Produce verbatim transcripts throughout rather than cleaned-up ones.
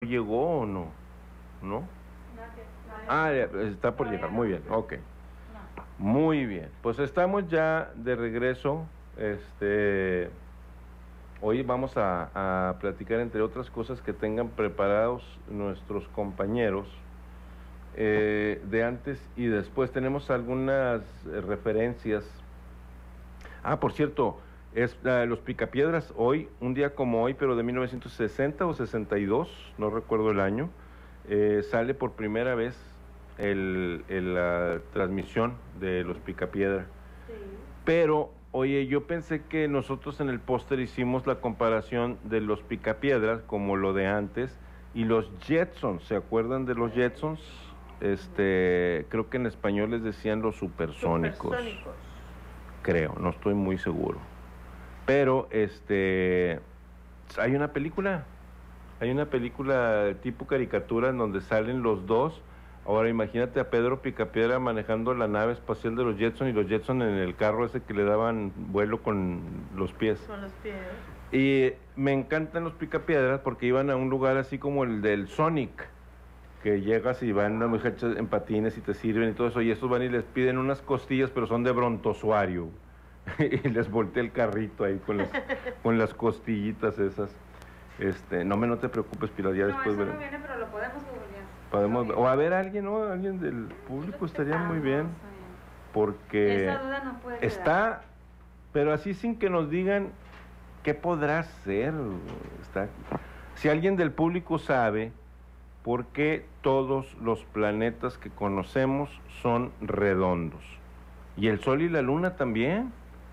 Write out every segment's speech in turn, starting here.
llegó o no, ¿no? Ah, está por llegar, muy bien, ok. Muy bien, pues estamos ya de regreso. Este, hoy vamos a, a platicar, entre otras cosas, que tengan preparados nuestros compañeros eh, de antes y después. Tenemos algunas eh, referencias. Ah, por cierto, es uh, Los Picapiedras, hoy, un día como hoy, pero de mil novecientos sesenta o sesenta y dos, no recuerdo el año, eh, sale por primera vez el, el, la transmisión de Los Picapiedra. Sí. Pero, oye, yo pensé que nosotros en el póster hicimos la comparación de Los Picapiedras, como lo de antes, y los Jetsons. ¿Se acuerdan de los Jetsons? Este, creo que en español les decían los supersónicos. Supersónicos. Creo, no estoy muy seguro. Pero, este, hay una película, hay una película tipo caricatura en donde salen los dos. Ahora imagínate a Pedro Picapiedra manejando la nave espacial de los Jetson y los Jetson en el carro ese que le daban vuelo con los pies. Con los pies. Y me encantan los Picapiedras porque iban a un lugar así como el del Sonic, que llegas y van unas muchachas en patines y te sirven y todo eso, y estos van y les piden unas costillas, pero son de brontosuario. Y les voltea el carrito ahí con las, con las costillitas esas. Este, no me no te preocupes, Pilar, ya no, después eso veré. no viene, pero lo podemos googlear. Podemos, o a ver, alguien, ¿no? Alguien del público estaría muy bien, porque esa duda no puede está, quedar. Pero así sin que nos digan qué podrá ser. Está, si alguien del público sabe por qué todos los planetas que conocemos son redondos, y el Sol y la Luna también.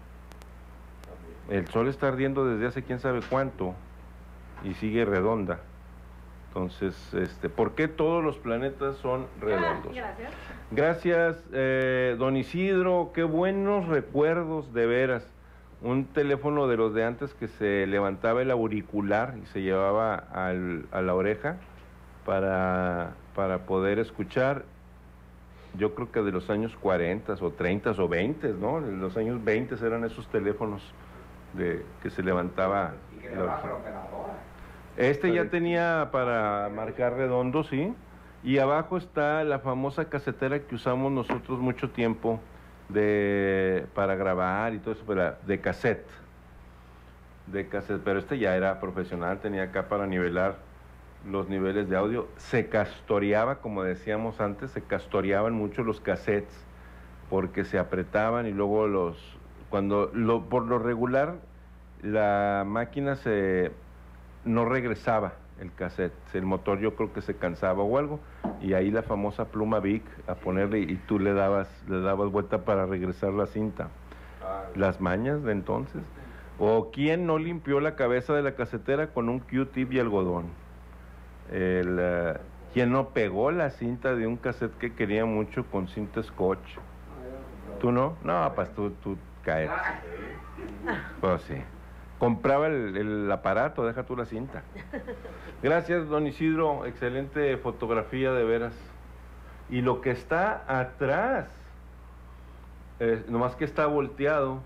El Sol está ardiendo desde hace quién sabe cuánto y sigue redonda. Entonces, este, ¿por qué todos los planetas son redondos? Gracias. Gracias, eh, don Isidro, qué buenos recuerdos, de veras. Un teléfono de los de antes que se levantaba el auricular y se llevaba al, a la oreja para, para poder escuchar. Yo creo que de los años cuarenta o treinta o veinte, ¿no? En los años veinte eran esos teléfonos de que se levantaba. Y que era por operadora. Este ya tenía para marcar redondo, sí. Y abajo está la famosa casetera que usamos nosotros mucho tiempo de para grabar y todo eso, pero de cassette. De cassette, pero este ya era profesional, tenía acá para nivelar los niveles de audio. Se castoreaba, como decíamos antes, se castoreaban mucho los cassettes porque se apretaban y luego los cuando lo, por lo regular la máquina se no regresaba el cassette, el motor yo creo que se cansaba o algo, y ahí la famosa pluma Bic a ponerle y tú le dabas le dabas vuelta para regresar la cinta. Las mañas de entonces. O quién no limpió la cabeza de la casetera con un Q-tip y algodón. El, uh, ¿quién no pegó la cinta de un cassette que quería mucho con cinta scotch? ¿Tú no? No, pues tú, tú caes. Pues sí. Compraba el, el aparato, deja tú la cinta. Gracias, don Isidro, excelente fotografía, de veras. Y lo que está atrás, eh, nomás que está volteado,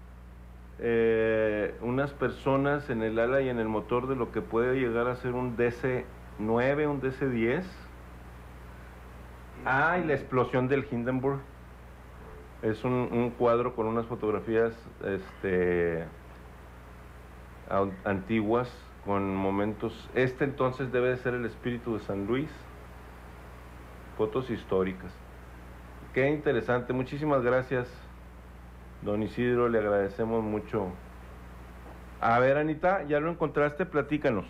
eh, unas personas en el ala y en el motor de lo que puede llegar a ser un D C nueve, un D C diez. Ah, y la explosión del Hindenburg. Es un, un cuadro con unas fotografías este, antiguas, con momentos. Este entonces debe de ser el espíritu de San Luis. Fotos históricas. Qué interesante, muchísimas gracias, don Isidro, le agradecemos mucho. A ver, Anita, ¿ya lo encontraste? Platícanos.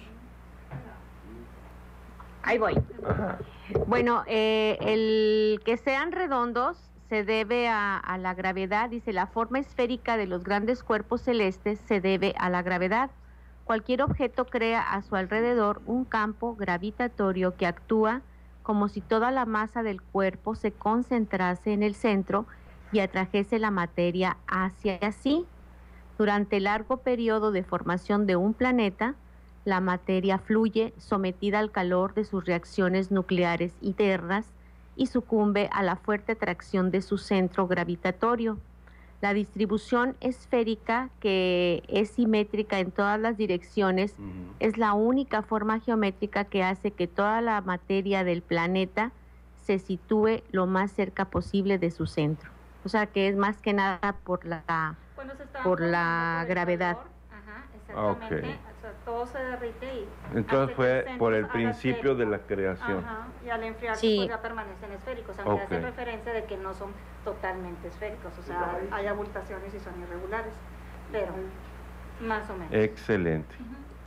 Ahí voy. Ajá. Bueno, eh, el que sean redondos se debe a, a la gravedad. Dice, la forma esférica de los grandes cuerpos celestes se debe a la gravedad. Cualquier objeto crea a su alrededor un campo gravitatorio que actúa como si toda la masa del cuerpo se concentrase en el centro y atrajese la materia hacia sí. Durante el largo periodo de formación de un planeta, la materia fluye sometida al calor de sus reacciones nucleares internas y sucumbe a la fuerte atracción de su centro gravitatorio. La distribución esférica, que es simétrica en todas las direcciones, Ujú. es la única forma geométrica que hace que toda la materia del planeta se sitúe lo más cerca posible de su centro. O sea, que es más que nada por la, Bueno, se está por la formando por el gravedad. calor. Ajá, exactamente. Ok. O sea, todo se derrite y Entonces hace que fue centro por el haga principio de la esférico. creación. Ajá, y al enfriarse Sí. pues ya permanecen esféricos, aunque Ok. hace referencia de que no son totalmente esféricos, o sea, hay abultaciones y son irregulares, pero más o menos. Excelente.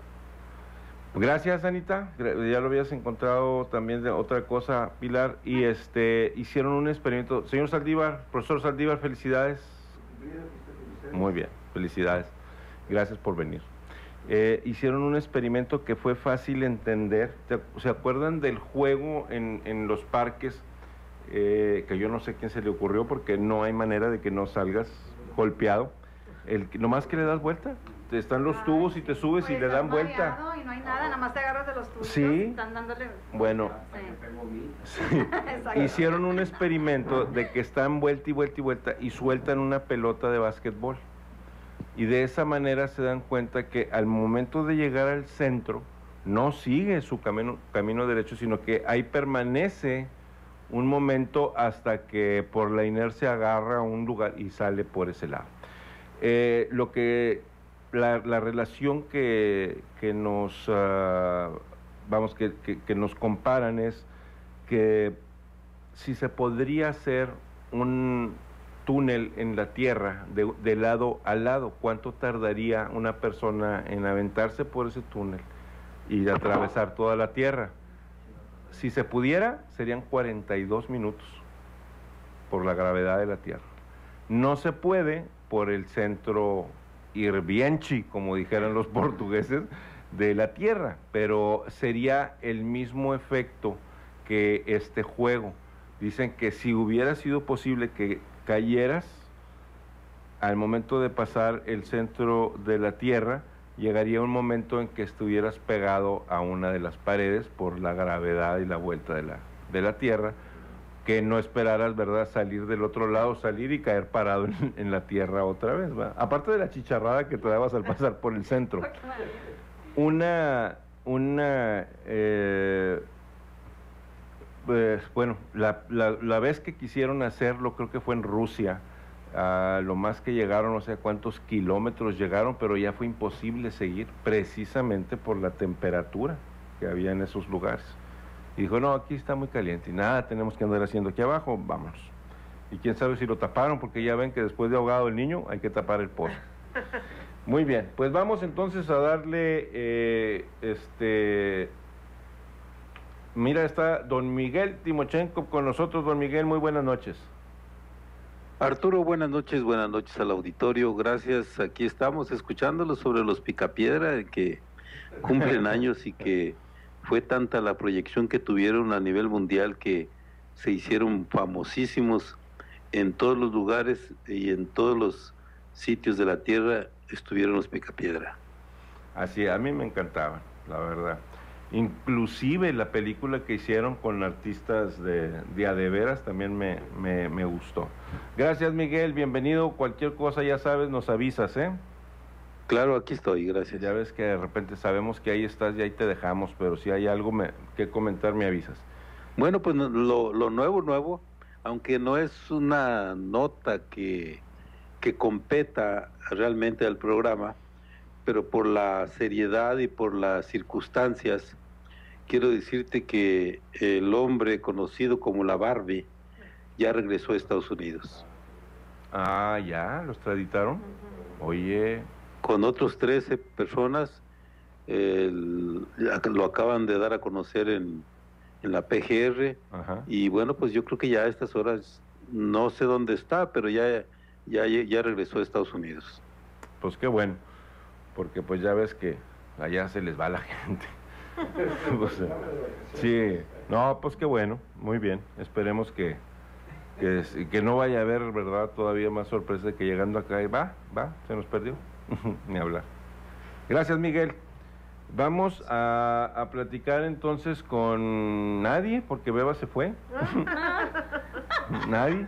Ujú. Gracias, Anita. Gra- Ya lo habías encontrado también de otra cosa, Pilar. Y este hicieron un experimento. Señor Saldívar, profesor Saldívar, felicidades. Muy bien, felicidades. Gracias por venir. Eh, hicieron un experimento que fue fácil entender. ¿Te- ¿Se acuerdan del juego en, en los parques? Eh, que yo no sé quién se le ocurrió porque no hay manera de que no salgas golpeado. El, que- nomás que le das vuelta. Te están los tubos y te subes y Pues, le dan estás vuelta. mareado y no hay nada, nada más te agarras de los tuyos Sí. y están dándole... Bueno, Sí. sí. Exacto. Hicieron un experimento de que están vuelta y vuelta y vuelta y sueltan una pelota de básquetbol. Y de esa manera se dan cuenta que al momento de llegar al centro, no sigue su camino, camino derecho, sino que ahí permanece un momento hasta que por la inercia agarra un lugar y sale por ese lado. Eh, lo que la, la relación que, que nos uh, vamos que, que, que nos comparan es que si se podría hacer un túnel en la tierra de, de lado a lado, ¿cuánto tardaría una persona en aventarse por ese túnel y atravesar toda la tierra? Si se pudiera, serían cuarenta y dos minutos por la gravedad de la tierra. No se puede por el centro hirvienchi, como dijeran los portugueses, de la tierra, pero sería el mismo efecto que este juego. Dicen que si hubiera sido posible que cayeras al momento de pasar el centro de la tierra, llegaría un momento en que estuvieras pegado a una de las paredes por la gravedad y la vuelta de la, de la tierra, que no esperaras, ¿verdad?, salir del otro lado, salir y caer parado en, en la tierra otra vez, ¿verdad? Aparte de la chicharrada que te dabas al pasar por el centro. Una, una, eh, pues, bueno, la, la, la vez que quisieron hacerlo, creo que fue en Rusia, uh, lo más que llegaron, no sé cuántos kilómetros llegaron, pero ya fue imposible seguir, precisamente por la temperatura que había en esos lugares. Y dijo, no, aquí está muy caliente y nada, tenemos que andar haciendo aquí abajo, vámonos. Y quién sabe si lo taparon, porque ya ven que después de ahogado el niño hay que tapar el pozo. Muy bien, pues vamos entonces a darle, eh, este, mira, está don Miguel Timochenko con nosotros. Don Miguel, muy buenas noches. Arturo, buenas noches, buenas noches al auditorio, gracias, aquí estamos escuchándolo sobre los Picapiedra, que cumplen años y que fue tanta la proyección que tuvieron a nivel mundial que se hicieron famosísimos en todos los lugares y en todos los sitios de la tierra estuvieron los Picapiedra. Así, a mí me encantaban, la verdad. Inclusive la película que hicieron con artistas de, de a de veras también me, me, me gustó. Gracias, Miguel, bienvenido. Cualquier cosa, ya sabes, nos avisas, ¿eh? Claro, aquí estoy, gracias. Ya ves que de repente sabemos que ahí estás y ahí te dejamos, pero si hay algo me, que comentar, me avisas. Bueno, pues lo, lo nuevo, nuevo, aunque no es una nota que, que competa realmente al programa, pero por la seriedad y por las circunstancias, quiero decirte que el hombre conocido como la Barbie ya regresó a Estados Unidos. Ah, ya, ¿lo extraditaron? Oye... Con otros trece personas, el, lo acaban de dar a conocer en, en la P G R. Ajá. Y bueno, pues yo creo que ya a estas horas, no sé dónde está, pero ya, ya, ya regresó a Estados Unidos. Pues qué bueno, porque pues ya ves que allá se les va la gente. Pues, sí, no, pues qué bueno, muy bien, esperemos que, que, que no vaya a haber, ¿verdad?, todavía más sorpresa de que llegando acá y va, va, se nos perdió. Ni hablar. Gracias, Miguel. Vamos a, a platicar entonces con nadie, porque Beba se fue. Nadie.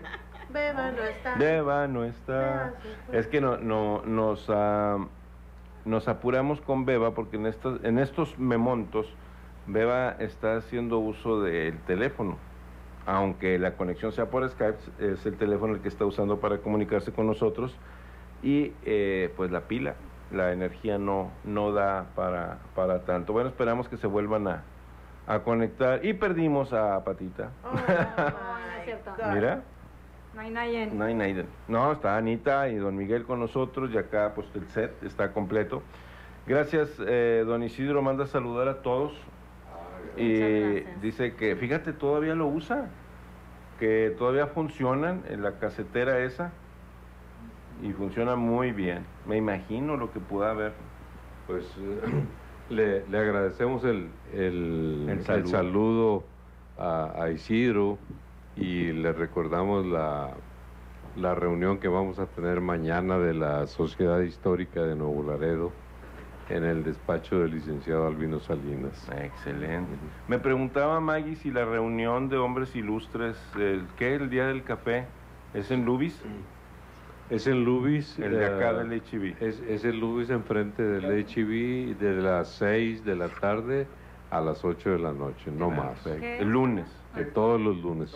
Beba no está. Beba no está. Es que no, no, nos, uh, nos apuramos con Beba porque en, estos, en estos memontos Beba está haciendo uso del teléfono. Aunque la conexión sea por Skype, es el teléfono el que está usando para comunicarse con nosotros. Y eh, pues la pila, la energía no, no da para, para tanto. Bueno, esperamos que se vuelvan a, a conectar. Y perdimos a Patita. Oh, no, no es cierto. Mira. No hay nadie. No hay nadie. No, está Anita y don Miguel con nosotros y acá pues el set está completo. Gracias, eh, don Isidro manda a saludar a todos. Y dice que, fíjate, todavía lo usa, que todavía funcionan en la casetera esa y funciona muy bien. Me imagino lo que pueda haber. Pues eh, le, le agradecemos el, el, El el saludo. saludo, a, a Isidro y le recordamos la, la reunión que vamos a tener mañana de la Sociedad Histórica de Nuevo Laredo en el despacho del licenciado Albino Salinas. Excelente. Me preguntaba Maggie si la reunión de hombres ilustres, el, ¿qué? El día del café, ¿es en Lubis? Es en Lubis. El de acá eh, del H E B. Es, es el Lubis enfrente del H E B de las seis de la tarde a las ocho de la noche, no más. Perfecto. El lunes. De todos los lunes.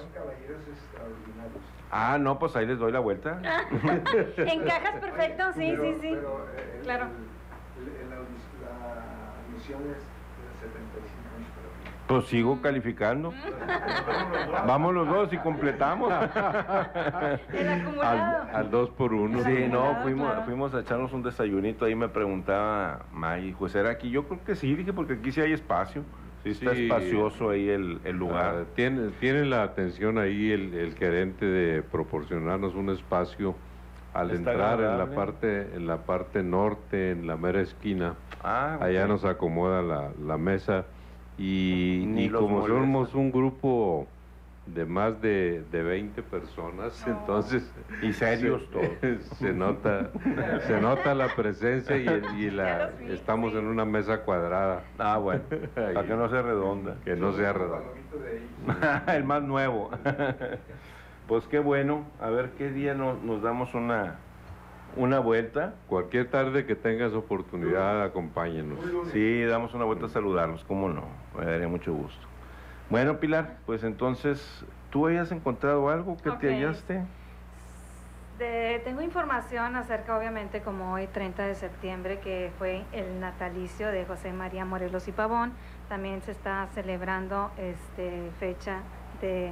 Ah, no, pues ahí les doy la vuelta. Encajas perfecto, sí, Pero- sí, sí. pero, eh, el- Claro. el- el- la, la admisión es de setenta y cinco años para arriba. Pues sigo calificando. Vamos los dos y completamos. El acumulado. Al, al dos por uno. Sí, no, Claro, fuimos, claro. fuimos a echarnos un desayunito. Ahí me preguntaba Maggie, pues era aquí. Yo creo que sí, dije, porque aquí sí hay espacio. Sí, está Sí. espacioso ahí el, el lugar. Ah, tiene, tiene la atención ahí el, el gerente de proporcionarnos un espacio al Está entrar en la agradable. parte en la parte norte, en la mera esquina. Ah, Allá ok. nos acomoda la, la mesa y, Ni y los como molesta. somos un grupo de más de, de veinte personas, entonces Y serios se, todos. se nota se nota la presencia y, el- y la Ya los vi, estamos sí. en una mesa cuadrada Ah, bueno, para Ahí. que no se redonda. que no sea redonda. Palomito de ahí. El más nuevo. Pues qué bueno. A ver qué día no- nos damos una, una vuelta. Cualquier tarde que tengas oportunidad, acompáñenos. Sí, damos una vuelta a saludarlos, cómo no, me daría mucho gusto. Bueno, Pilar, pues entonces, ¿tú hayas encontrado algo que Ok. te hallaste? De- tengo información acerca, obviamente, como hoy, treinta de septiembre, que fue el natalicio de José María Morelos y Pavón. También se está celebrando este fecha de,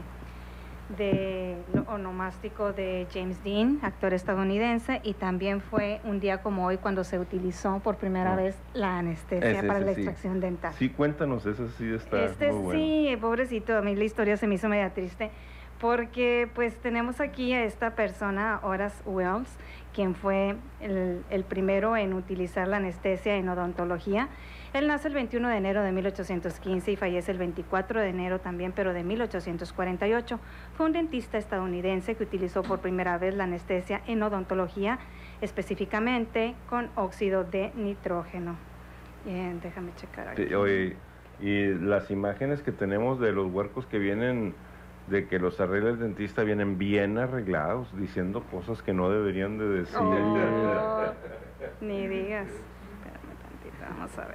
de lo onomástico de James Dean, actor estadounidense, y también fue un día como hoy cuando se utilizó por primera Ah. vez la anestesia Ese, para ese la sí. extracción dental. Sí, cuéntanos, eso sí está Este muy bueno. sí, pobrecito, a mí la historia se me hizo media triste, porque pues tenemos aquí a esta persona, Horace Wells, quien fue el, el primero en utilizar la anestesia en odontología. Él nace el veintiuno de enero de mil ochocientos quince y fallece el veinticuatro de enero también, pero de mil ochocientos cuarenta y ocho. Fue un dentista estadounidense que utilizó por primera vez la anestesia en odontología, específicamente con óxido de nitrógeno. Bien, déjame checar aquí. Sí, oye, y las imágenes que tenemos de los huercos que vienen, de que los arregla el dentista, vienen bien arreglados, diciendo cosas que no deberían de decir. Oh, ni digas. Espérame tantito, vamos a ver.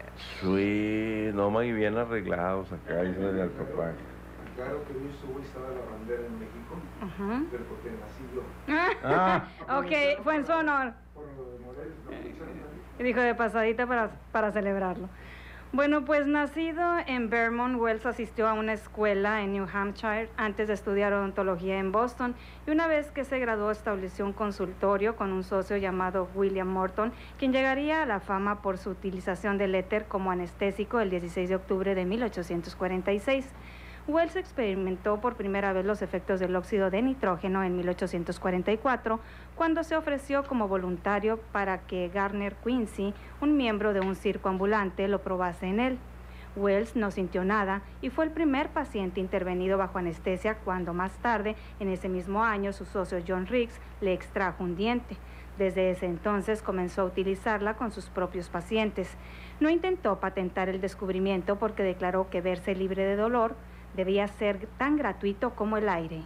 Sí, no, muy bien arreglados acá, dice al papá. Claro que yo estuve, estaba la bandera en México, Ajá. pero porque nací yo. Ah, Ok, fue en su honor. Por lo de Morelos, no pensaron nadie. Y dijo de pasadita para, para celebrarlo. Bueno, pues nacido en Vermont, Wells asistió a una escuela en New Hampshire antes de estudiar odontología en Boston, y una vez que se graduó estableció un consultorio con un socio llamado William Morton, quien llegaría a la fama por su utilización del éter como anestésico el dieciséis de octubre de mil ochocientos cuarenta y seis. Wells experimentó por primera vez los efectos del óxido de nitrógeno en mil ochocientos cuarenta y cuatro, cuando se ofreció como voluntario para que Garner Quincy, un miembro de un circo ambulante, lo probase en él. Wells no sintió nada y fue el primer paciente intervenido bajo anestesia cuando más tarde, en ese mismo año, su socio John Riggs le extrajo un diente. Desde ese entonces comenzó a utilizarla con sus propios pacientes. No intentó patentar el descubrimiento porque declaró que verse libre de dolor debía ser tan gratuito como el aire.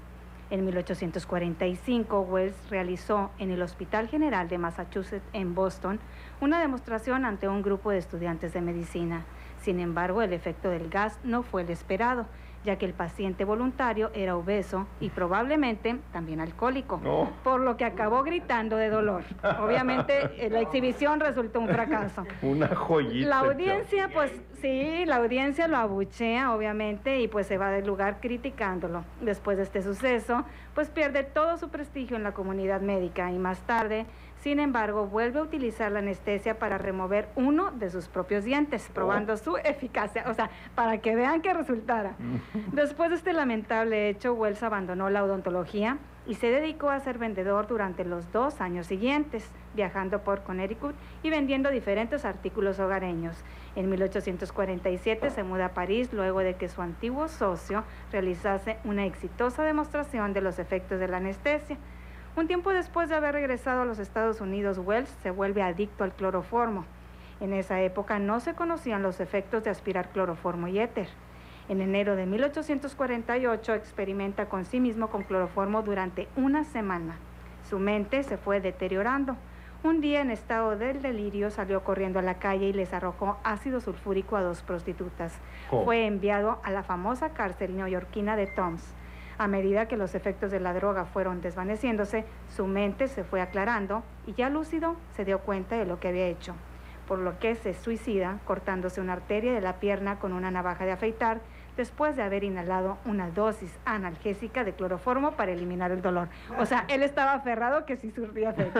En mil ochocientos cuarenta y cinco, Wells realizó en el Hospital General de Massachusetts en Boston una demostración ante un grupo de estudiantes de medicina. Sin embargo, el efecto del gas no fue el esperado, ya que el paciente voluntario era obeso y probablemente también alcohólico, No. por lo que acabó gritando de dolor. Obviamente, eh, la exhibición resultó un fracaso. Una joyita. La audiencia, pues sí, la audiencia lo abuchea, obviamente, y pues se va del lugar criticándolo. Después de este suceso, pues pierde todo su prestigio en la comunidad médica y más tarde, sin embargo, vuelve a utilizar la anestesia para remover uno de sus propios dientes, probando su eficacia, o sea, para que vean que resultara. Después de este lamentable hecho, Wells abandonó la odontología y se dedicó a ser vendedor durante los dos años siguientes, viajando por Connecticut y vendiendo diferentes artículos hogareños. En mil ochocientos cuarenta y siete se muda a París luego de que su antiguo socio realizase una exitosa demostración de los efectos de la anestesia. Un tiempo después de haber regresado a los Estados Unidos, Wells se vuelve adicto al cloroformo. En esa época no se conocían los efectos de aspirar cloroformo y éter. En enero de mil ochocientos cuarenta y ocho experimenta con sí mismo con cloroformo durante una semana. Su mente se fue deteriorando. Un día, en estado del delirio, salió corriendo a la calle y les arrojó ácido sulfúrico a dos prostitutas. Oh. Fue enviado a la famosa cárcel neoyorquina de Toms. A medida que los efectos de la droga fueron desvaneciéndose, su mente se fue aclarando y ya lúcido se dio cuenta de lo que había hecho, por lo que se suicida cortándose una arteria de la pierna con una navaja de afeitar después de haber inhalado una dosis analgésica de cloroformo para eliminar el dolor. O sea, él estaba aferrado que sí surtía efecto.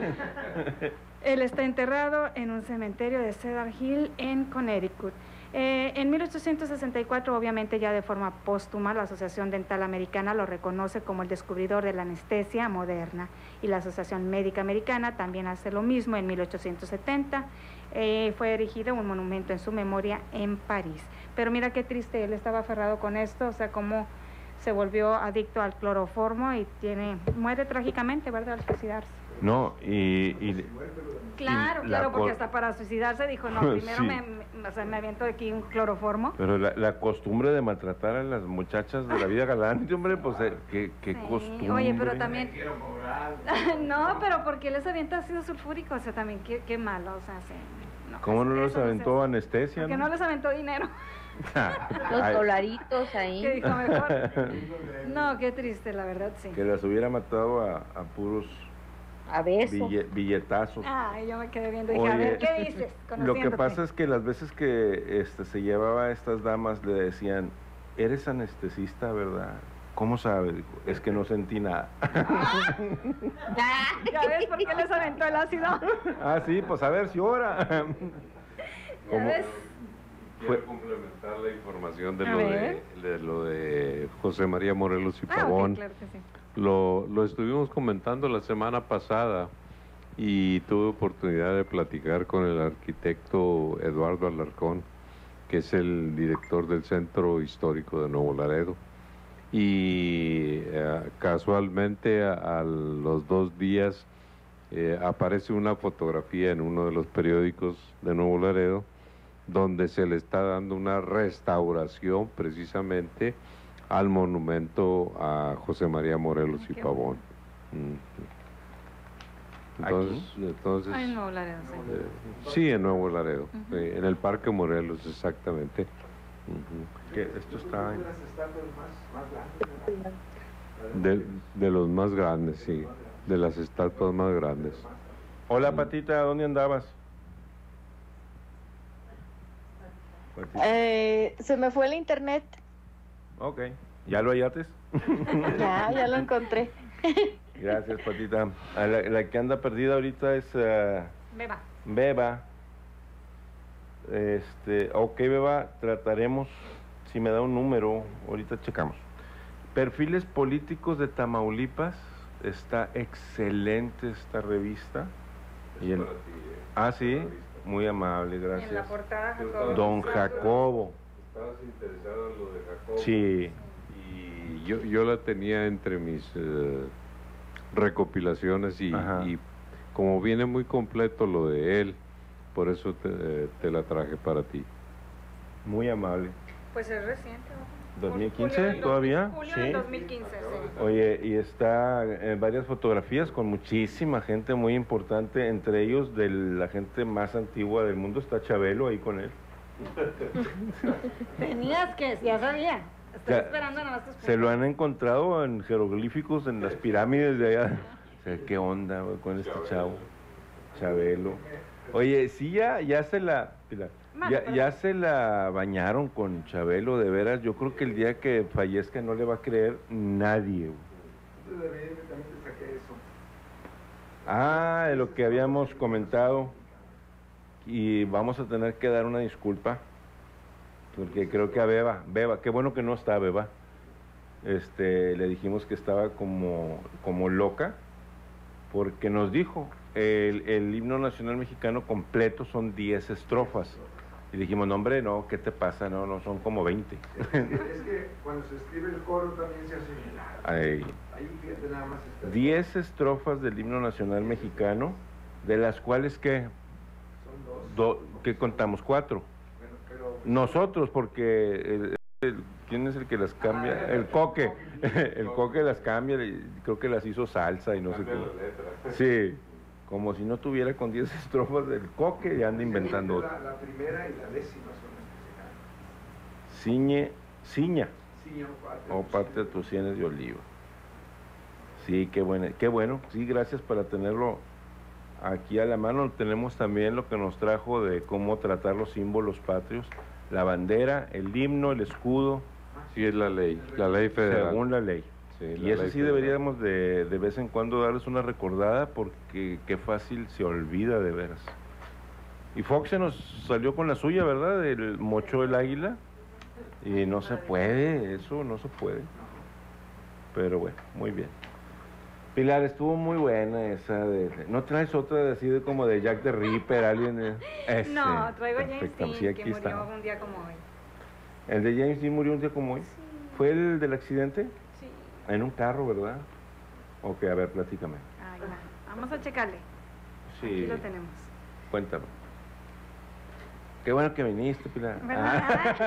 Él está enterrado en un cementerio de Cedar Hill en Connecticut. Eh, en mil ochocientos sesenta y cuatro, obviamente ya de forma póstuma, la Asociación Dental Americana lo reconoce como el descubridor de la anestesia moderna y la Asociación Médica Americana también hace lo mismo en mil ochocientos setenta. Eh, fue erigido un monumento en su memoria en París. Pero mira qué triste, él estaba aferrado con esto, o sea, cómo se volvió adicto al cloroformo y tiene muere trágicamente, ¿verdad?, al suicidarse. No, y... y Claro, y la claro, porque co- hasta para suicidarse dijo, no, primero Sí. me, me, o sea, me aviento aquí un cloroformo. Pero la, la costumbre de maltratar a las muchachas de la vida galante, hombre, pues, eh, qué, qué Sí, costumbre. oye, pero también... no, pero porque les avienta ácido sulfúrico, o sea, también qué, qué malo, o sea, sí. No, ¿Cómo eso- no les eso no aventó se- anestesia? Porque no les aventó dinero. Los Ay, dolaritos ahí. Que dijo mejor. No, qué triste, la verdad, sí. que las hubiera matado a, a puros A beso. bille- billetazos. Ay, yo me quedé viendo y dije, a ver, Oye, ¿qué dices? Lo que Conociéndote. pasa es que las veces que este, se llevaba a estas damas le decían, eres anestesista, ¿verdad? ¿Cómo sabe? Dijo, es que no sentí nada. ¿Ya ves por qué les aventó el ácido? Ah, sí, pues a ver si ahora. ¿Ya Como- ves? Quiero Fue- complementar la información de A lo de, ver. de lo de José María Morelos y Ah, Pavón. ok, claro que sí. Lo, lo estuvimos comentando la semana pasada y tuve oportunidad de platicar con el arquitecto Eduardo Alarcón, que es el director del Centro Histórico de Nuevo Laredo. Y eh, casualmente a, a los dos días eh, aparece una fotografía en uno de los periódicos de Nuevo Laredo donde se le está dando una restauración precisamente al monumento a José María Morelos y Qué Pavón. Mm. Entonces, entonces Ay, no, Laredo, sí. eh, sí, en Nuevo Laredo, Ujú. eh, en el Parque Morelos, exactamente. Ujú. que esto está en- Las estatuas más, más grandes, ¿verdad? de, de los más grandes, sí, de las estatuas más grandes. Hola, Patita, ¿dónde andabas? Patita. Eh, se me fue el internet. Ok, ¿ya lo hallates? Ya, ya lo encontré. Gracias, Patita. A la, la que anda perdida ahorita es eh, Beba. Beba. Este, ok, Beba, trataremos, si me da un número, ahorita checamos. Perfiles políticos de Tamaulipas, está excelente esta revista. Y el- ah, sí, muy amable, En la gracias. portada, Jacobo. Don Jacobo, ¿Estabas interesado en lo de Jacobo? sí, Y yo, yo la tenía entre mis eh, recopilaciones y, Ajá. y como viene muy completo lo de él, por eso te, eh, te la traje para ti. muy amable. Pues es reciente, ¿no? ¿dos mil quince todavía? Julio del dos mil quince, sí. Oye, y está en varias fotografías con muchísima gente muy importante, entre ellos de la gente más antigua del mundo, está Chabelo ahí con él. Tenías que, ya sabía. Estoy Ya, esperando nada más tus Se lo han encontrado en jeroglíficos en las pirámides de allá. O sea, ¿qué onda, güey, con este chavo? Chabelo. Oye, sí, ya, ya se la... Pilar, ya, ya se la bañaron con Chabelo, de veras. Yo creo que el día que fallezca no le va a creer nadie, güey. Entonces, también te saqué eso. Ah, de lo que habíamos comentado. Y vamos a tener que dar una disculpa. Porque creo que a Beba, Beba, qué bueno que no está Beba. Este, le dijimos que estaba como, como loca. Porque nos dijo, el, el himno nacional mexicano completo son diez estrofas. Y dijimos, no hombre, no, ¿qué te pasa? No, no, son como veinte. Es que, es que cuando se escribe el coro también se hace similar. Ahí. Ahí fíjate nada más. Está diez estrofas del himno nacional mexicano, de las cuales, ¿qué? Son dos. Do, ¿qué contamos? Cuatro. Bueno, pero, Nosotros, porque el, el- ¿quién es el que las cambia? El Coque. El Coque las cambia, y creo que las hizo salsa y no sé qué. Sí, como si no tuviera con diez estrofas del Coque y anda inventando la, otra. la primera y la décima son las que se Ciñe, ciña, ganan. Sí, o parte. o parte de tus sienes de oliva. Sí, qué bueno, qué bueno. Sí, gracias para tenerlo aquí a la mano. Tenemos también lo que nos trajo de cómo tratar los símbolos patrios, la bandera, el himno, el escudo, Sí, es la ley, la ley federal. según la ley. Sí, Y la eso ley sí federal. deberíamos de, de vez en cuando darles una recordada porque qué fácil se olvida de veras. Y Fox se nos salió con la suya, ¿verdad? El mocho del águila. Y no se puede, eso no se puede. Pero bueno, muy bien. Pilar, estuvo muy buena esa de... ¿No traes otra de así de como de Jack the Ripper, alguien? de- Ese, No, traigo a James perfecto, Dean, sí, aquí que murió está. un día como hoy. ¿El de James Dean murió un día como hoy? ¿Fue el del accidente? Sí. En un carro, ¿verdad? Ok, a ver, platícame. Ay, va. Vamos a checarle. Sí, Aquí lo tenemos. cuéntame. Qué bueno que viniste, Pilar. ¿Verdad?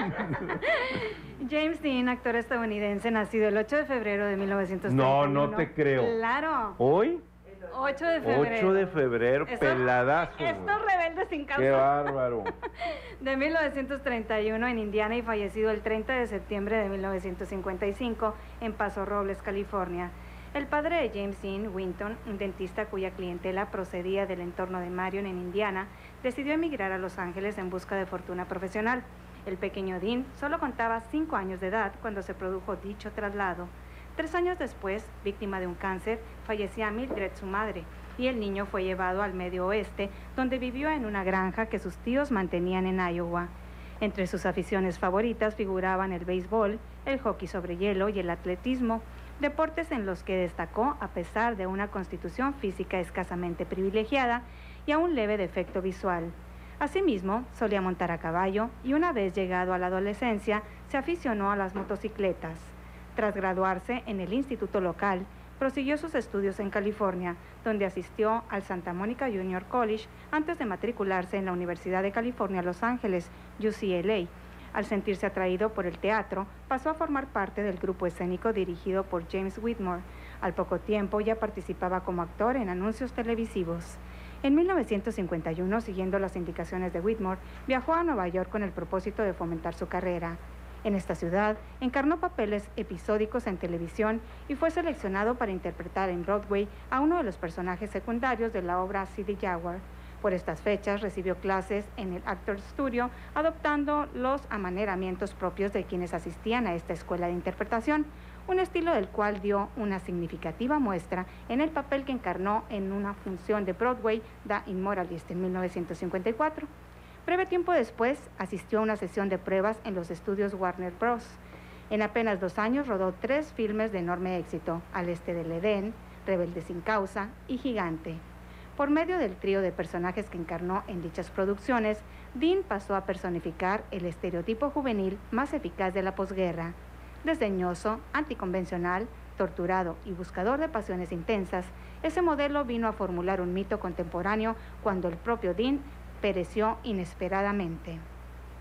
James Dean, actor estadounidense, nacido el ocho de febrero de mil novecientos treinta y uno. No, no te creo. Claro. ¿Hoy? ocho de febrero. ocho de febrero, Eso- peladazo. güey. Estos rebeldes sin causa. Qué bárbaro. De mil novecientos treinta y uno en Indiana y fallecido el treinta de septiembre de mil novecientos cincuenta y cinco en Paso Robles, California. El padre de James Dean, Winton, un dentista cuya clientela procedía del entorno de Marion en Indiana, decidió emigrar a Los Ángeles en busca de fortuna profesional. El pequeño Dean solo contaba cinco años de edad cuando se produjo dicho traslado. Tres años después, víctima de un cáncer, fallecía Mildred, su madre, y el niño fue llevado al Medio Oeste, donde vivió en una granja que sus tíos mantenían en Iowa. Entre sus aficiones favoritas figuraban el béisbol, el hockey sobre hielo y el atletismo, deportes en los que destacó a pesar de una constitución física escasamente privilegiada y a un leve defecto visual. Asimismo, solía montar a caballo y una vez llegado a la adolescencia, se aficionó a las motocicletas. Tras graduarse en el instituto local, prosiguió sus estudios en California, donde asistió al Santa Monica Junior College antes de matricularse en la Universidad de California, Los Ángeles, U C L A. Al sentirse atraído por el teatro, pasó a formar parte del grupo escénico dirigido por James Whitmore. Al poco tiempo ya participaba como actor en anuncios televisivos. En mil novecientos cincuenta y uno, siguiendo las indicaciones de Whitmore, viajó a Nueva York con el propósito de fomentar su carrera. En esta ciudad, encarnó papeles episódicos en televisión y fue seleccionado para interpretar en Broadway a uno de los personajes secundarios de la obra City Jaguar. Por estas fechas recibió clases en el Actors Studio, adoptando los amaneramientos propios de quienes asistían a esta escuela de interpretación, un estilo del cual dio una significativa muestra en el papel que encarnó en una función de Broadway, The Immortalist, en mil novecientos cincuenta y cuatro. Breve tiempo después, asistió a una sesión de pruebas en los estudios Warner Bros. En apenas dos años rodó tres filmes de enorme éxito, Al este del Edén, Rebelde sin causa y Gigante. Por medio del trío de personajes que encarnó en dichas producciones, Dean pasó a personificar el estereotipo juvenil más eficaz de la posguerra. Desdeñoso, anticonvencional, torturado y buscador de pasiones intensas, ese modelo vino a formular un mito contemporáneo cuando el propio Dean pereció inesperadamente.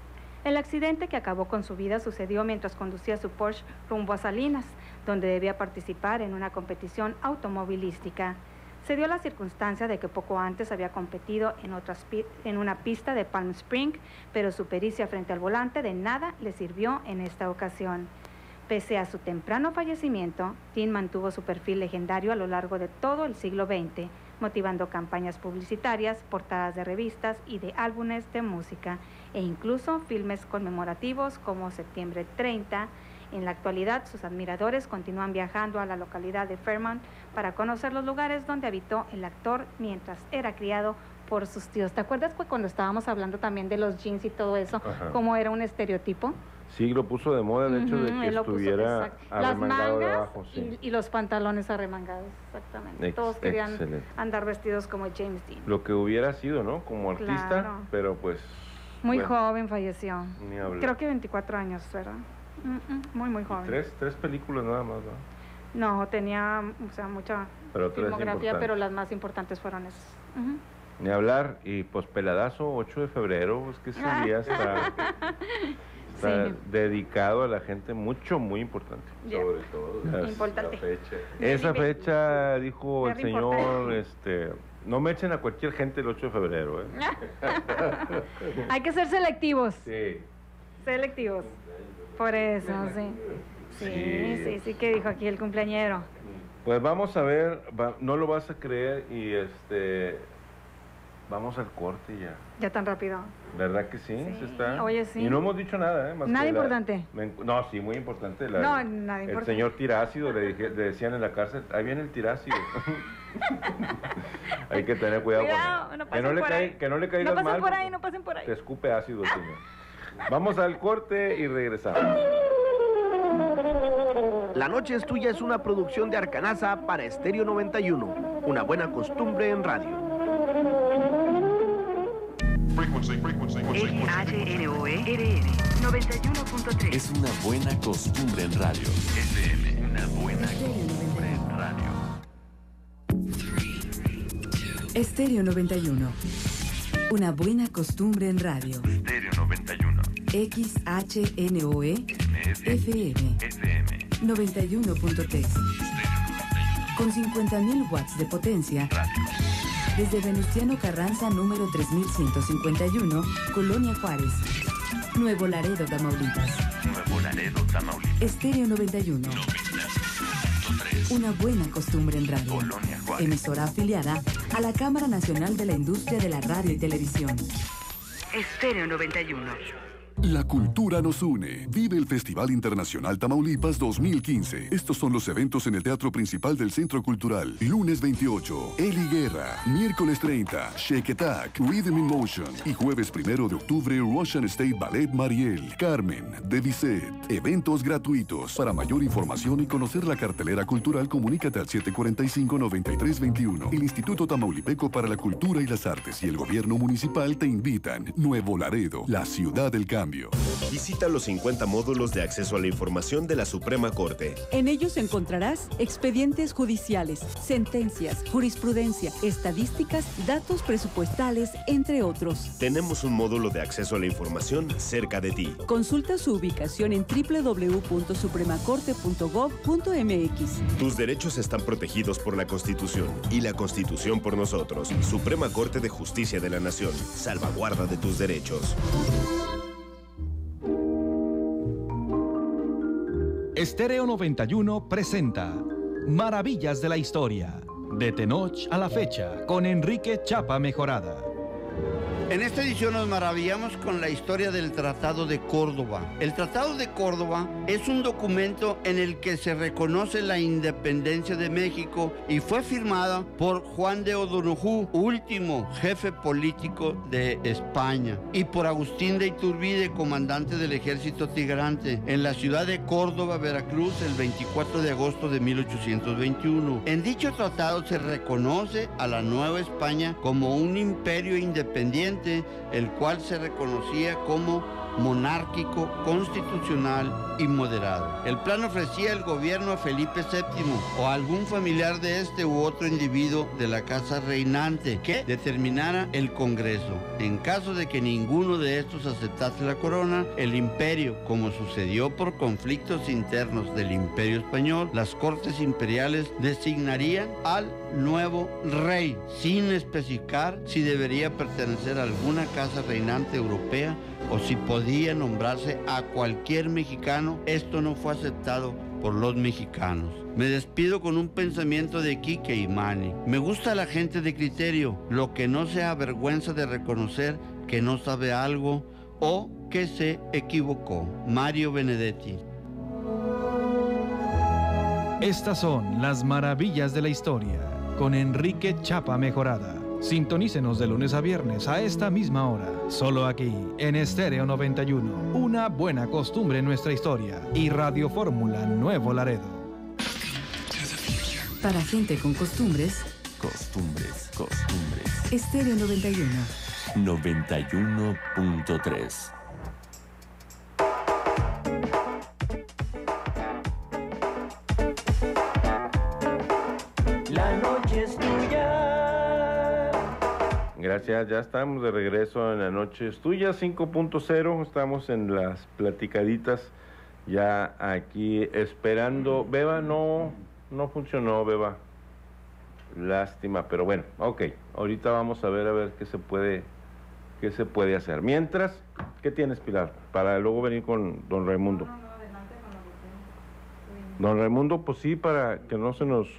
El accidente que acabó con su vida sucedió mientras conducía su Porsche rumbo a Salinas, donde debía participar en una competición automovilística. Se dio la circunstancia de que poco antes había competido en, otras pi- en una pista de Palm Springs, pero su pericia frente al volante de nada le sirvió en esta ocasión. Pese a su temprano fallecimiento, Dean mantuvo su perfil legendario a lo largo de todo el siglo veinte, motivando campañas publicitarias, portadas de revistas y de álbumes de música, e incluso filmes conmemorativos como Septiembre treinta. En la actualidad, sus admiradores continúan viajando a la localidad de Fairmont para conocer los lugares donde habitó el actor mientras era criado por sus tíos. ¿Te acuerdas cuando estábamos hablando también de los jeans y todo eso? Ajá. ¿Cómo era un estereotipo? Sí, lo puso de moda, el hecho uh-huh, de que estuviera puso, arremangado de abajo. Sí. Y, y los pantalones arremangados, exactamente. Ex Todos querían excelente. andar vestidos como James Dean. Lo que hubiera sido, ¿no? Como artista, claro. Pero pues... Muy bueno, joven falleció. Ni hablar. Creo que veinticuatro años, ¿verdad? Mm-mm, muy, muy joven. Tres, tres películas nada más, ¿no? No, tenía, o sea, mucha pero filmografía, pero las más importantes fueron esas. Uh-huh. Ni hablar, y pues peladazo, ocho de febrero, es que ese día está, está sí. dedicado a la gente mucho, muy importante. Yeah. Sobre todo las, importante. La fecha. Esa fecha, dijo el señor, importante. este... No me echen a cualquier gente el ocho de febrero, ¿eh? Hay que ser selectivos. Sí. Selectivos. Por eso, sí. Sí, sí, sí, sí que dijo aquí el cumpleañero. Pues vamos a ver, va, no lo vas a creer y este... Vamos al corte ya. Ya tan rápido. ¿Verdad que sí? Sí. ¿Se está? Oye, sí. Y no hemos dicho nada, ¿eh? Más nada que importante. La, me, no, sí, muy importante. La, no, nada el importante. El señor tirácido, le, dije, le decían en la cárcel, ahí viene el tirácido. Hay que tener cuidado, cuidado con no que, no le cae, que no le caigas no mal. No pasen por ahí, no pasen por ahí. Te escupe ácido, señor. Vamos al corte y regresamos. La noche es tuya es una producción de Arcanaza para Estéreo noventa y uno. Una buena costumbre en radio. L H N O E R N noventa y uno punto tres. Es una buena costumbre en radio. F M, una buena costumbre en radio. Estéreo noventa y uno. Una buena costumbre en radio. Estéreo noventa y uno. X H N O E F M F M noventa y uno punto tres. Con cincuenta mil watts de potencia. Radio. Desde Venustiano Carranza, número tres mil ciento cincuenta y uno, Colonia Juárez. Nuevo Laredo, Tamaulipas. Nuevo Laredo, Tamaulipas. Estéreo noventa y uno. noventa y uno punto tres. Una buena costumbre en radio. Colonia Juárez. Emisora afiliada a la Cámara Nacional de la Industria de la Radio y Televisión. Estéreo noventa y uno. La cultura nos une. Vive el Festival Internacional Tamaulipas dos mil quince. Estos son los eventos en el Teatro Principal del Centro Cultural. Lunes veintiocho, Eli Guerra. Miércoles treinta, Shake Attack, Rhythm in Motion. Y jueves primero de octubre, Russian State Ballet Mariel, Carmen, de Bizet. Eventos gratuitos. Para mayor información y conocer la cartelera cultural, comunícate al siete cuatro cinco, nueve tres dos uno. El Instituto Tamaulipeco para la Cultura y las Artes y el Gobierno Municipal te invitan. Nuevo Laredo, la ciudad del cambio. Visita los cincuenta módulos de acceso a la información de la Suprema Corte. En ellos encontrarás expedientes judiciales, sentencias, jurisprudencia, estadísticas, datos presupuestales, entre otros. Tenemos un módulo de acceso a la información cerca de ti. Consulta su ubicación en doble u doble u doble u punto suprema corte punto gov punto m x. Tus derechos están protegidos por la Constitución y la Constitución por nosotros. Suprema Corte de Justicia de la Nación. Salvaguarda de tus derechos. Estéreo noventa y uno presenta Maravillas de la Historia, de Tenoch a la fecha, con Enrique Chapa Mejorada. En esta edición nos maravillamos con la historia del Tratado de Córdoba. El Tratado de Córdoba es un documento en el que se reconoce la independencia de México y fue firmada por Juan de O'Donoghue, último jefe político de España, y por Agustín de Iturbide, comandante del ejército tigrante, en la ciudad de Córdoba, Veracruz, el veinticuatro de agosto de mil ochocientos veintiuno. En dicho tratado se reconoce a la Nueva España como un imperio independiente, el cual se reconocía como monárquico, constitucional y moderado. El plan ofrecía el gobierno a Felipe séptimo o a algún familiar de este u otro individuo de la casa reinante que determinara el Congreso. En caso de que ninguno de estos aceptase la corona, el imperio, como sucedió por conflictos internos del Imperio Español, las Cortes Imperiales designarían al nuevo rey, sin especificar si debería pertenecer a alguna casa reinante europea o si podía nombrarse a cualquier mexicano. Esto no fue aceptado por los mexicanos. Me despido con un pensamiento de Quique y Manny. Me gusta la gente de criterio, lo que no se avergüenza de reconocer que no sabe algo o que se equivocó. Mario Benedetti. Estas son las maravillas de la historia con Enrique Chapa Mejorada. Sintonícenos de lunes a viernes a esta misma hora, solo aquí en Estéreo noventa y uno, una buena costumbre en nuestra historia, y Radio Fórmula Nuevo Laredo. Para gente con costumbres, Costumbres, costumbres. Estéreo noventa y uno. noventa y uno punto tres. La noche es tuya. Gracias, ya estamos de regreso en La Noche es Tuya cinco punto cero. Estamos en las platicaditas ya aquí esperando. Beba, no, no funcionó, Beba. Lástima, pero bueno, ok. Ahorita vamos a ver a ver qué se puede, qué se puede hacer. Mientras, ¿qué tienes, Pilar? Para luego venir con don Raimundo. Don Raimundo, pues sí, para que no se nos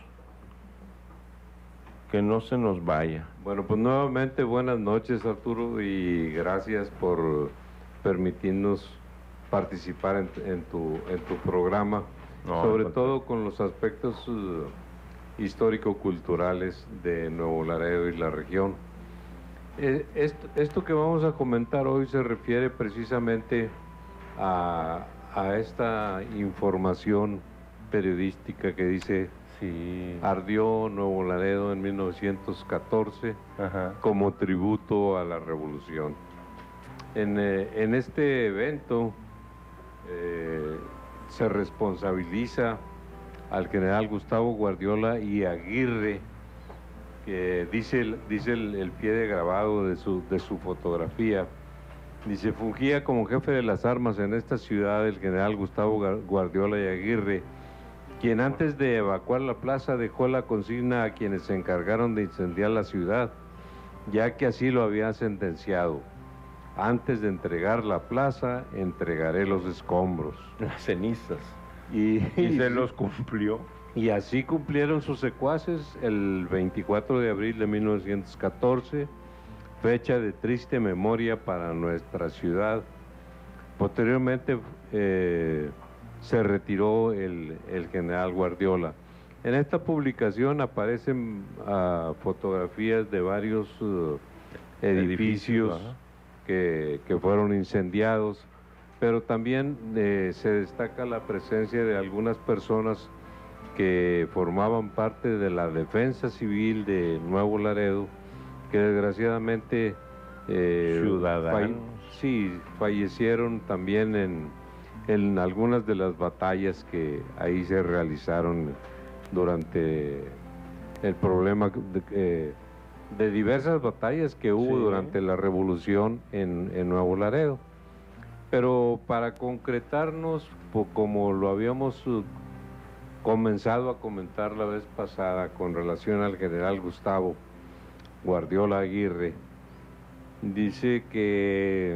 que no se nos vaya. Bueno, pues nuevamente buenas noches, Arturo, y gracias por permitirnos participar en, en, tu, en tu programa, no, sobre todo con los aspectos uh, histórico-culturales de Nuevo Laredo y la región. Eh, esto, esto que vamos a comentar hoy se refiere precisamente a, a esta información periodística que dice: sí, ardió Nuevo Laredo en mil novecientos catorce. Ajá. Como tributo a la revolución. En, eh, en este evento eh, se responsabiliza al general Gustavo Guardiola y Aguirre, que dice, el, dice el, el pie de grabado de su, de su fotografía. Dice: fungía como jefe de las armas en esta ciudad el general Gustavo Guardiola y Aguirre, quien antes de evacuar la plaza dejó la consigna a quienes se encargaron de incendiar la ciudad, ya que así lo había sentenciado: antes de entregar la plaza, entregaré los escombros. Las cenizas. Y, y se los cumplió. Y así cumplieron sus secuaces el veinticuatro de abril de mil novecientos catorce, fecha de triste memoria para nuestra ciudad. Posteriormente eh, se retiró el, el general Guardiola. En esta publicación aparecen uh, fotografías de varios uh, edificios que, que fueron incendiados, pero también eh, se destaca la presencia de algunas personas que formaban parte de la defensa civil de Nuevo Laredo, que desgraciadamente eh, ciudadanos falle sí, fallecieron también en, en algunas de las batallas que ahí se realizaron durante el problema de, eh, de diversas batallas que hubo sí. durante la revolución en, en Nuevo Laredo. Pero para concretarnos, como lo habíamos uh, comenzado a comentar la vez pasada con relación al general Gustavo Guardiola Aguirre, dice que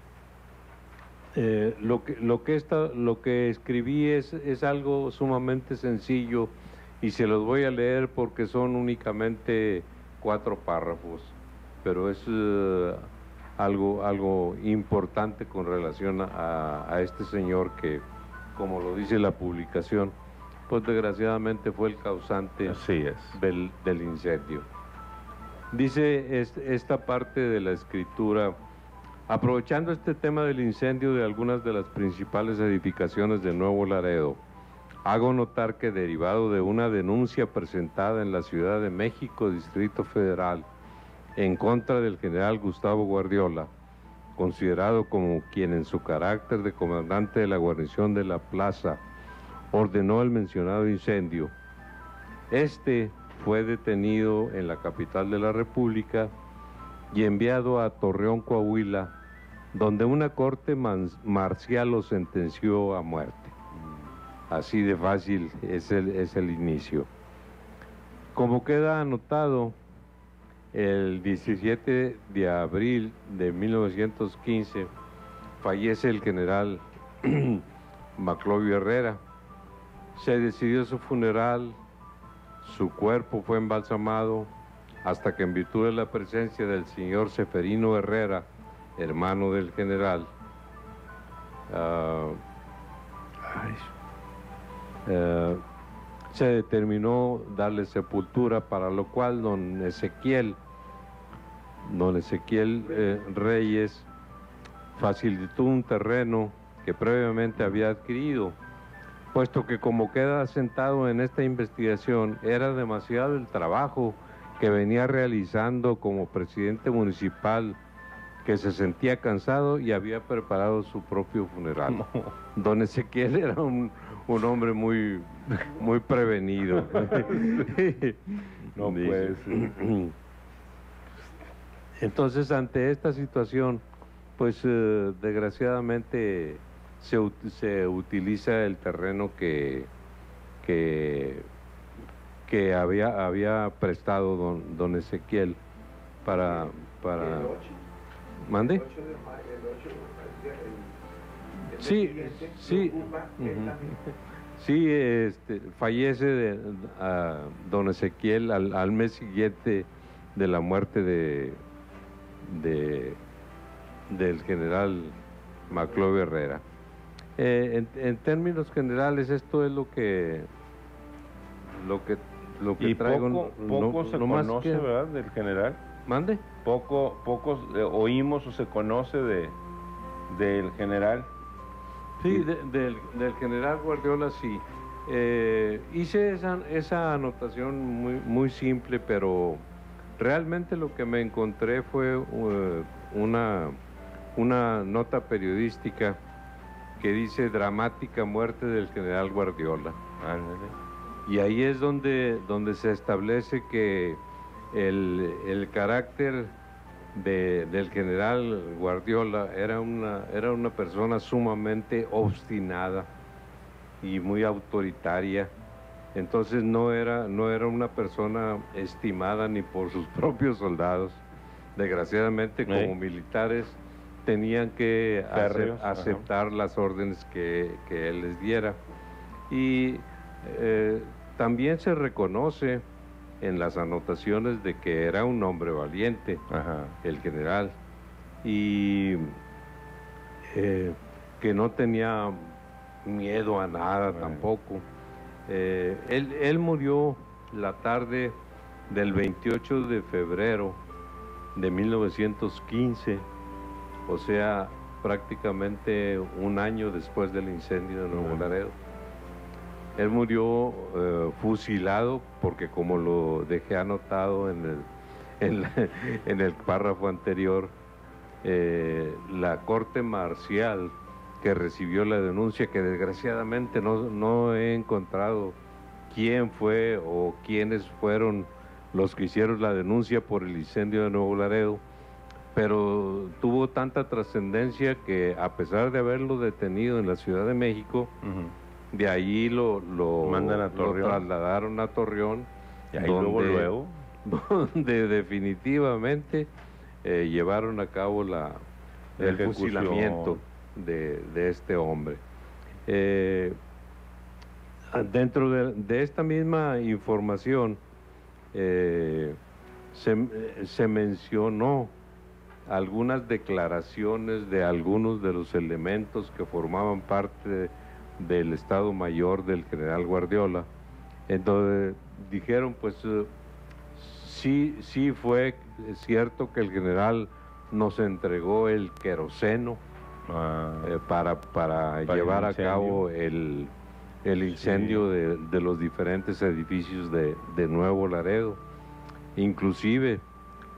eh, lo que lo que esta, lo que escribí es, es algo sumamente sencillo y se los voy a leer porque son únicamente cuatro párrafos, pero es uh, algo algo importante con relación a, a este señor que, como lo dice la publicación, pues desgraciadamente fue el causante Así es. del, del incendio. Dice es, esta parte de la escritura: aprovechando este tema del incendio de algunas de las principales edificaciones de Nuevo Laredo, hago notar que, derivado de una denuncia presentada en la Ciudad de México, Distrito Federal, en contra del general Gustavo Guardiola, considerado como quien en su carácter de comandante de la guarnición de la plaza ordenó el mencionado incendio. Este fue detenido en la capital de la República y enviado a Torreón, Coahuila, donde una corte marcial lo sentenció a muerte. Así de fácil es el, es el inicio. Como queda anotado, el diecisiete de abril de mil novecientos quince fallece el general Maclovio Herrera. Se decidió su funeral, su cuerpo fue embalsamado, hasta que en virtud de la presencia del señor Seferino Herrera, hermano del general, uh, uh, se determinó darle sepultura, para lo cual don Ezequiel, don Ezequiel eh, Reyes facilitó un terreno que previamente había adquirido, puesto que, como queda asentado en esta investigación, era demasiado el trabajo que venía realizando como presidente municipal, que se sentía cansado y había preparado su propio funeral. No. Don Ezequiel era un, un hombre muy, muy prevenido. No puede ser. Entonces, ante esta situación, pues eh, desgraciadamente se, se utiliza el terreno que, que, que había, había prestado don, don Ezequiel para... para ¿Mande? Sí, sí, uh-huh. Sí, este, fallece de, uh, don Ezequiel al, al mes siguiente de la muerte de, de del general Maclovio Herrera. Eh, en, en términos generales, esto es lo que lo que lo que y traigo. Poco, poco no, se no conoce, que... ¿verdad? Del general. ¿Mande? Poco, poco eh, oímos o se conoce de del general. Sí, de, del, del general Guardiola, sí. Eh, hice esa, esa anotación muy, muy simple, pero realmente lo que me encontré fue uh, una, una nota periodística que dice: dramática muerte del general Guardiola. Y ahí es donde, donde se establece que el, el carácter de, del general Guardiola era una, era una persona sumamente obstinada y muy autoritaria. Entonces no era, no era una persona estimada ni por sus propios soldados. Desgraciadamente, como ¿Eh? militares tenían que ace aceptar ajá. las órdenes que, que él les diera. Y eh, también se reconoce en las anotaciones de que era un hombre valiente, ajá. el general, y eh, que no tenía miedo a nada bueno. tampoco. Eh, él, él murió la tarde del veintiocho de febrero de mil novecientos quince, o sea, prácticamente un año después del incendio de Nuevo Laredo. Él murió eh, fusilado porque, como lo dejé anotado en el, en, la, en el párrafo anterior, eh, la corte marcial que recibió la denuncia, que desgraciadamente no, no he encontrado quién fue o quiénes fueron los que hicieron la denuncia por el incendio de Nuevo Laredo, pero tuvo tanta trascendencia que, a pesar de haberlo detenido en la Ciudad de México, uh-huh. de allí lo, lo, Mandan a lo trasladaron a Torreón, y ahí donde, luego, luego. donde definitivamente eh, llevaron a cabo la, el fusilamiento de, de este hombre. Eh, dentro de, de esta misma información eh, se, se mencionó algunas declaraciones de algunos de los elementos que formaban parte del Estado Mayor del general Guardiola, en donde dijeron, pues uh, sí, sí fue cierto que el general nos entregó el queroseno ah, eh, para, para, para llevar a cabo el, el incendio sí. de, de los diferentes edificios de, de Nuevo Laredo. Inclusive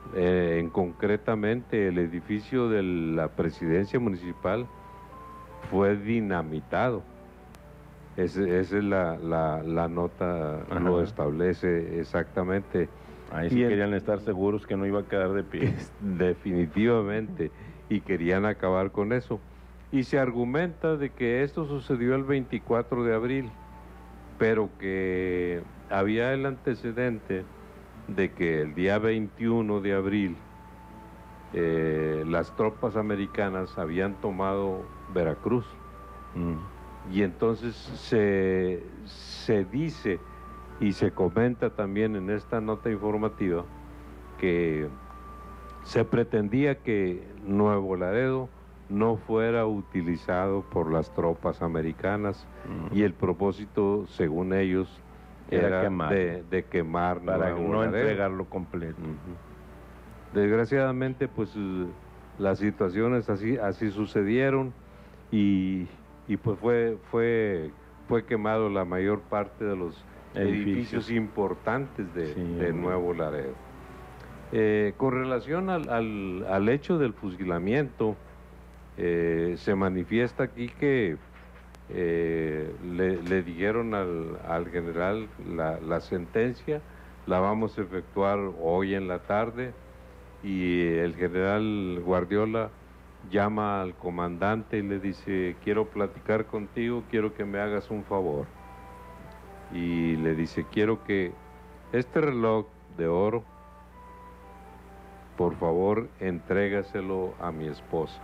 Eh, en concretamente el edificio de la presidencia municipal fue dinamitado. Es, esa es la, la, la nota, Ajá. lo establece exactamente. Ahí sí Y en- querían estar seguros que no iba a quedar de pie. Definitivamente, y querían acabar con eso. Y se argumenta de que esto sucedió el veinticuatro de abril, pero que había el antecedente de que el día veintiuno de abril eh, las tropas americanas habían tomado Veracruz. Y entonces se, se dice y se comenta también en esta nota informativa que se pretendía que Nuevo Laredo no fuera utilizado por las tropas americanas y el propósito, según ellos, Era era, quemarlo. de, de quemar Para Nuevo no Laredo. entregarlo completo. Desgraciadamente, pues eh, las situaciones así así sucedieron y, y pues fue fue fue quemado la mayor parte de los edificios, Edificios. importantes de, Sí, de hombre. Nuevo Laredo. Eh, con relación al, al, al hecho del fusilamiento, eh, se manifiesta aquí que eh, le, le dijeron al, al general la, la sentencia, la vamos a efectuar hoy en la tarde, y el general Guardiola llama al comandante y le dice, quiero platicar contigo, quiero que me hagas un favor. Y le dice, quiero que este reloj de oro, por favor, entrégaselo a mi esposa.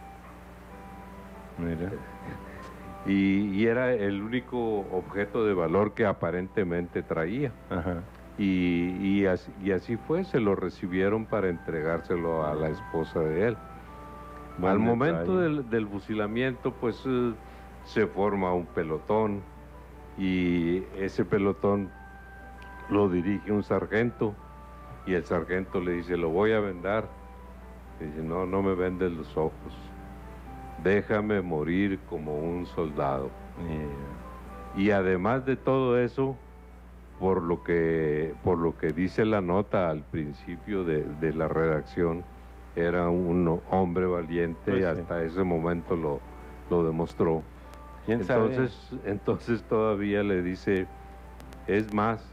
Mira. Y, y era el único objeto de valor que aparentemente traía. Ajá. Y, y, así, y así fue, se lo recibieron para entregárselo a la esposa de él. Buen Al momento detalle. del, del fusilamiento, pues eh, se forma un pelotón y ese pelotón lo dirige un sargento y el sargento le dice, lo voy a vendar. Y dice, no, no me vendes los ojos, déjame morir como un soldado. Y además de todo eso, por lo que, por lo que dice la nota al principio de, de la redacción, era un hombre valiente Pues y sí. hasta ese momento lo, lo demostró. ¿Quién sabe? Entonces, entonces todavía le dice, es más,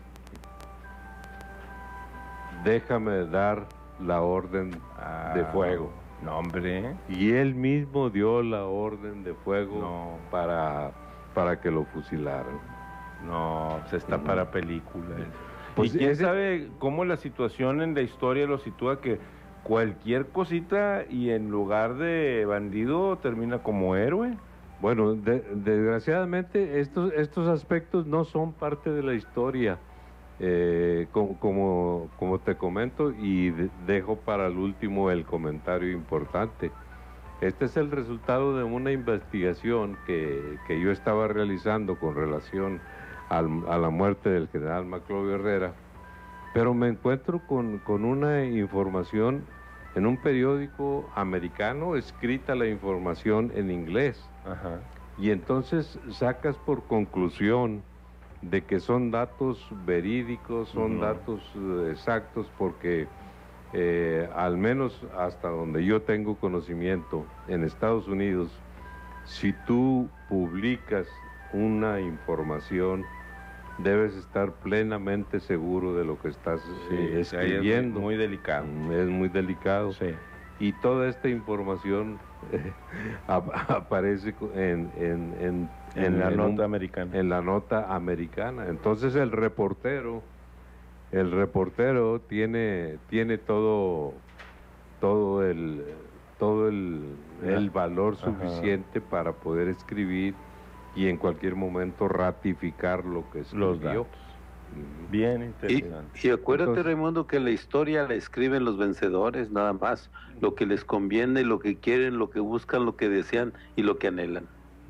déjame dar la orden de fuego. No, hombre. Y él mismo dio la orden de fuego para, para que lo fusilaran. No, se está Ujú. para películas. Pues ¿Y quién ese- sabe cómo la situación en la historia lo sitúa que cualquier cosita y en lugar de bandido termina como héroe? Bueno, de- desgraciadamente estos, estos aspectos no son parte de la historia, eh, como, como, como te comento, y de- dejo para el último el comentario importante. Este es el resultado de una investigación que, que yo estaba realizando con relación al- a la muerte del general Maclovio Herrera, pero me encuentro con, con una información en un periódico americano, escrita la información en inglés. Ajá. Y entonces sacas por conclusión de que son datos verídicos, son Ujú. datos eh, exactos, porque eh, al menos hasta donde yo tengo conocimiento en Estados Unidos, si tú publicas una información, debes estar plenamente seguro de lo que estás Sí, eh, ahí es muy- escribiendo. muy delicado. Es muy delicado. Sí. Y toda esta información eh, ap- aparece co- en, en, en, En la un- nota americana. En la nota americana. Entonces el reportero, el reportero tiene, tiene todo, todo el, todo el, el valor Ajá. suficiente para poder escribir y en cualquier momento ratificar lo que escribió. Los datos. Bien Y, interesante. y acuérdate, Entonces- Raimundo, que la historia la escriben los vencedores, nada más. Lo que les conviene, lo que quieren, lo que buscan, lo que desean y lo que anhelan.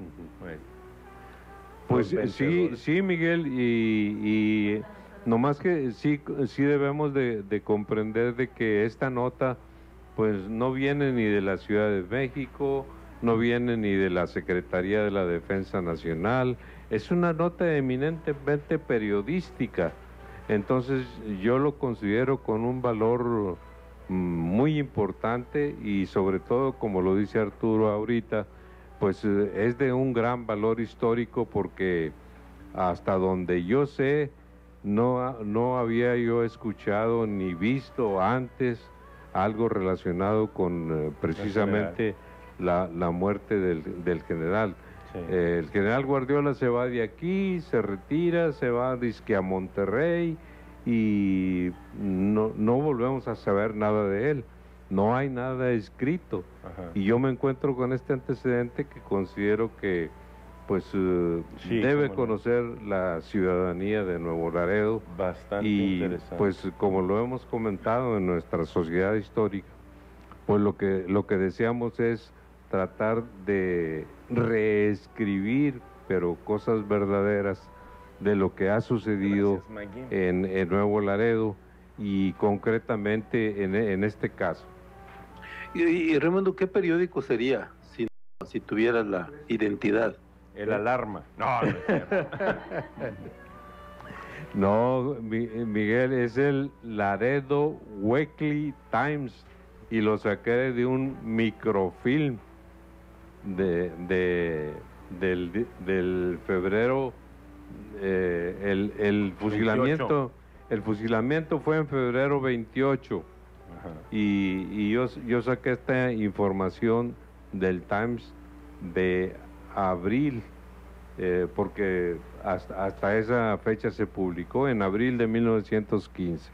Pues Los sí, vencedores. sí, Miguel, y, y nomás que sí, sí debemos de, de comprender de que esta nota pues no viene ni de la Ciudad de México, no viene ni de la Secretaría de la Defensa Nacional, es una nota eminentemente periodística. Entonces yo lo considero con un valor muy importante y sobre todo, como lo dice Arturo ahorita, pues eh, es de un gran valor histórico porque hasta donde yo sé, no, no había yo escuchado ni visto antes algo relacionado con eh, precisamente la, la muerte del, del general. Sí. Eh, el general Guardiola se va de aquí, se retira, se va dizque a Monterrey y no, no volvemos a saber nada de él. No hay nada escrito. Ajá. Y yo me encuentro con este antecedente que considero que pues uh, sí, debe conocer no. la ciudadanía de Nuevo Laredo. Bastante y, interesante. Pues como lo hemos comentado en nuestra sociedad histórica, pues lo que, lo que deseamos es tratar de reescribir, pero cosas verdaderas, de lo que ha sucedido en, en Nuevo Laredo y concretamente en, en este caso. Y, y Raimundo, ¿qué periódico sería si, si tuvieras la identidad? El Alarma. No, no es cierto. No, Miguel, es el Laredo Weekly Times y lo saqué de un microfilm de, de, del, del febrero, eh, el, el fusilamiento, veintiocho. El fusilamiento fue en febrero veintiocho. Ajá. Y, y yo, yo saqué esta información del Times de abril, eh, porque hasta, hasta esa fecha se publicó, en abril de mil novecientos quince.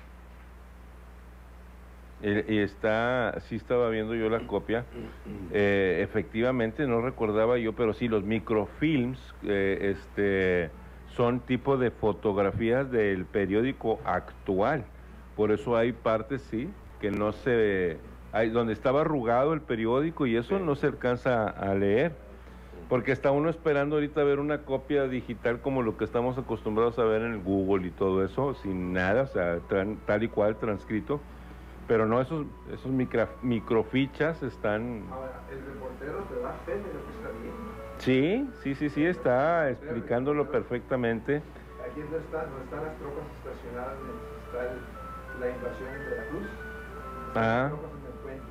Y está, sí estaba viendo yo la copia, eh, efectivamente no recordaba yo, pero sí, los microfilms eh, este, son tipo de fotografías del periódico actual, por eso hay partes, sí, que no se, hay, donde estaba arrugado el periódico y eso sí. No se alcanza a leer, porque está uno esperando ahorita ver una copia digital como lo que estamos acostumbrados a ver en el Google y todo eso, sin nada, o sea, tran, tal y cual transcrito. Pero no, esos, esos micro, microfichas están... Ahora, el reportero te da fe de lo que está viendo. Sí, sí, sí, sí, está explicándolo perfectamente. Aquí no están, no están las tropas estacionadas, está el, la invasión en Veracruz, ah. las tropas en el puente.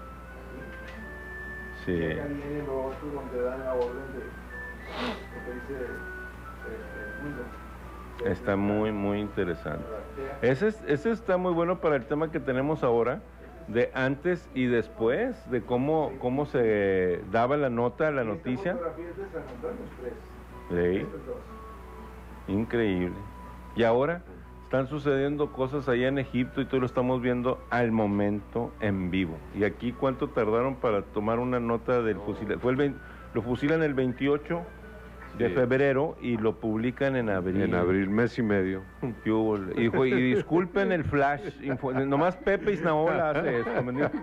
Sí. Y acá viene lo otro donde dan la orden de lo que dice el mundo. Está muy, muy interesante. Ese, es, ese está muy bueno para el tema que tenemos ahora, de antes y después, de cómo, cómo se daba la nota, la noticia. Sí. Increíble. Y ahora están sucediendo cosas allá en Egipto y todo lo estamos viendo al momento en vivo. Y aquí, ¿cuánto tardaron para tomar una nota del fusil? Fue el veinte, lo fusilan el veintiocho de febrero y lo publican en abril. En abril, mes y medio. Y, y disculpen el flash, info, nomás Pepe Isnaola hace eso.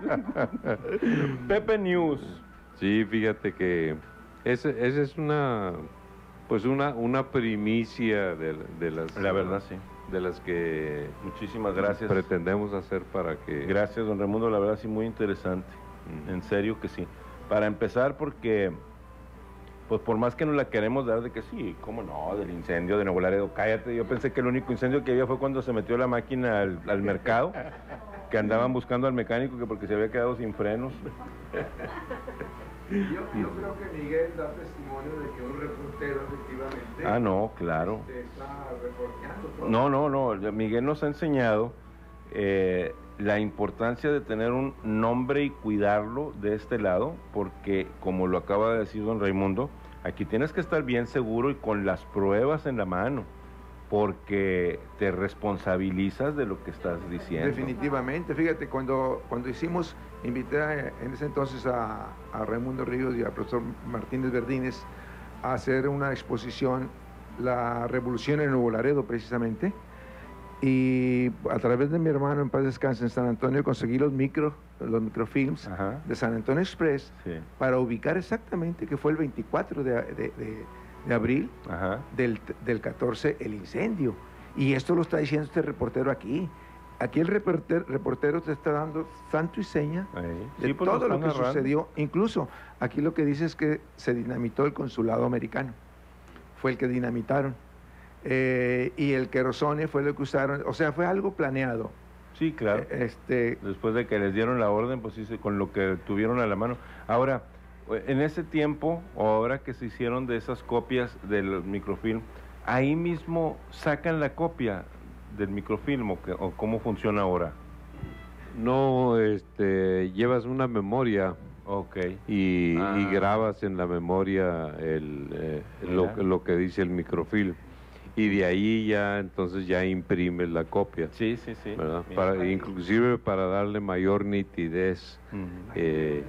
Pepe News. Sí, fíjate que esa ese es una, pues una, una primicia de, de las... La verdad, sí. De las que... Muchísimas gracias. Pretendemos hacer para que... Gracias, don Raimundo, la verdad sí, muy interesante. Mm. En serio que sí. Para empezar, porque... Pues por más que nos la queremos dar de que sí, cómo no, del incendio de Nuevo Laredo, cállate, yo pensé que el único incendio que había fue cuando se metió la máquina al, al mercado, que andaban buscando al mecánico que porque se había quedado sin frenos. Yo, yo creo que Miguel da testimonio de que un reportero efectivamente... Ah, no, claro. Este, está reporteando todo. No, no, no, Miguel nos ha enseñado eh, la importancia de tener un nombre y cuidarlo de este lado, porque como lo acaba de decir don Raimundo, aquí tienes que estar bien seguro y con las pruebas en la mano, porque te responsabilizas de lo que estás diciendo. Definitivamente, fíjate, cuando, cuando hicimos, invité a, en ese entonces a, a Raimundo Ríos y al profesor Martínez Verdines a hacer una exposición, la revolución en Nuevo Laredo precisamente, y a través de mi hermano en paz descanse en San Antonio conseguí los micro, los microfilms Ajá. de San Antonio Express sí. para ubicar exactamente que fue el veinticuatro de, de, de, de abril Ajá. Del, del catorce el incendio. Y esto lo está diciendo este reportero aquí. Aquí el reportero, reportero te está dando santo y seña sí, de pues todo lo, lo que narrando. Sucedió. Incluso aquí lo que dice es que se dinamitó el consulado americano. Fue el que dinamitaron. Eh, y el querosone fue lo que usaron, o sea, fue algo planeado. Sí, claro. Este, Después de que les dieron la orden, pues sí, con lo que tuvieron a la mano. Ahora, en ese tiempo, o ahora que se hicieron de esas copias del microfilm, ahí mismo sacan la copia del microfilm, o, que, o cómo funciona ahora. No, este, llevas una memoria. Okay. Y, Ah. y grabas en la memoria el, eh, lo, lo que dice el microfilm. Y de ahí ya, entonces ya imprimes la copia. Sí, sí, sí. ¿Verdad? Bien. Para, inclusive para darle mayor nitidez. Ujú. eh,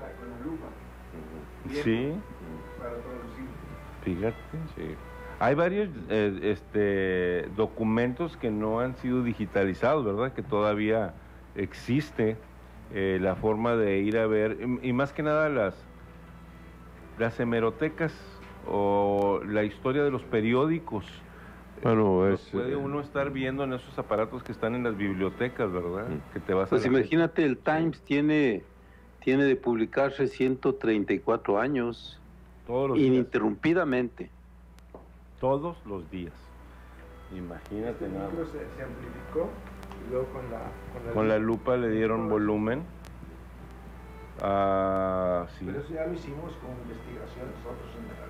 Sí. Fíjate. Sí. Hay varios eh, este, documentos que no han sido digitalizados, ¿verdad? Que todavía existe eh, la forma de ir a ver, y, y más que nada las, las hemerotecas o la historia de los periódicos. Bueno, Los es... puede uno estar viendo en esos aparatos que están en las bibliotecas, ¿verdad? Que te vas Pues a la- imagínate, el Times tiene, tiene de publicarse ciento treinta y cuatro años Todos los días. ininterrumpidamente. Todos los días. Imagínate nada más. se, se amplificó y luego con la, con la, Con la lupa le dieron volumen. Ah, sí. Pero eso ya lo hicimos con investigación nosotros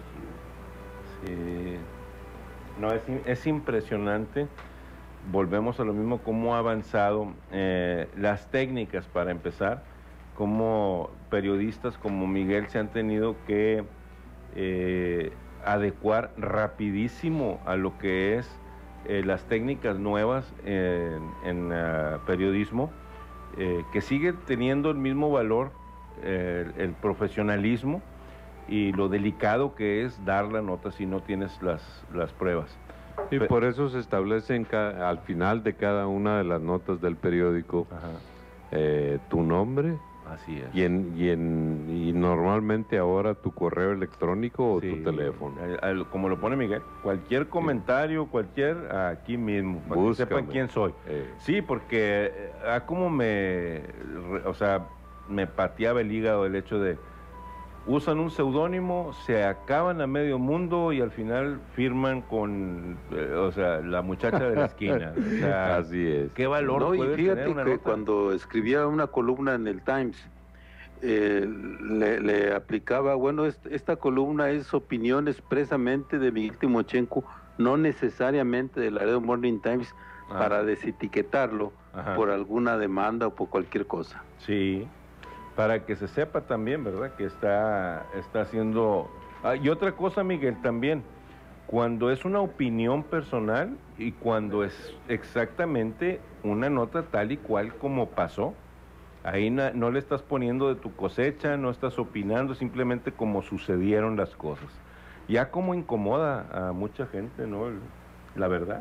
en el archivo. Sí. No, es, im- es impresionante. Volvemos a lo mismo, cómo ha avanzado eh, las técnicas para empezar, cómo periodistas como Miguel se han tenido que eh, adecuar rapidísimo a lo que es eh, las técnicas nuevas en, en ah, periodismo, eh, que sigue teniendo el mismo valor, eh, el, el profesionalismo y lo delicado que es dar la nota si no tienes las, las pruebas. Y Pe- por eso se establecen ca- al final de cada una de las notas del periódico eh, tu nombre. Así es. Y, en, y, en, y normalmente ahora tu correo electrónico o Sí, tu teléfono. al- al- como lo pone Miguel, cualquier comentario, cualquier, aquí mismo, para que Búscame. sepan quién soy. Eh. Sí, porque eh, ah, como me, re- o sea, me pateaba el hígado el hecho de, usan un seudónimo, se acaban a medio mundo y al final firman con, eh, o sea, la muchacha de la esquina. O sea, Así es. ¿qué valor No, y puede fíjate tener una que nota? cuando escribía una columna en el Times, eh, le, le aplicaba, bueno, est- esta columna es opinión expresamente de Miguel Timochenko, no necesariamente del Laredo Morning Times, Ah. para desetiquetarlo Ajá. por alguna demanda o por cualquier cosa. Sí, para que se sepa también, ¿verdad? Que está, está haciendo... Ah, y otra cosa, Miguel, también, cuando es una opinión personal y cuando es exactamente una nota tal y cual como pasó, ahí na- no le estás poniendo de tu cosecha, no estás opinando, simplemente como sucedieron las cosas. Ya como incomoda a mucha gente, ¿no? El- La verdad.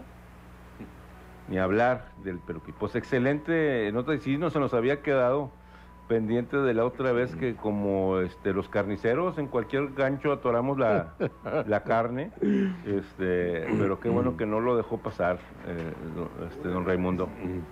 Ni hablar del peluquín. Pues excelente nota, y sí, no se nos había quedado pendiente de la otra vez que como este los carniceros en cualquier gancho atoramos la, la carne, este, pero qué bueno que no lo dejó pasar eh, don- este, don Raimundo.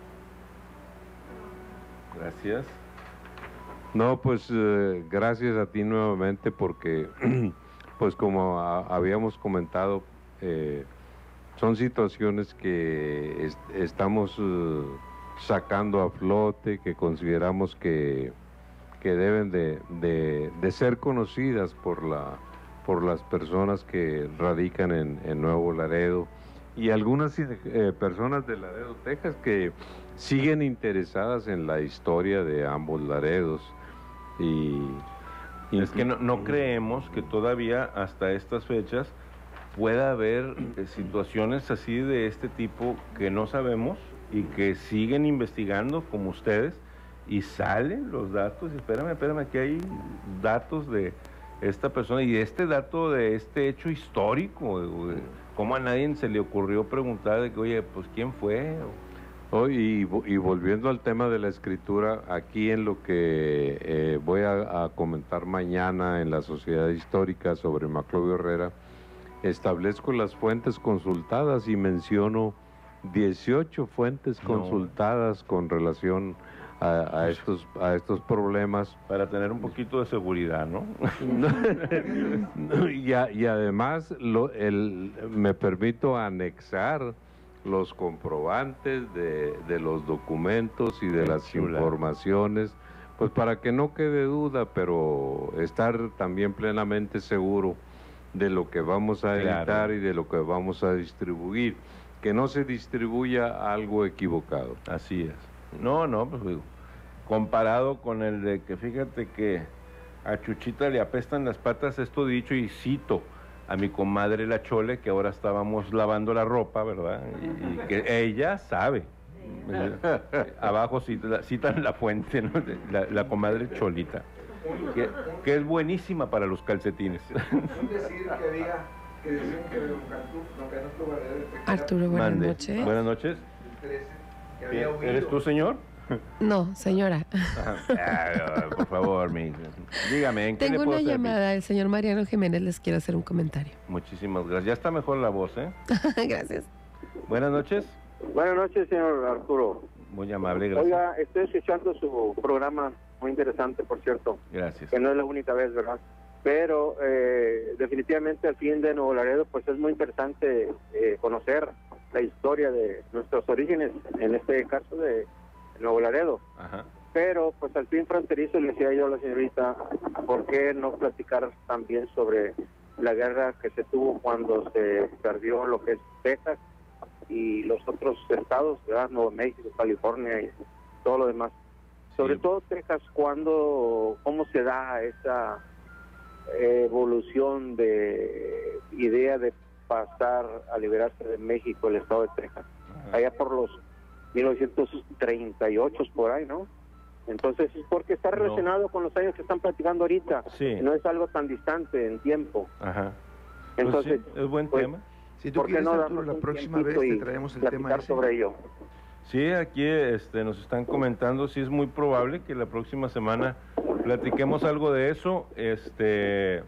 Gracias. No, pues eh, gracias a ti nuevamente porque, pues como a- habíamos comentado, eh, son situaciones que est- estamos eh, sacando a flote, que consideramos que, que deben de, de- de ser conocidas por, la, por las personas que radican en, en Nuevo Laredo y algunas eh, personas de Laredo, Texas, que siguen interesadas en la historia de ambos Laredos. Y, Es que no, no creemos que todavía hasta estas fechas pueda haber eh, situaciones así de este tipo que no sabemos y que siguen investigando como ustedes y salen los datos. Y espérame, espérame, aquí hay datos de esta persona y este dato de este hecho histórico, de, de cómo a nadie se le ocurrió preguntar de que, oye, pues ¿quién fue? Oh, y, vo- y volviendo al tema de la escritura, aquí en lo que eh, voy a, a comentar mañana en la Sociedad Histórica sobre Maclovio Herrera, establezco las fuentes consultadas y menciono dieciocho fuentes No. consultadas con relación a, a estos, a estos problemas. Para tener un poquito de seguridad, ¿no? No, y, a- y además lo, el, me permito anexar los comprobantes de, de los documentos y de las chula. informaciones, pues para que no quede duda, pero estar también plenamente seguro de lo que vamos a editar Claro. y de lo que vamos a distribuir, que no se distribuya algo equivocado. Así es. No, no, pues digo, comparado con el de que fíjate que a Chuchita le apestan las patas, esto dicho, y cito a mi comadre la Chole, que ahora estábamos lavando la ropa, ¿verdad? Y, y que ella sabe. Abajo citan, citan la fuente, ¿no? la, la comadre Cholita, que, que es buenísima para los calcetines. Un decir que había, que decían que don Carlos Varadero... Arturo, buenas Mande. noches. Buenas noches. que había huido. ¿Eres tú, señor? No, señora. Ah, por favor, mi, dígame, ¿en qué Tengo le puedo una servir? llamada. El señor Mariano Jiménez les quiere hacer un comentario. Muchísimas gracias. Ya está mejor la voz, ¿eh? Gracias. Buenas noches. Buenas noches, señor Arturo. Muy amable, gracias. Oiga, estoy escuchando su programa, muy interesante, por cierto. Gracias. Que no es la única vez, ¿verdad? Pero eh, definitivamente al fin de Nuevo Laredo, pues es muy interesante eh, conocer la historia de nuestros orígenes, en este caso de Nuevo Laredo. Ajá. Pero pues al fin fronterizo, le decía yo a la señorita, ¿por qué no platicar también sobre la guerra que se tuvo cuando se perdió lo que es Texas y los otros estados, ¿verdad? Nuevo México, California y todo lo demás? Sobre todo Texas, cuando, ¿cómo se da esa evolución de idea de pasar a liberarse de México, el estado de Texas? Allá por los mil novecientos treinta y ocho, por ahí, ¿no? Entonces, porque está relacionado no. con los años que están platicando ahorita. Sí. No es algo tan distante en tiempo. Ajá. Entonces, pues sí, es buen pues, tema. Si tú ¿por qué quieres, no Arturo, la próxima vez te traemos el tema ese? sobre ello? Sí, aquí este, nos están comentando, sí es muy probable que la próxima semana platiquemos algo de eso. Este,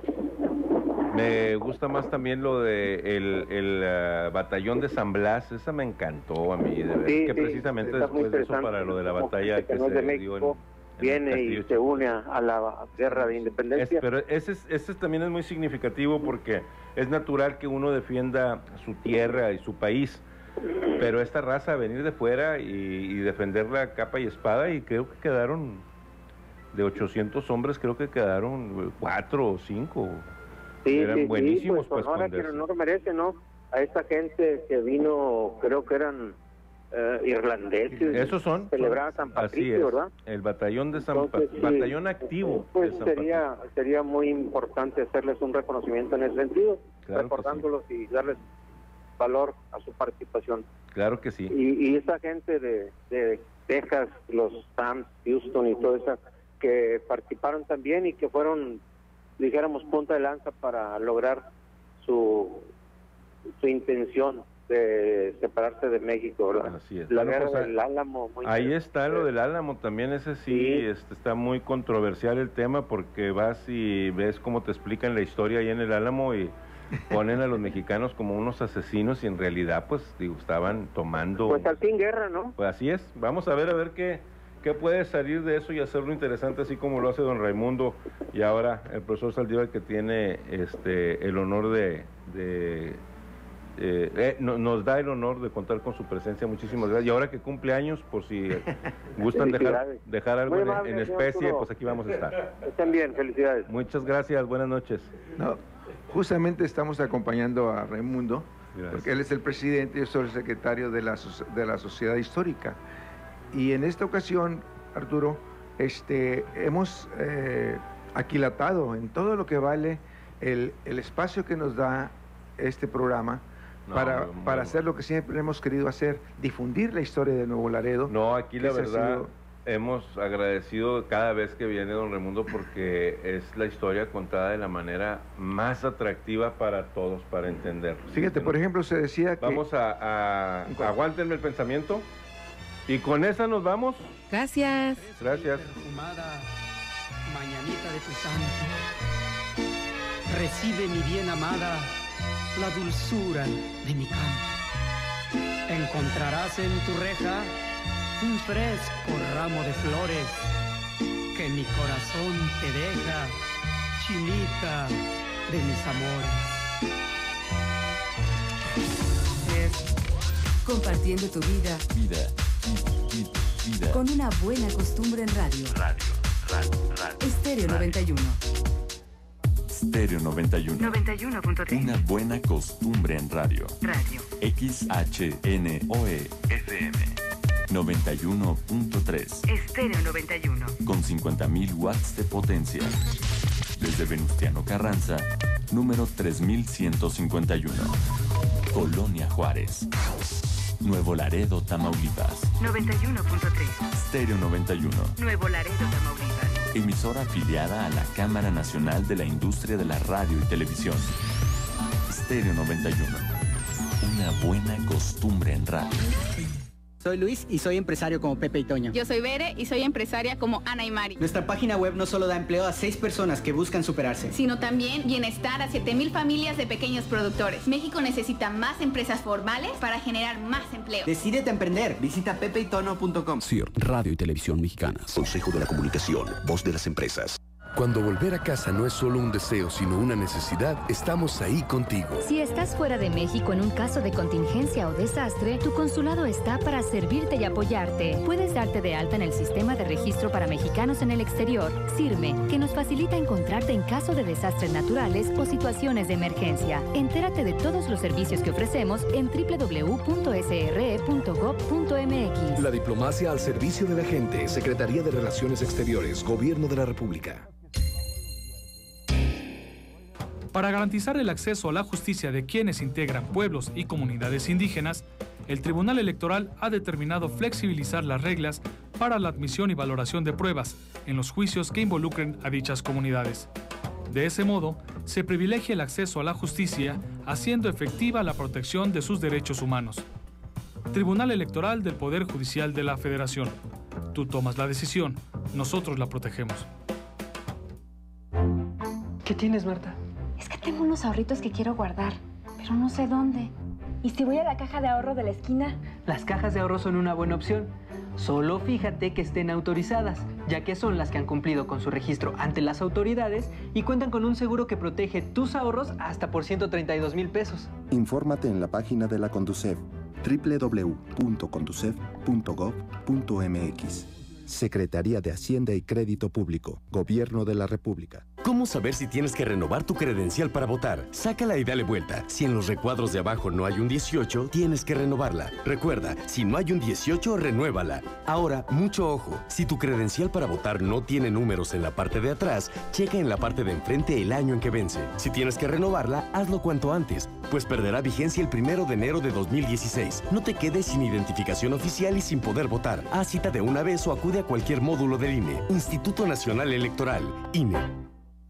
me gusta más también lo de el, el uh, batallón de San Blas, esa me encantó a mí, de verdad, sí, que sí, precisamente después de eso, para lo de la batalla que, que no se es de dio México, en, viene en y se une a, a la guerra de independencia. Es, pero ese, es, ese también es muy significativo porque es natural que uno defienda su tierra y su país, pero esta raza venir de fuera y, y defenderla capa y espada, y creo que quedaron de ochocientos hombres, creo que quedaron cuatro o cinco. Sí, eran sí, buenísimos sí, pues para honor que esconderse. no lo merece, ¿no? A esta gente que vino, creo que eran eh, irlandeses. Esos son. Celebraban San Así Patricio, es. ¿verdad? El batallón de San Entonces, Pa- sí, batallón activo. Pues de San sería sería muy importante hacerles un reconocimiento en ese sentido, Claro que recordándolos y darles valor a su participación. Claro que sí. Y, y esa gente de, de Texas, los Sam, Houston y todo eso, que participaron también y que fueron, dijéramos, punta de lanza para lograr su, su intención de separarse de México, ¿verdad? Así es. La Bueno, guerra pues, del Álamo. Muy Ahí está lo del Álamo también, ese sí, Sí. Este, está muy controversial el tema, porque vas y ves cómo te explican la historia ahí en el Álamo y ponen a los mexicanos como unos asesinos, y en realidad pues digo, estaban tomando... Pues al fin guerra, ¿no? Pues así es. Vamos a ver a ver qué, qué puede salir de eso y hacerlo interesante, así como lo hace don Raimundo y ahora el profesor Saldívar, que tiene este el honor de... de eh, eh, no, nos da el honor de contar con su presencia. Muchísimas gracias. Y ahora que cumple años, por si gustan dejar, dejar algo Muy en, amable, en señor especie, Arturo. pues aquí vamos a estar. Estén bien, felicidades. Muchas gracias, buenas noches. No, justamente estamos acompañando a Raimundo, Gracias. porque él es el presidente y yo soy el secretario de la, soci- de la Sociedad Histórica. Y en esta ocasión, Arturo, este, hemos eh, aquilatado en todo lo que vale el, el espacio que nos da este programa No, para, muy para hacer lo que siempre hemos querido hacer, difundir la historia de Nuevo Laredo. No, aquí la Ese ha verdad sido- hemos agradecido cada vez que viene don Raimundo, porque es la historia contada de la manera más atractiva para todos, para entenderlo. Fíjate, por ejemplo, se decía que... Vamos a, a aguántenme el pensamiento y con esa nos vamos. Gracias. Gracias. Perfumada mañanita de tu santo, recibe mi bien amada la dulzura de mi canto. Encontrarás en tu reja un fresco ramo de flores que mi corazón te deja, chinita de mis amores. Es Compartiendo tu vida. Vida. Vida. Vida. Con una buena costumbre en radio. Radio. Radio. Radio. Estéreo noventa y uno. Estéreo noventa y uno. noventa y uno punto tres. Una buena costumbre en radio. Radio. X H N O E F M noventa y uno punto tres. Estéreo noventa y uno. Con cincuenta mil watts de potencia. Desde Venustiano Carranza, número tres mil ciento cincuenta y uno. Colonia Juárez. Nuevo Laredo, Tamaulipas. noventa y uno punto tres. Estéreo noventa y uno. Nuevo Laredo, Tamaulipas. Emisora afiliada a la Cámara Nacional de la Industria de la Radio y Televisión. Estéreo noventa y uno. Una buena costumbre en radio. Soy Luis y soy empresario como Pepe y Toño. Yo soy Bere y soy empresaria como Ana y Mari. Nuestra página web no solo da empleo a seis personas que buscan superarse, sino también bienestar a siete mil familias de pequeños productores. México necesita más empresas formales para generar más empleo. Decídete a emprender. Visita pepe y tono punto com. C I R, Radio y Televisión Mexicanas. Consejo de la Comunicación, voz de las empresas. Cuando volver a casa no es solo un deseo, sino una necesidad, estamos ahí contigo. Si estás fuera de México en un caso de contingencia o desastre, tu consulado está para servirte y apoyarte. Puedes darte de alta en el Sistema de Registro para Mexicanos en el Exterior, SIRME, que nos facilita encontrarte en caso de desastres naturales o situaciones de emergencia. Entérate de todos los servicios que ofrecemos en doble u doble u doble u punto s r e punto gov punto m x. La diplomacia al servicio de la gente. Secretaría de Relaciones Exteriores, Gobierno de la República. Para garantizar el acceso a la justicia de quienes integran pueblos y comunidades indígenas, el Tribunal Electoral ha determinado flexibilizar las reglas para la admisión y valoración de pruebas en los juicios que involucren a dichas comunidades. De ese modo, se privilegia el acceso a la justicia, haciendo efectiva la protección de sus derechos humanos. Tribunal Electoral del Poder Judicial de la Federación. Tú tomas la decisión, nosotros la protegemos. ¿Qué tienes, Marta? Es que tengo unos ahorritos que quiero guardar, pero no sé dónde. ¿Y si voy a la caja de ahorro de la esquina? Las cajas de ahorro son una buena opción. Solo fíjate que estén autorizadas, ya que son las que han cumplido con su registro ante las autoridades y cuentan con un seguro que protege tus ahorros hasta por ciento treinta y dos mil pesos. Infórmate en la página de la Conducef, doble u doble u doble u punto conducef punto gov punto m x. Secretaría de Hacienda y Crédito Público, Gobierno de la República. ¿Cómo saber si tienes que renovar tu credencial para votar? Sácala y dale vuelta. Si en los recuadros de abajo no hay un dieciocho, tienes que renovarla. Recuerda, si no hay un dieciocho, renuévala. Ahora, mucho ojo. Si tu credencial para votar no tiene números en la parte de atrás, checa en la parte de enfrente el año en que vence. Si tienes que renovarla, hazlo cuanto antes, pues perderá vigencia el primero de enero de dos mil dieciséis. No te quedes sin identificación oficial y sin poder votar. Haz cita de una vez o acude a cualquier módulo del I N E. Instituto Nacional Electoral, I N E.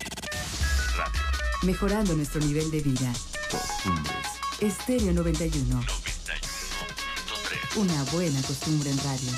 Mejorando nuestro nivel de vida. Costumbres. Estéreo noventa y uno. Una buena costumbre en radio.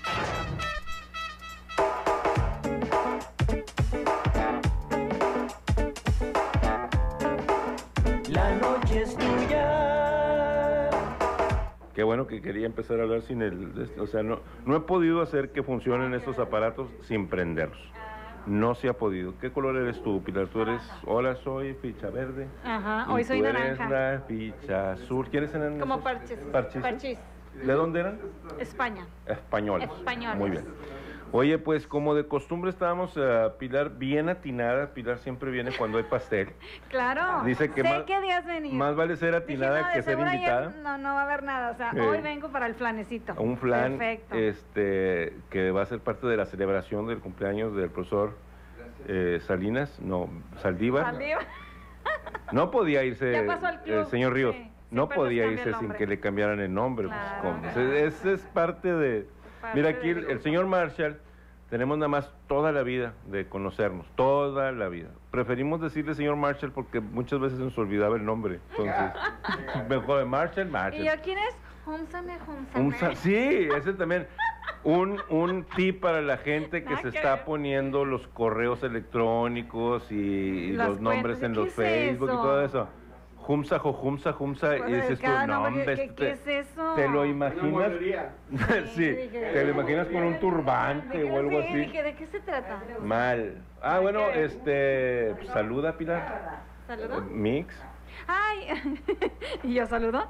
La noche es tuya. Qué bueno que quería empezar a hablar sin el... O sea, no, no he podido hacer que funcionen estos aparatos sin prenderlos. No se ha podido. ¿Qué color eres tú, Pilar? Tú eres... Hola, soy ficha verde. Ajá, y hoy soy tú naranja. Eres la ficha azul. ¿Quiénes eran? Como esos? parches. Parches. Parchís. ¿De dónde eran? España. Españoles. Españoles. Muy bien. Oye, pues como de costumbre estábamos a Pilar bien atinada. Pilar siempre viene cuando hay pastel. Claro. Dice que sé más, qué días venir. más vale ser atinada Dije, no, que de ser seguro invitada. ayer no, no va a haber nada. O sea, Eh, hoy vengo para el flanecito. Un flan Perfecto. este, que va a ser parte de la celebración del cumpleaños del profesor eh, Salinas, no, Saldívar. Saldívar. No podía irse Ya pasó al club, el señor Ríos. sí. No Siempre podía les cambia irse el sin nombre. que le cambiaran el nombre. Claro. Pues, ¿cómo? Ese es parte de... Parte Mira, aquí del el, el señor Marshall, tenemos nada más toda la vida de conocernos, toda la vida. Preferimos decirle señor Marshall porque muchas veces nos olvidaba el nombre. Entonces, mejor de Marshall, Marshall. ¿Y yo quién es? Humsame, humsame. Un sa- sí, ese también. Un, un tip para la gente que Nada se que está ver. poniendo los correos electrónicos y, y Las los nombres cuentas, en ¿qué los es Facebook y eso? todo eso. Humsa, jo, humsa, humsa, Pues y dices tú, cada no, nombre, hombre, ¿qué- este- qué es eso? ¿Te lo imaginas? sí, dije, te lo imaginas con un turbante o algo Sí, así. dije, ¿de qué se trata? Mal. Ah, bueno, este, saluda, Pilar. ¿Saludo? Mix. Ay, ¿y yo saludo?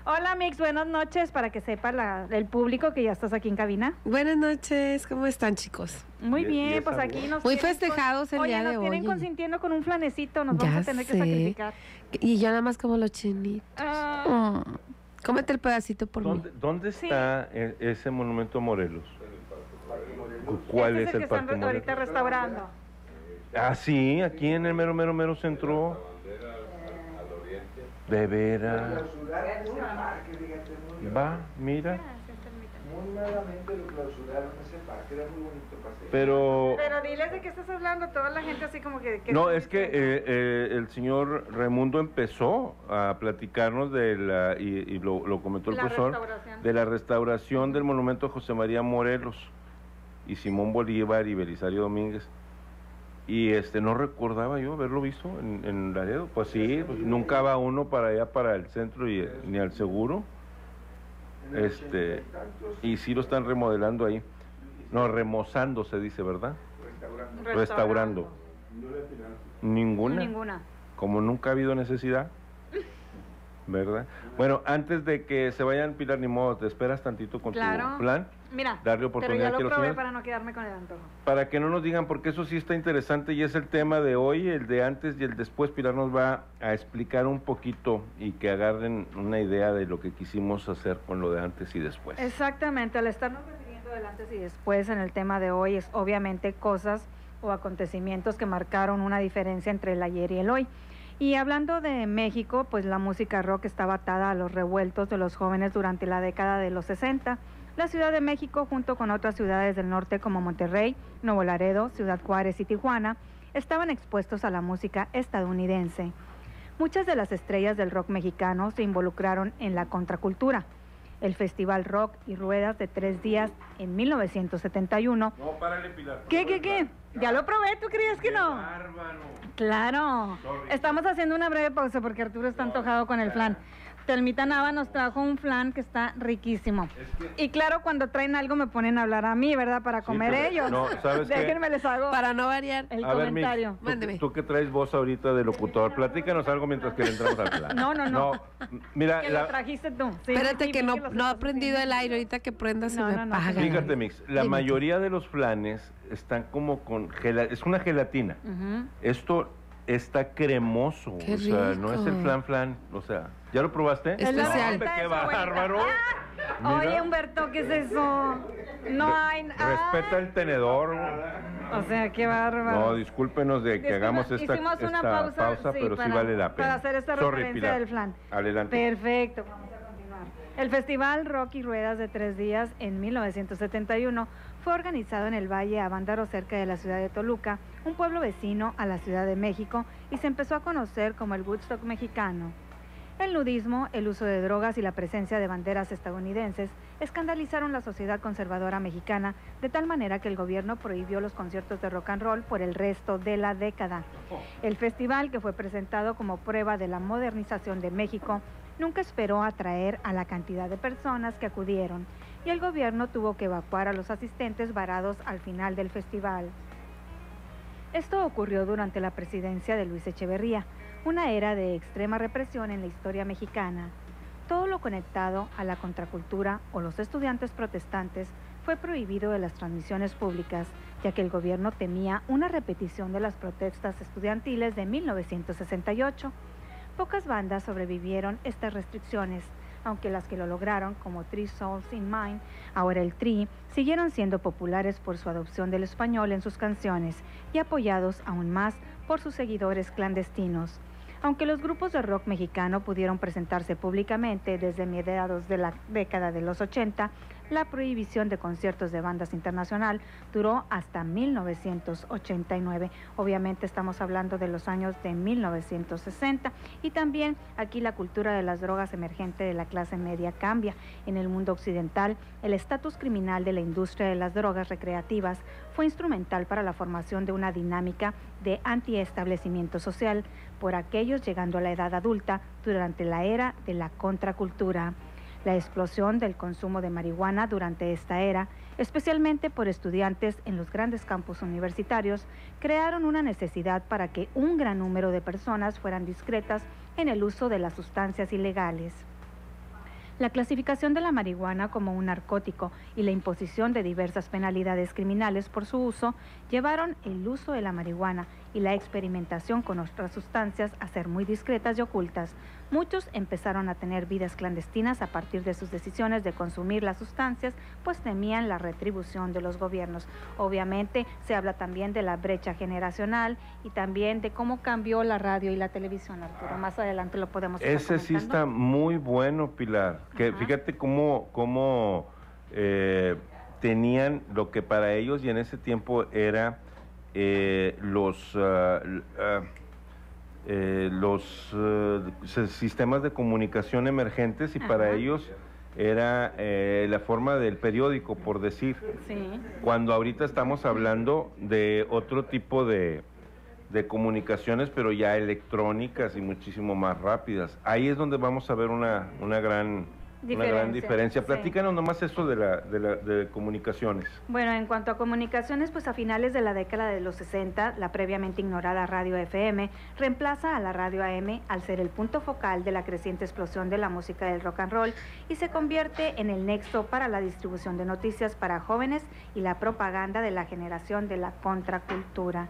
Hola Mix, buenas noches, para que sepa la, el público que ya estás aquí en cabina. Buenas noches, ¿cómo están, chicos? Muy bien, pues aquí nos Muy tienen festejados con, el día oye, de nos hoy. tienen consintiendo con un flanecito, nos vamos Ya a tener sé. que sacrificar. Y yo nada más como los chinitos. Ah. Mm. Cómete el pedacito por ¿Dónde, mí. ¿dónde está e- ese monumento a Morelos? ¿Cuál Este es es el el que Parque están Morelos? ahorita restaurando. Ah, sí, aquí en el mero, mero, mero centro. De veras. Va, mira. Muy malamente lo clausuraron ese parque, era muy bonito paseo. Pero... Pero diles de qué estás hablando, toda la gente así como que... que No, es que eh, eh, el señor Raimundo empezó a platicarnos de la, y, y lo, lo comentó el La profesor, restauración. de la restauración del monumento a José María Morelos y Simón Bolívar y Belisario Domínguez. Y este no recordaba yo haberlo visto en, en Laredo. Pues sí, pues nunca va uno para allá, para el centro y ni al seguro. Este, y sí lo están remodelando ahí. No, remozando se dice, ¿verdad? Restaurando. Restaurando. Ninguna. Ninguna. Como nunca ha habido necesidad, ¿verdad? Bueno, antes de que se vayan, Pilar, ni modo, te esperas tantito con Claro. tu plan. Mira, Darle oportunidad pero aquí a ya lo los probé señores. para no quedarme con el antojo. Para que no nos digan, porque eso sí está interesante y es el tema de hoy, el de antes y el después. Pilar nos va a explicar un poquito y que agarren una idea de lo que quisimos hacer con lo de antes y después. Exactamente, al estarnos refiriendo del antes y después en el tema de hoy es obviamente cosas o acontecimientos que marcaron una diferencia entre el ayer y el hoy. Y hablando de México, pues la música rock estaba atada a los revueltos de los jóvenes durante la década de los sesenta. La Ciudad de México, junto con otras ciudades del norte como Monterrey, Nuevo Laredo, Ciudad Juárez y Tijuana, estaban expuestos a la música estadounidense. Muchas de las estrellas del rock mexicano se involucraron en la contracultura. El Festival Rock y Ruedas de Tres Días en mil novecientos setenta y uno. No, párale, Pilar. ¿Qué, qué, qué? Ya lo probé, ¿tú creías que no? Bárbaro. Claro. Sorry. Estamos haciendo una breve pausa porque Arturo está antojado con el flan. Telmita Nava nos trajo un flan que está riquísimo. Y claro, cuando traen algo me ponen a hablar a mí, ¿verdad? Para comer pero- ellos. no, ¿sabes qué? Déjenme les hago Para no variar. el A ver, Mix, comentario. tú, Mándeme. tú que traes voz ahorita de locutor, platícanos algo mientras que le entramos al plan. No, no, no. Mira, Que la- lo trajiste tú. Sí, Espérate sí, que vi no, los no ha estás prendido haciendo. el aire. Ahorita que prenda se No, me no, no, apaga. fíjate, Mix, la Dime. mayoría de los flanes están como con gela, es una gelatina. Ujú. Esto está cremoso, Qué o sea, no es el rico. flan flan, o sea, ¿ya lo probaste? Es la Especial. Hombre, receta qué de su abuelita. bárbaro. Ah, Oye, Mira. Humberto, ¿qué es eso? No hay... Respeta el tenedor. Ah, o sea, qué bárbaro. No, discúlpenos de que Disculpa, hagamos esta, hicimos una esta pausa, pausa, sí, pero sí para- vale la pena. para hacer esta Sorry, referencia Pilar. del flan. Adelante. Perfecto, vamos a continuar. El Festival Rock y Ruedas de Tres Días en mil novecientos setenta y uno fue organizado en el Valle Avándaro, cerca de la ciudad de Toluca, un pueblo vecino a la Ciudad de México, y se empezó a conocer como el Woodstock mexicano. El nudismo, el uso de drogas y la presencia de banderas estadounidenses escandalizaron la sociedad conservadora mexicana de tal manera que el gobierno prohibió los conciertos de rock and roll por el resto de la década. El festival, que fue presentado como prueba de la modernización de México, nunca esperó atraer a la cantidad de personas que acudieron, y el gobierno tuvo que evacuar a los asistentes varados al final del festival. Esto ocurrió durante la presidencia de Luis Echeverría, una era de extrema represión en la historia mexicana. Todo lo conectado a la contracultura o los estudiantes protestantes fue prohibido de las transmisiones públicas, ya que el gobierno temía una repetición de las protestas estudiantiles de mil novecientos sesenta y ocho. Pocas bandas sobrevivieron estas restricciones, aunque las que lo lograron, como Three Souls in Mind, ahora el Tri, siguieron siendo populares por su adopción del español en sus canciones y apoyados aún más por sus seguidores clandestinos. Aunque los grupos de rock mexicano pudieron presentarse públicamente desde mediados de la década de los ochenta, la prohibición de conciertos de bandas internacional duró hasta mil novecientos ochenta y nueve. Obviamente estamos hablando de los años de mil novecientos sesenta, y también aquí la cultura de las drogas emergente de la clase media cambia. En el mundo occidental, el estatus criminal de la industria de las drogas recreativas fue instrumental para la formación de una dinámica de antiestablecimiento social por aquellos llegando a la edad adulta durante la era de la contracultura. La explosión del consumo de marihuana durante esta era, especialmente por estudiantes en los grandes campus universitarios, crearon una necesidad para que un gran número de personas fueran discretas en el uso de las sustancias ilegales. La clasificación de la marihuana como un narcótico y la imposición de diversas penalidades criminales por su uso llevaron el uso de la marihuana y la experimentación con otras sustancias a ser muy discretas y ocultas. Muchos empezaron a tener vidas clandestinas a partir de sus decisiones de consumir las sustancias, pues temían la retribución de los gobiernos. Obviamente se habla también de la brecha generacional y también de cómo cambió la radio y la televisión, Arturo. Más adelante lo podemos estar Ese sí comentando. está muy bueno, Pilar. Que Ajá. fíjate cómo, cómo eh, tenían lo que para ellos y en ese tiempo era eh, los... Uh, uh, Eh, los uh, sistemas de comunicación emergentes y Ajá. para ellos era eh, la forma del periódico, por decir, sí. cuando ahorita estamos hablando de otro tipo de, de comunicaciones, pero ya electrónicas y muchísimo más rápidas. Ahí es donde vamos a ver una, una gran... Diferencia, Una gran diferencia. sí. Platícanos nomás eso de, la, de, la, de comunicaciones. Bueno, en cuanto a comunicaciones, pues a finales de la década de los sesenta, la previamente ignorada radio F M reemplaza a la radio A M al ser el punto focal de la creciente explosión de la música del rock and roll y se convierte en el nexo para la distribución de noticias para jóvenes y la propaganda de la generación de la contracultura.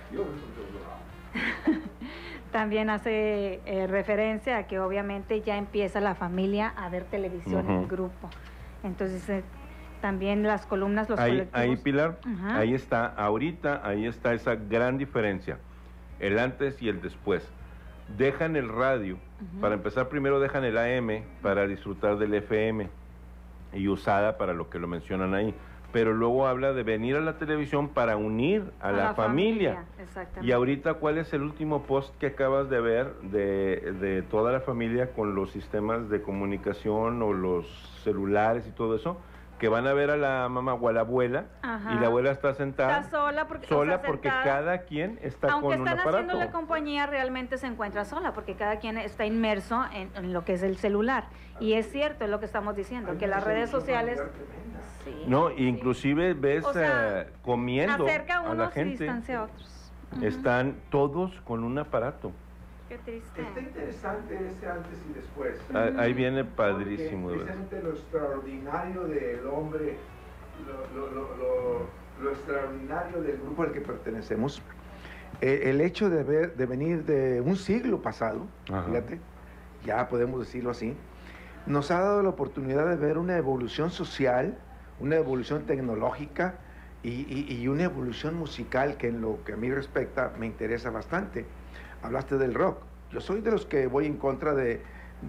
También hace eh, referencia a que obviamente ya empieza la familia a ver televisión uh-huh. en grupo. Entonces, eh, también las columnas, los ahí, colectivos... Ahí, Pilar, uh-huh. ahí está, ahorita, ahí está esa gran diferencia, el antes y el después. Dejan el radio, uh-huh. para empezar primero dejan el A M para disfrutar del F M y usada para lo que lo mencionan ahí. Pero luego habla de venir a la televisión para unir a, a la, la familia. familia. Y ahorita, ¿cuál es el último post que acabas de ver de, de toda la familia con los sistemas de comunicación o los celulares y todo eso? Que van a ver a la mamá o a la abuela. Ajá. Y la abuela está sentada. Está sola porque, sola o sea, porque sentada, cada quien está con un aparato. Aunque están haciendo la compañía, realmente se encuentra sola porque cada quien está inmerso en, en lo que es el celular. Y es cierto, es lo que estamos diciendo, que las redes sociales... Sí, no, sí. inclusive ves o sea, uh, comiendo acerca a, unos a la gente. Y distancia a otros. Uh-huh. Están todos con un aparato. Qué triste. Está interesante ese antes y después. Uh-huh. Ahí viene padrísimo. Porque precisamente lo extraordinario del hombre, lo, lo, lo, lo, lo extraordinario del grupo al que pertenecemos, eh, el hecho de, ver, de venir de un siglo pasado, Ajá. fíjate, ya podemos decirlo así, nos ha dado la oportunidad de ver una evolución social, una evolución tecnológica y, y, y una evolución musical que en lo que a mí respecta me interesa bastante. Hablaste del rock. Yo soy de los que voy en contra de,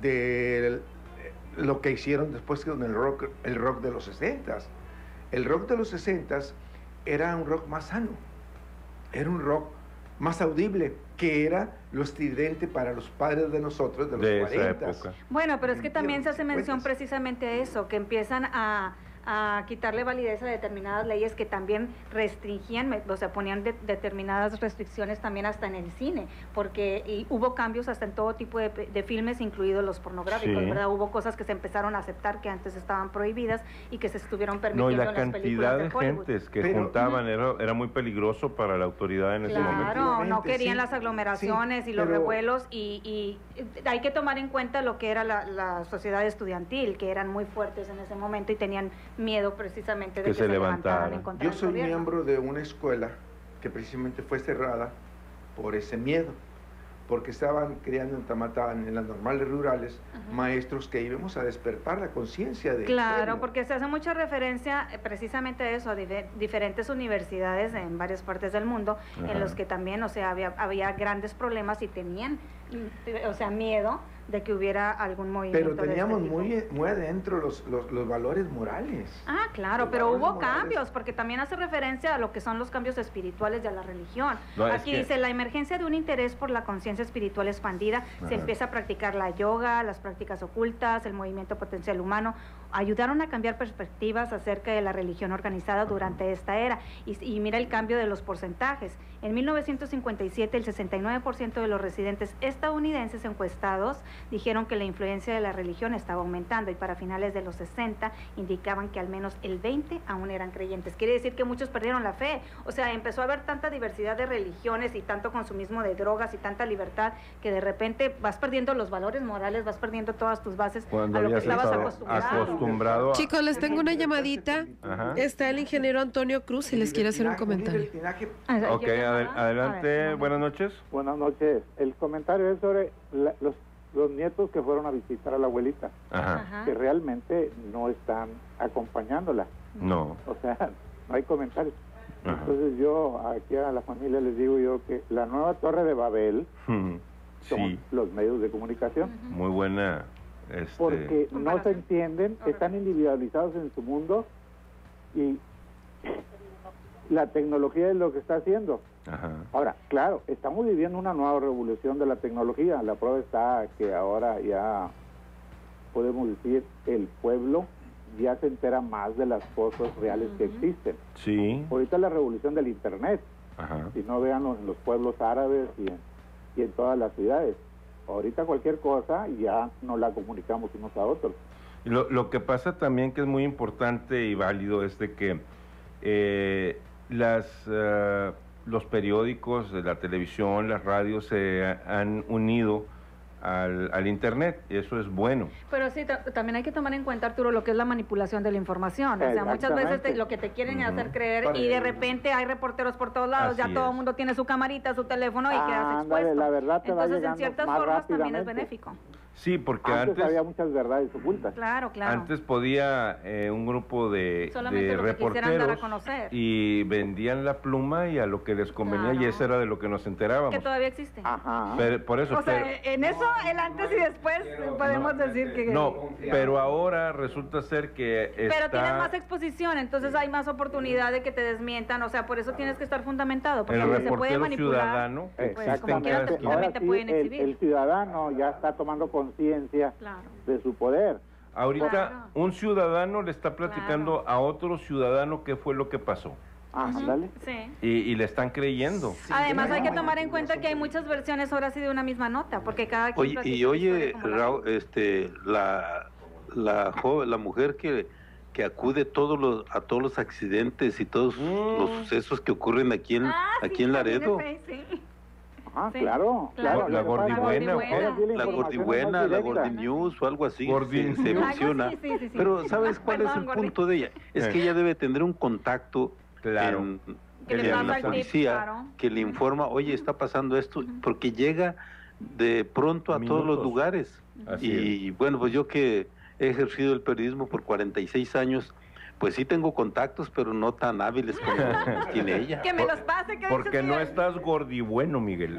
de lo que hicieron después con el rock, el rock de los sesentas. El rock de los sesentas era un rock más sano, era un rock más audible, que era lo estridente para los padres de nosotros de los de cuarenta. Esa época. Bueno, pero es que también se hace mención precisamente a eso, que empiezan a, a quitarle validez a determinadas leyes que también restringían, o sea, ponían de, determinadas restricciones también hasta en el cine, porque y hubo cambios hasta en todo tipo de, de filmes, incluidos los pornográficos, sí. ¿verdad? Hubo cosas que se empezaron a aceptar que antes estaban prohibidas y que se estuvieron permitiendo no, y la en las cantidad de, de gentes que Pero, juntaban era, era muy peligroso para la autoridad en claro, ese momento. Claro, no querían sí, las aglomeraciones sí, y los pero... revuelos y, y hay que tomar en cuenta lo que era la, la sociedad estudiantil, que eran muy fuertes en ese momento y tenían miedo precisamente de que, que se, se levantaran en contra Yo soy del gobierno. miembro de una escuela que precisamente fue cerrada por ese miedo, porque estaban creando en Tamatán, en las normales rurales, uh-huh. maestros que íbamos a despertar la conciencia de... Claro, pueblo. porque se hace mucha referencia eh, precisamente a eso, a dif diferentes universidades en varias partes del mundo, uh-huh. en los que también, o sea, había, había grandes problemas y tenían, o sea, miedo de que hubiera algún movimiento. Pero teníamos de este muy, muy adentro los, los, los valores morales. Ah, claro, pero hubo morales. cambios, porque también hace referencia a lo que son los cambios espirituales de la religión. No, Aquí que... dice, la emergencia de un interés por la conciencia espiritual expandida, Ajá. se empieza a practicar la yoga, las prácticas ocultas, el movimiento potencial humano, ayudaron a cambiar perspectivas acerca de la religión organizada durante esta era. Y, y mira el cambio de los porcentajes. En mil novecientos cincuenta y siete, el sesenta y nueve por ciento de los residentes estadounidenses encuestados dijeron que la influencia de la religión estaba aumentando y para finales de los sesenta indicaban que al menos el veinte aún eran creyentes. Quiere decir que muchos perdieron la fe. O sea, empezó a haber tanta diversidad de religiones y tanto consumismo de drogas y tanta libertad que de repente vas perdiendo los valores morales, vas perdiendo todas tus bases Cuando a lo que habías estabas estado acostumbrado. acostumbrado a- Chicos, les tengo una llamadita. Ajá. Está el ingeniero Antonio Cruz y les quiere hacer un comentario. Ok, adel- adelante, buenas noches. Buenas noches. El comentario es sobre la- los, los nietos que fueron a visitar a la abuelita, Ajá. que realmente no están acompañándola. No. O sea, no hay comentarios. Ajá. Entonces yo aquí a la familia les digo yo que la nueva Torre de Babel Hmm, son Sí, los medios de comunicación. muy buena. Este, Porque no se entienden, están individualizados en su mundo y la tecnología es lo que está haciendo. Ajá. Ahora, claro, estamos viviendo una nueva revolución de la tecnología. La prueba está que ahora ya podemos decir el pueblo ya se entera más de las cosas reales que existen. Sí. Ahorita la revolución del internet. Ajá. Si no vean en los pueblos árabes y en, y en todas las ciudades. Ahorita cualquier cosa ya no la comunicamos unos a otros. Y Lo, lo que pasa también que es muy importante y válido es de que eh, las, eh, los periódicos, la televisión, las radios se ha- han unido al, al Internet, y eso es bueno. Pero sí, ta- también hay que tomar en cuenta, Arturo, lo que es la manipulación de la información. O sea, muchas veces te- lo que te quieren Ujú. hacer creer y de repente hay reporteros por todos lados, Así ya todo es. el mundo tiene su camarita, su teléfono y quedas Ándale, expuesto. la verdad te va Entonces, en llegando ciertas más formas también es rápidamente. benéfico. Sí, porque Antes, antes, había muchas verdades ocultas. Claro, claro. antes podía eh, un grupo de, Solamente de lo que quisieran dar a reporteros conocer. y vendían la pluma y a lo que les convenía, y eso era de lo que nos enterábamos. Que todavía existe. Pero- por eso, O sea, pero- en eso, el antes y después, podemos decir que... no, pero ahora resulta ser que Pero está tienes más exposición, entonces hay más oportunidad de que te desmientan, o sea, por eso tienes que estar fundamentado, porque el aunque se puede reportero manipular, ciudadano. pues como quieras te- Ahora también te sí, pueden el, exhibir. el ciudadano ya está tomando conciencia de su poder. Ahorita Claro. un ciudadano le está platicando a otro ciudadano qué fue lo que pasó. Ándale. Sí. Y, y le están creyendo. Además hay que tomar en cuenta que hay muchas versiones ahora sí de una misma nota, porque cada quien Oye, platica y su oye, historia como la Raúl, este, la, la, joven, la mujer que, que acude todos los, a todos los accidentes y todos los sucesos que ocurren aquí en, aquí en Laredo. Ah, Sí, claro, claro. La Lo que pasa- gordibuena, ¿o qué? ahora sí La información gordibuena, es la más directa. gordinews o algo así, Gordi- se, se Algo menciona. así, sí, sí, sí. Pero ¿sabes cuál es Perdón, el gordi. punto de ella? Es que Eh. ella debe tener un contacto Claro. en, Que le en pasa la el tip, policía claro. que le informa, oye, está pasando esto, porque llega de pronto a todos los Minutos. lugares. Así Y bueno, pues yo que he ejercido el periodismo por cuarenta y seis años, pues sí tengo contactos, pero no tan hábiles como los tiene ella. Que me los pase, que Porque no estás gordibueno, Miguel.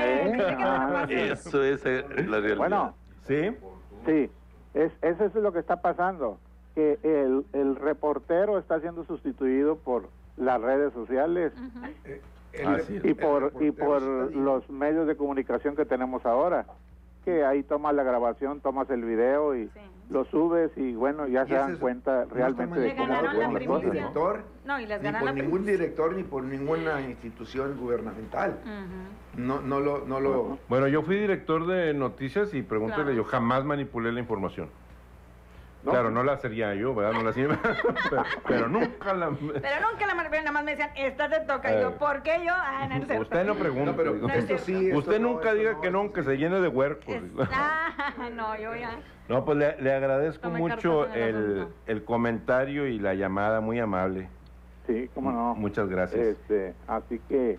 Eso es eh, la realidad. Bueno, ¿sí? Sí, es, eso es lo que está pasando, que el, el reportero está siendo sustituido por las redes sociales Así es. y por y por los medios de comunicación que tenemos ahora, que ahí tomas la grabación, tomas el video y lo subes y bueno, ya Y se ese dan es- cuenta realmente de cómo ganaron la son las ningún cosas. director, No, y les ni ganan por la ningún director, ni por ninguna institución gubernamental. No, no lo, no lo. Bueno, yo fui director de noticias y pregúntale, Claro. yo jamás manipulé la información. ¿No? Claro, no la haría yo, ¿verdad? No la hacía, pero, pero nunca la... Pero nunca la manipularon, nada más me decían, esta te toca. Y yo, Eh. ¿por qué yo? Ah, no, no es cierto. Usted no pregunta. No, pero digo. esto sí, esto Usted no, nunca esto diga no, que no, que se llene de huercos. digo. Ah, no, yo ya. No, pues le, le agradezco Tome mucho cartas en el el, asunto. el comentario y la llamada, muy amable. Sí, cómo no. Muchas gracias. Este, así que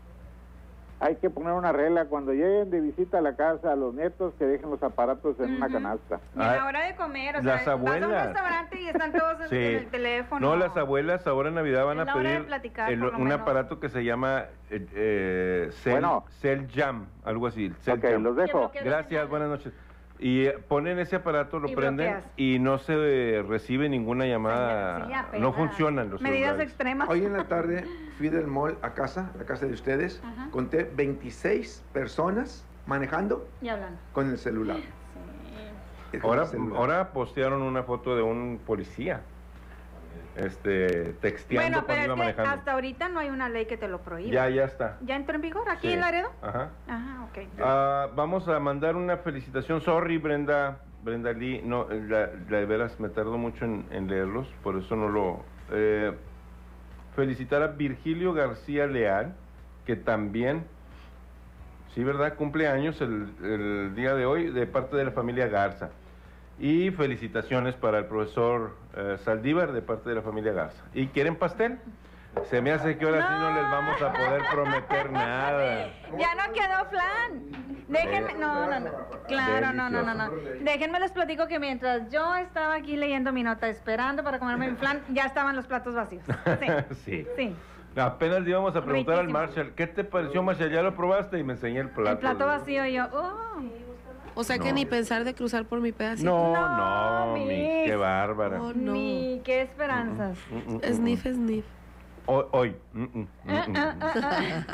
hay que poner una regla cuando lleguen de visita a la casa a los nietos que dejen los aparatos en una canasta. Y a la hora de comer, o sea, Las vas a un abuelas. restaurante y están todos en, Sí. en el teléfono. No, las abuelas ahora en Navidad van Es a la hora de pedir platicar, el- por lo un menos. aparato que se llama eh, eh, Cell, Bueno. Cell Jam, algo así. Cell Ok, Jam. los dejo. Que bloquea las Gracias, buenas noches. Y eh, ponen ese aparato, lo Y prenden bloqueas. y no se eh, recibe ninguna llamada. Sí, apenas. no funcionan los Medidas celulares. extremas. Hoy en la tarde fui del mall a casa, a la casa de ustedes, Ajá. conté veintiséis personas manejando Y hablando. con el celular. Ahora, ahora postearon una foto de un policía. este, texteando Bueno, cuando pero iba es que manejando. hasta ahorita no hay una ley que te lo prohíba. Ya, ya está. ¿Ya entró en vigor aquí Sí. en Laredo? Ajá. Ajá, ok. Ah, vamos a mandar una felicitación. Sorry, Brenda, Brenda Lee, no, la, la de veras me tardó mucho en, en leerlos, por eso no lo... Eh, felicitar a Virgilio García Leal, que también, sí, ¿verdad? Cumple años el, el día de hoy, de parte de la familia Garza. Y felicitaciones para el profesor eh, Saldívar, de parte de la familia Garza. ¿Y quieren pastel? Se me hace que ahora no. sí no les vamos a poder prometer nada. Ya no quedó flan. Déjenme, no, no, no. Claro, no, no, no, no. Déjenme les platico que mientras yo estaba aquí leyendo mi nota, esperando para comerme mi flan, ya estaban los platos vacíos. Sí. sí. Sí. Apenas le íbamos a preguntar Riquísimo. al Marshall, ¿qué te pareció, Marshall? ¿Ya lo probaste? Y me enseñé el plato. El plato vacío y yo, oh. O sea que No. ni pensar de cruzar por mi pedacito. No, No, no, mi, Mix. qué bárbara. Oh, no. Ni qué esperanzas. Mm, mm, mm, Sniff, sniff. Hoy. hoy. Mm, mm, mm, Ah, mm, ah, mm. ah,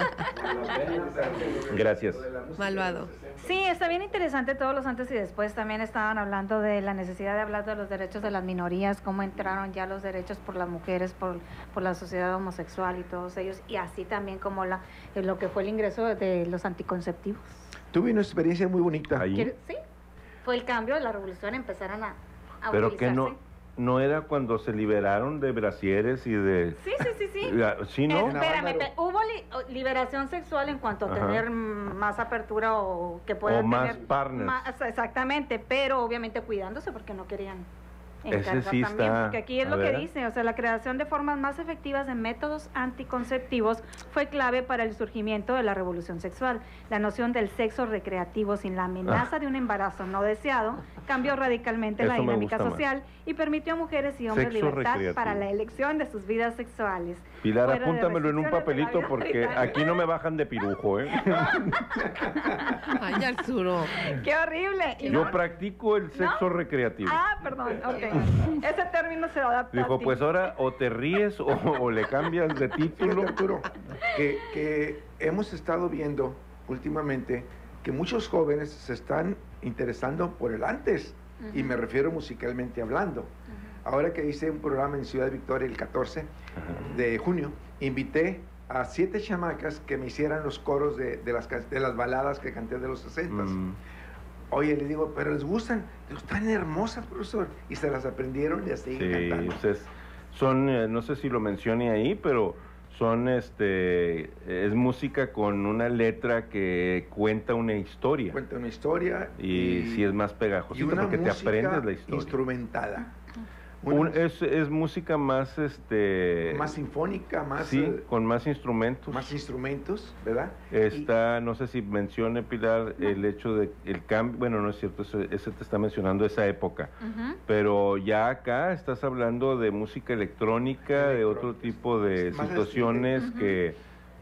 Mm. Gracias. Malvado. Sí, está bien interesante todos los antes y después. También estaban hablando de la necesidad de hablar de los derechos de las minorías, cómo entraron ya los derechos por las mujeres, por, por la sociedad homosexual y todos ellos, y así también como la, lo que fue el ingreso de los anticonceptivos. Tuve una experiencia muy bonita. Ahí. Sí, fue el cambio de la revolución, empezaron a, a Pero que no, utilizarse. no era cuando se liberaron de brasieres y de... Sí, sí, sí, sí. Ya, ¿sí, no? Espérame, espérame, hubo li- liberación sexual en cuanto a Ajá. tener mm, más apertura o que puedan O más tener partners. más- exactamente, pero obviamente cuidándose porque no querían Ese encargar sí también, está- porque aquí es a lo ver. que dice, o sea, la creación de formas más efectivas de métodos anticonceptivos fue clave para el surgimiento de la revolución sexual. La noción del sexo recreativo sin la amenaza Ah. de un embarazo no deseado cambió radicalmente la Eso me dinámica gusta más. social y permitió a mujeres y hombres Sexo libertad recreativo. para la elección de sus vidas sexuales. Pilar, Fuera de apúntamelo en un restricciones de la papelito vida porque privada. aquí no me bajan de pirujo, ¿eh? Ay, Arturo. ¡Qué horrible! Y Yo no- practico el sexo recreativo. Ah, perdón, ok. Ese término se adapta a Dijo, ti. pues ahora o te ríes o, o le cambias de título. Fíjate, Arturo, que, que hemos estado viendo últimamente que muchos jóvenes se están interesando por el antes, y me refiero musicalmente hablando. Ahora que hice un programa en Ciudad Victoria el catorce de junio, invité a siete chamacas que me hicieran los coros de, de, las, ca- de las baladas que canté de los sesentas. Mm. Oye, le digo, ¿pero les gustan? Digo, están hermosas, profesor. Y se las aprendieron y así Sí, cantando. pues es- son, eh, no sé si lo mencione ahí, pero son, este, es música con una letra que cuenta una historia. Cuenta una historia. Y, sí es más y pegajosito una porque te música aprendes la historia. instrumentada. Un- es, es música más, este... Más sinfónica, más... Sí, eh, con más instrumentos. más instrumentos, ¿verdad? Está, no sé si mencione, Pilar, el hecho de el cambio, bueno, no es cierto, ese, ese te está mencionando esa época, Ujú. pero ya acá estás hablando de música electrónica, de otro tipo de Más situaciones estridente. que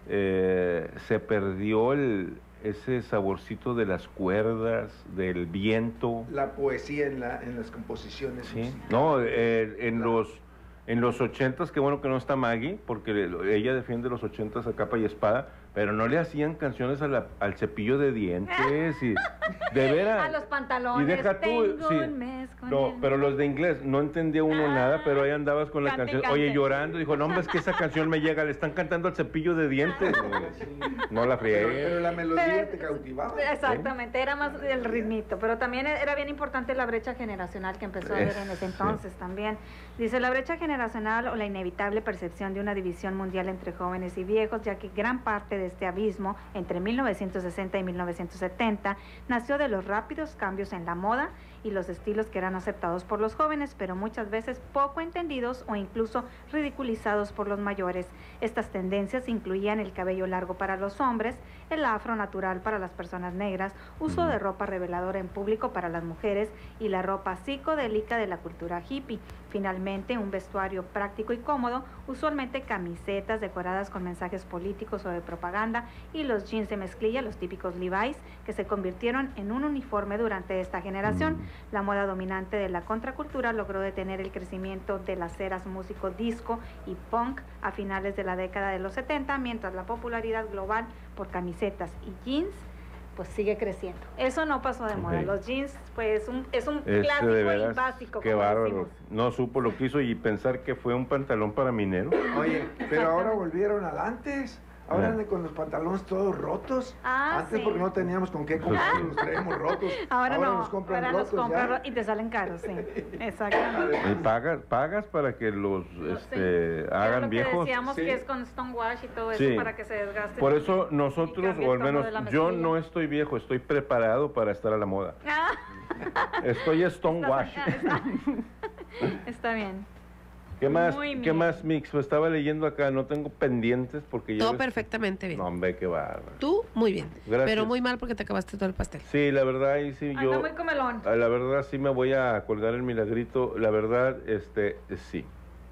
eh, se perdió el, ese saborcito de las cuerdas, del viento. La poesía en, la, en las composiciones. Sí. musicales. No, eh, en los en los ochentas, qué bueno que no está Maggie, porque le- ella defiende los ochentas a capa y espada, pero no le hacían canciones a la- al cepillo de dientes y de veras. A los pantalones. Y deja tú, tengo sí. un mes con No, él. pero los de inglés, no entendía uno nada, pero ahí andabas con la cante y canción, cante. oye, llorando, dijo, no, hombre, es que esa canción me llega, le están cantando al cepillo de dientes. No la Pero, friegues. pero la melodía Pero- te cautivaba. Exactamente, era más el ritmito, pero también era bien importante la brecha generacional que empezó a haber en ese Sí. entonces también. Dice, la brecha generacional o la inevitable percepción de una división mundial entre jóvenes y viejos, ya que gran parte de este abismo entre mil novecientos sesenta y mil novecientos setenta nació de los rápidos cambios en la moda y los estilos que eran aceptados por los jóvenes, pero muchas veces poco entendidos o incluso ridiculizados por los mayores. Estas tendencias incluían el cabello largo para los hombres, el afro natural para las personas negras, uso de ropa reveladora en público para las mujeres y la ropa psicodélica de la cultura hippie. Finalmente, un vestuario práctico y cómodo, usualmente camisetas decoradas con mensajes políticos o de propaganda y los jeans de mezclilla, los típicos Levi's, que se convirtieron en un uniforme durante esta generación. La moda dominante de la contracultura logró detener el crecimiento de las eras músico disco y punk a finales de la década de los setenta, mientras la popularidad global por camisetas y jeans pues sigue creciendo. Eso no pasó de moda. Ok. Los jeans, pues un, es un Este, clásico de y veras, básico. qué como bárbaro. decimos. No supo lo que hizo y pensar que fue un pantalón para minero. Oye, pero ahora volvieron al antes. Ahora Ah. andan con los pantalones todos rotos. Ah, Antes sí. porque no teníamos con qué comprar, los traemos rotos. Ahora, no, nos compran ahora nos rotos compran ya. ro- y te salen caros, sí. Exactamente. Y pagas, pagas para que los este, Era hagan lo que viejos. decíamos que es con stonewash y todo eso Sí. para que se desgaste. Por eso nosotros, cambie el o al tono menos de la yo mezclilla. no estoy viejo, estoy preparado para estar a la moda. Ah, Estoy stonewash. está, está bien. ¿Qué más, Muy ¿qué bien. más, Mix? Lo estaba leyendo acá, no tengo pendientes porque yo... Todo perfectamente bien. No, hombre, qué bárbaro. Tú, muy bien. Gracias. Pero muy mal porque te acabaste todo el pastel. Sí, la verdad, ahí sí Anda yo... muy comelón. a La verdad sí me voy a colgar el milagrito. La verdad, este, sí.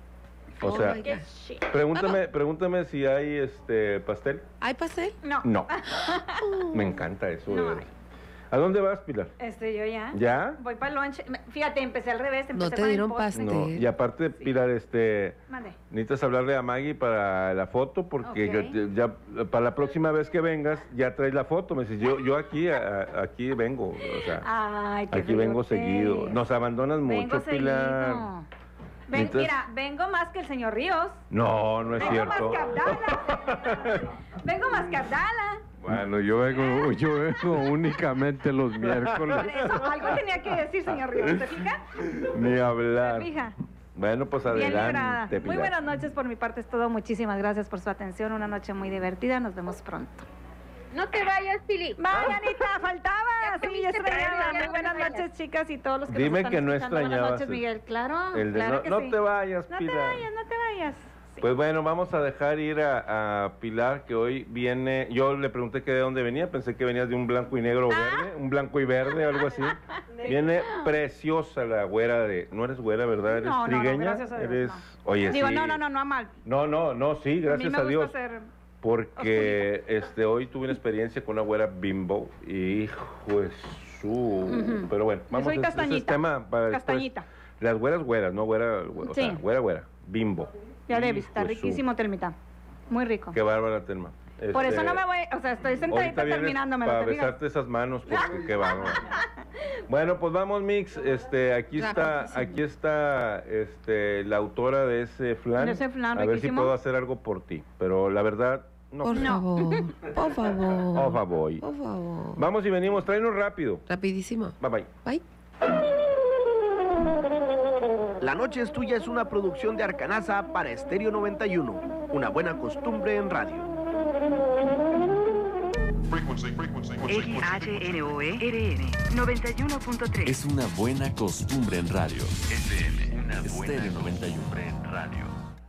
O Oh sea, my God. pregúntame, pregúntame si hay este pastel. ¿Hay pastel? No. No. Me encanta eso. de veras. ¿A dónde vas, Pilar? Este, yo ya. ¿Ya? Voy para el lunch. Me- Fíjate, empecé al revés. Empecé te con el dieron postre. No. Y aparte, Pilar, este, Mande. necesitas hablarle a Maggie para la foto porque Ok. yo te- ya para la próxima vez que vengas ya traes la foto. Me dices, yo, yo aquí, a- a- aquí vengo, o sea, Ay, qué aquí vengo feo que seguido. eres. Nos abandonas Vengo mucho, Pilar. seguido. Ven, Entonces- Mira, vengo más que el señor Ríos. No, no es Vengo cierto. más que Abdala. Vengo más que Abdala. Bueno, yo vengo, yo vengo únicamente los miércoles. Por eso, algo tenía que decir, señor Ríos. ¿Se fija? Ni hablar. ¿Se fija? Bueno, pues Bien librada. adelante, Muy Pilar. buenas noches, por mi parte es todo. Muchísimas gracias por su atención. Una noche muy divertida. Nos vemos pronto. No te vayas, Pili. Vaya, Anita, faltaba. te Sí, viste, extrañaba. Pili, ya Muy no buenas te vayas. noches, chicas, y todos los que Dime nos están que no escuchando. Buenas extrañabas noches, el- Miguel. Claro, el de claro no- que no sí. te vayas, No Pilar. te vayas, no te vayas. Pues bueno, vamos a dejar ir a, a Pilar, que hoy viene. Yo le pregunté que de dónde venía, pensé que venías de un blanco y negro o verde, un blanco y verde, algo así. Viene preciosa la güera de. No eres güera, ¿verdad? Eres No, no, no, trigueña. gracias a Dios, Eres. no. Oye, Digo, sí. no, no, no, no a mal. No, no, no, sí, gracias a mí me a, gusta Dios. ser Porque este hoy tuve una experiencia con una güera bimbo. Y hijo de su. Ujú. Pero bueno, Yo vamos soy ese- ese es castañita. tema para después. Castañita. Las güeras, güeras, no güera, o Sí. sea, güera, güera, bimbo. Ya le he visto, está Hijo de su- riquísimo, Telmita. Muy rico. Qué bárbara, Telma. Por eso Este, no me voy, o sea, estoy ahorita sentadita vienes terminándomelo, para ¿te fijas? besarte esas manos, porque qué bárbaro. Bueno, pues vamos, Mix. Este, aquí está, Rapidísimo. aquí está, este, la autora de ese flan. De ese flan a ver si riquísimo. puedo hacer algo por ti. Pero la verdad, no. Por creo. favor, por favor. Por favor. Por favor. Vamos y venimos. Tráenos rápido. Rapidísimo. Bye bye. Bye. La noche es tuya es una producción de Arcanasa para Estéreo noventa y uno. Una buena costumbre en radio. X H N O E R N noventa y uno punto tres. Es una buena costumbre en radio. F M, una Estéreo noventa y uno. en radio.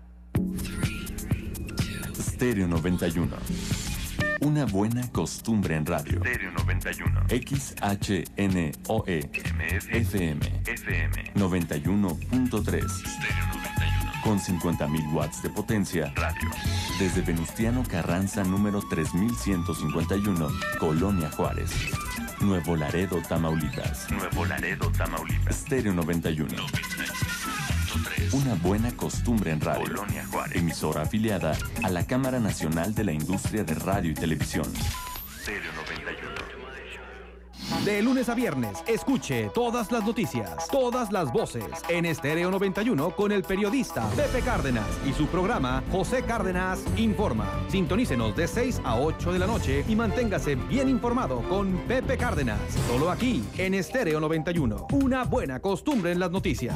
Estéreo noventa y uno. Una buena costumbre en radio. Stereo noventa y uno. X H N O E F M F M noventa y uno punto tres. Stereo noventa y uno. Con cincuenta mil watts de potencia. Radio. Desde Venustiano Carranza número tres mil ciento cincuenta y uno, Colonia Juárez. Nuevo Laredo, Tamaulipas. Nuevo Laredo, Tamaulipas. Estéreo noventa y uno. Una buena costumbre en radio. Colonia Juárez. Emisora afiliada a la Cámara Nacional de la Industria de Radio y Televisión. Stereo noventa y uno. De lunes a viernes, escuche todas las noticias, todas las voces en Estéreo noventa y uno con el periodista Pepe Cárdenas y su programa José Cárdenas Informa. Sintonícenos de seis a ocho de la noche y manténgase bien informado con Pepe Cárdenas. Solo aquí en Estéreo noventa y uno. Una buena costumbre en las noticias.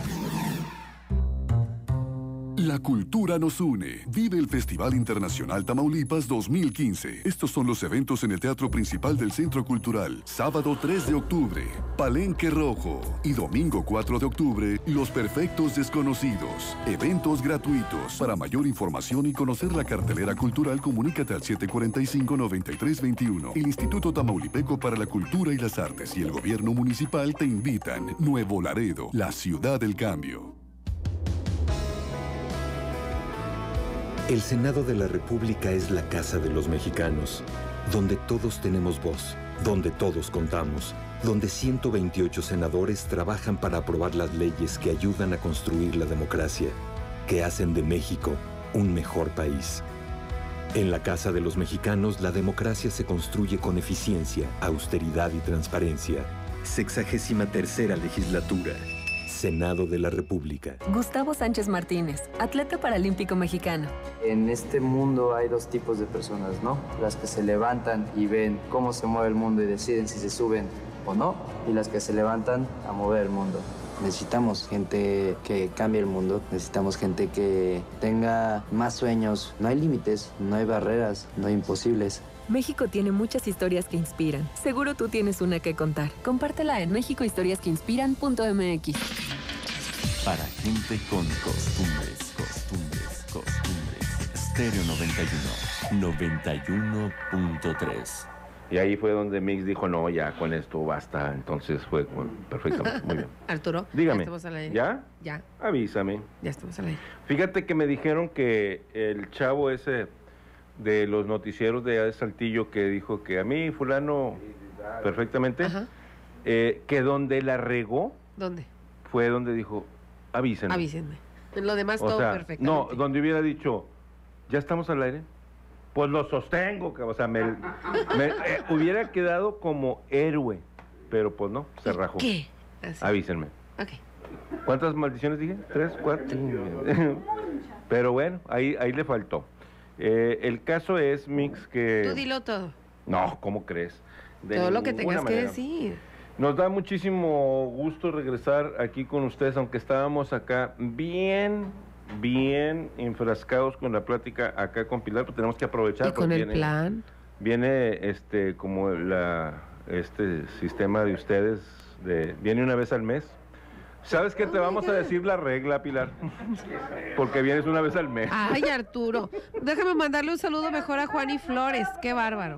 La cultura nos une. Vive el Festival Internacional Tamaulipas dos mil quince. Estos son los eventos en el Teatro Principal del Centro Cultural. Sábado tres de octubre, Palenque Rojo. Y domingo cuatro de octubre, Los Perfectos Desconocidos. Eventos gratuitos. Para mayor información y conocer la cartelera cultural, comunícate al siete cuatro cinco, nueve tres dos uno. El Instituto Tamaulipeco para la Cultura y las Artes y el Gobierno Municipal te invitan. Nuevo Laredo, la ciudad del cambio. El Senado de la República es la casa de los mexicanos, donde todos tenemos voz, donde todos contamos, donde ciento veintiocho senadores trabajan para aprobar las leyes que ayudan a construir la democracia, que hacen de México un mejor país. En la Casa de los Mexicanos, la democracia se construye con eficiencia, austeridad y transparencia. Sexagésima tercera legislatura. Senado de la República. Gustavo Sánchez Martínez, atleta paralímpico mexicano. En este mundo hay dos tipos de personas, ¿no? Las que se levantan y ven cómo se mueve el mundo y deciden si se suben o no, y las que se levantan a mover el mundo. Necesitamos gente que cambie el mundo, necesitamos gente que tenga más sueños. No hay límites, no hay barreras, no hay imposibles. México tiene muchas historias que inspiran. Seguro tú tienes una que contar. Compártela en mexico historias que inspiran punto m x. Para gente con costumbres, costumbres, costumbres. Estéreo noventa y uno, noventa y uno punto tres. Y ahí fue donde Mix dijo, no, ya con esto basta. Entonces fue bueno, perfecto, muy bien. Arturo, dígame. ya estamos al aire. ¿Ya? Ya. Avísame. Ya estamos al aire. Fíjate que me dijeron que el chavo ese de los noticieros de, de Saltillo que dijo que a mí fulano perfectamente, eh, que donde la regó, ¿dónde? Fue donde dijo, avísenme. Avísenme. En lo demás o todo sea, perfecto. No, donde hubiera dicho, ¿ya estamos al aire? Pues lo sostengo, o sea, me, me eh, hubiera quedado como héroe, pero pues no, se rajó. ¿Qué? Así. Avísenme. Ok. ¿Cuántas maldiciones dije? ¿Tres, cuatro? Pero bueno, ahí, ahí le faltó. Eh, el caso es, Mix, que... Tú dilo todo. No, ¿cómo crees? De todo lo que tengas manera. que decir. Nos da muchísimo gusto regresar aquí con ustedes, aunque estábamos acá bien, bien enfrascados con la plática acá con Pilar, pero tenemos que aprovechar. ¿Y con el viene, plan? Viene este como la este sistema de ustedes, de viene una vez al mes. ¿Sabes qué? Te vamos a decir la regla, Pilar, porque vienes una vez al mes. Ay, Arturo, déjame mandarle un saludo mejor a Juan y Flores, qué bárbaro.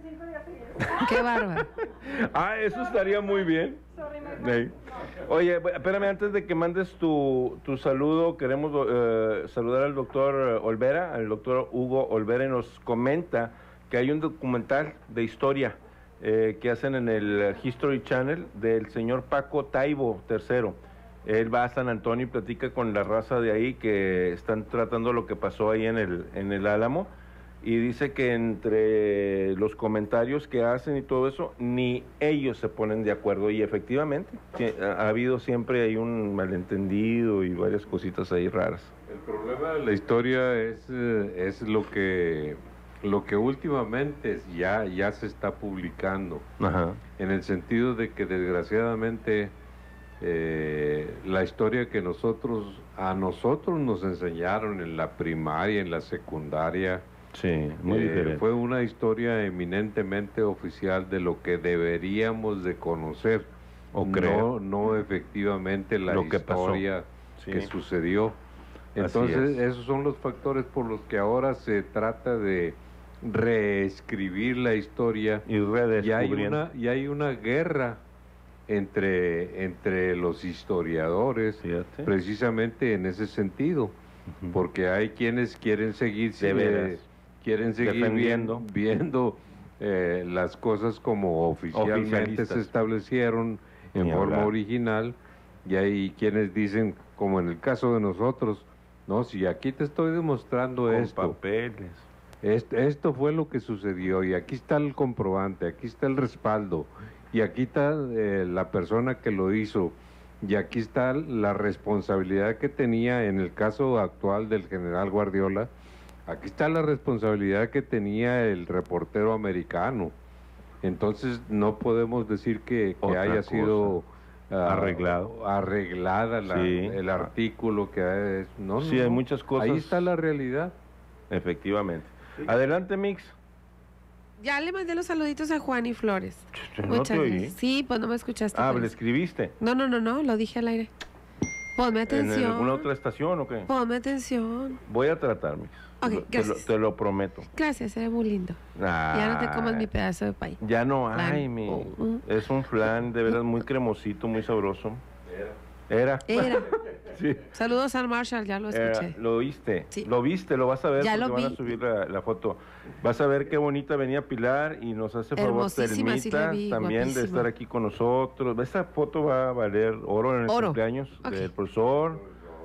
Qué bárbaro. Ah, eso estaría muy bien. Sí. Oye, espérame, antes de que mandes tu, tu saludo, queremos eh, saludar al doctor Olvera, al doctor Hugo Olvera, y nos comenta que hay un documental de historia eh, que hacen en el History Channel del señor Paco Taibo tercero. Él va a San Antonio y platica con la raza de ahí que están tratando lo que pasó ahí en el, en el Álamo. Y dice que entre los comentarios que hacen y todo eso, ni ellos se ponen de acuerdo. Y efectivamente, ha habido siempre hay un malentendido y varias cositas ahí raras. El problema de la historia es, es lo que lo que últimamente ya, ya se está publicando. Ajá. En el sentido de que desgraciadamente eh, la historia que nosotros a nosotros nos enseñaron en la primaria, en la secundaria, sí, muy eh, diferente. Fue una historia eminentemente oficial de lo que deberíamos de conocer, o no, creo, no efectivamente la lo que historia sí. que sucedió. Entonces, es. esos son los factores por los que ahora se trata de reescribir la historia y y hay una y hay una guerra entre entre los historiadores. Fíjate. Precisamente en ese sentido, uh-huh. porque hay quienes quieren seguir de veras. quieren seguir defendiendo viendo eh, las cosas como oficialmente se establecieron en Ni forma hablar. original, y hay quienes dicen, como en el caso de nosotros, no, si aquí te estoy demostrando con esto, papeles. Esto, esto fue lo que sucedió, y aquí está el comprobante, aquí está el respaldo, y aquí está eh, la persona que lo hizo, y aquí está la responsabilidad que tenía en el caso actual del general Guardiola, aquí está la responsabilidad que tenía el reportero americano. Entonces no podemos decir que, que haya cosa. sido uh, arreglado arreglada la, sí. el artículo que es, no, sí, no, hay no. muchas cosas. Ahí está la realidad. Efectivamente. Adelante, Mix. Ya le mandé los saluditos a Juan y Flores. No Muchas te oí. gracias. Sí, pues no me escuchaste. Ah, pero- ¿le escribiste? No, no, no, no, lo dije al aire. Ponme atención. ¿En alguna otra estación o qué? Ponme atención. Voy a tratar, Mix. Ok, te, lo, gracias. te lo prometo. Gracias, eres muy lindo. Ah, Ya no te comas mi pedazo de pay. Ya no Flan. hay, mi. Oh. Es un flan de veras muy cremosito, muy sabroso. Era. Era. Sí. Saludos al Marshall, ya lo escuché. Era, lo oíste, Sí. lo viste, lo vas a ver Ya porque lo van a vi. subir la, la foto. Vas a ver qué bonita venía Pilar y nos hace favor Hermosísima, sí la Telmita vi, también de guapísima. estar aquí con nosotros. Esta foto va a valer oro en el Oro. cumpleaños Ok. del profesor.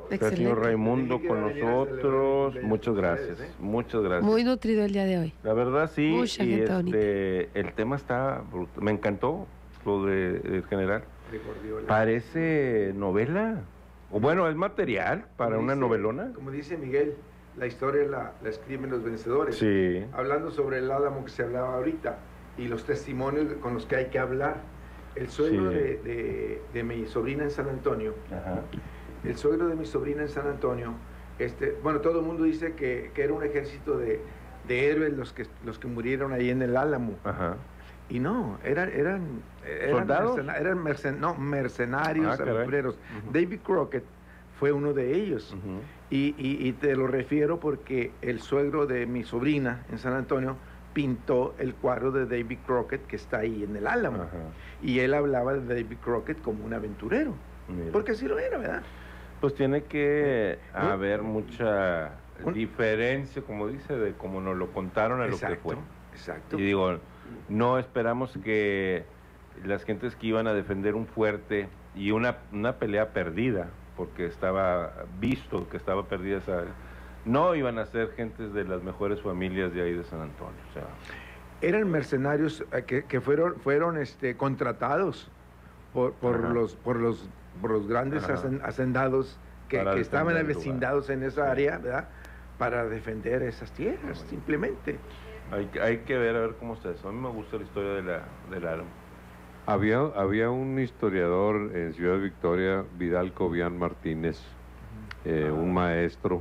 Está el señor Raimundo con nosotros. Muchas gracias. Muchas gracias. Muy nutrido el día de hoy. La verdad, sí. Mucha y gente este, bonita. el tema está brutal. Me encantó lo de, del general. De Gordiola. Parece novela. O bueno, es material para Como una dice- novelona. Como dice Miguel, la historia la, la escriben los vencedores. Sí. Hablando sobre el Álamo que se hablaba ahorita y los testimonios con los que hay que hablar. El suegro Sí. de, de- de mi sobrina en San Antonio, Ajá. el suegro de mi sobrina en San Antonio, este, bueno, todo el mundo dice que, que era un ejército de, de héroes los que, los que murieron ahí en el Álamo. Ajá. Y no, eran, eran, eran, ¿Soldados? mercena- eran mercen- no, mercenarios, Ah, caray. aventureros. Ujú. David Crockett fue uno de ellos. Ujú. y, y- y te lo refiero porque el suegro de mi sobrina en San Antonio pintó el cuadro de David Crockett que está ahí en el Álamo. Ajá. Y él hablaba de David Crockett como un aventurero. Mira. Porque así lo era, ¿verdad? Pues tiene que ¿Mm? haber mucha Un- diferencia, como dice, de cómo nos lo contaron a lo que fue. Exacto. Y digo, no esperamos que las gentes que iban a defender un fuerte y una, una pelea perdida, porque estaba visto que estaba perdida esa... No iban a ser gentes de las mejores familias de ahí de San Antonio. O sea, Eran mercenarios eh, que, que fueron, fueron este, contratados por, por, Ajá. los, por, los, por los grandes Ajá. hacen- hacendados que, Para que estaban defender el avecindados en esa Sí. área, ¿verdad? Para defender esas tierras, simplemente. hay, que- hay que ver a ver cómo está eso. A mí me gusta la historia de la, del Álamo. Había, había un historiador en Ciudad Victoria, Vidal Cobian Martínez, eh, un maestro,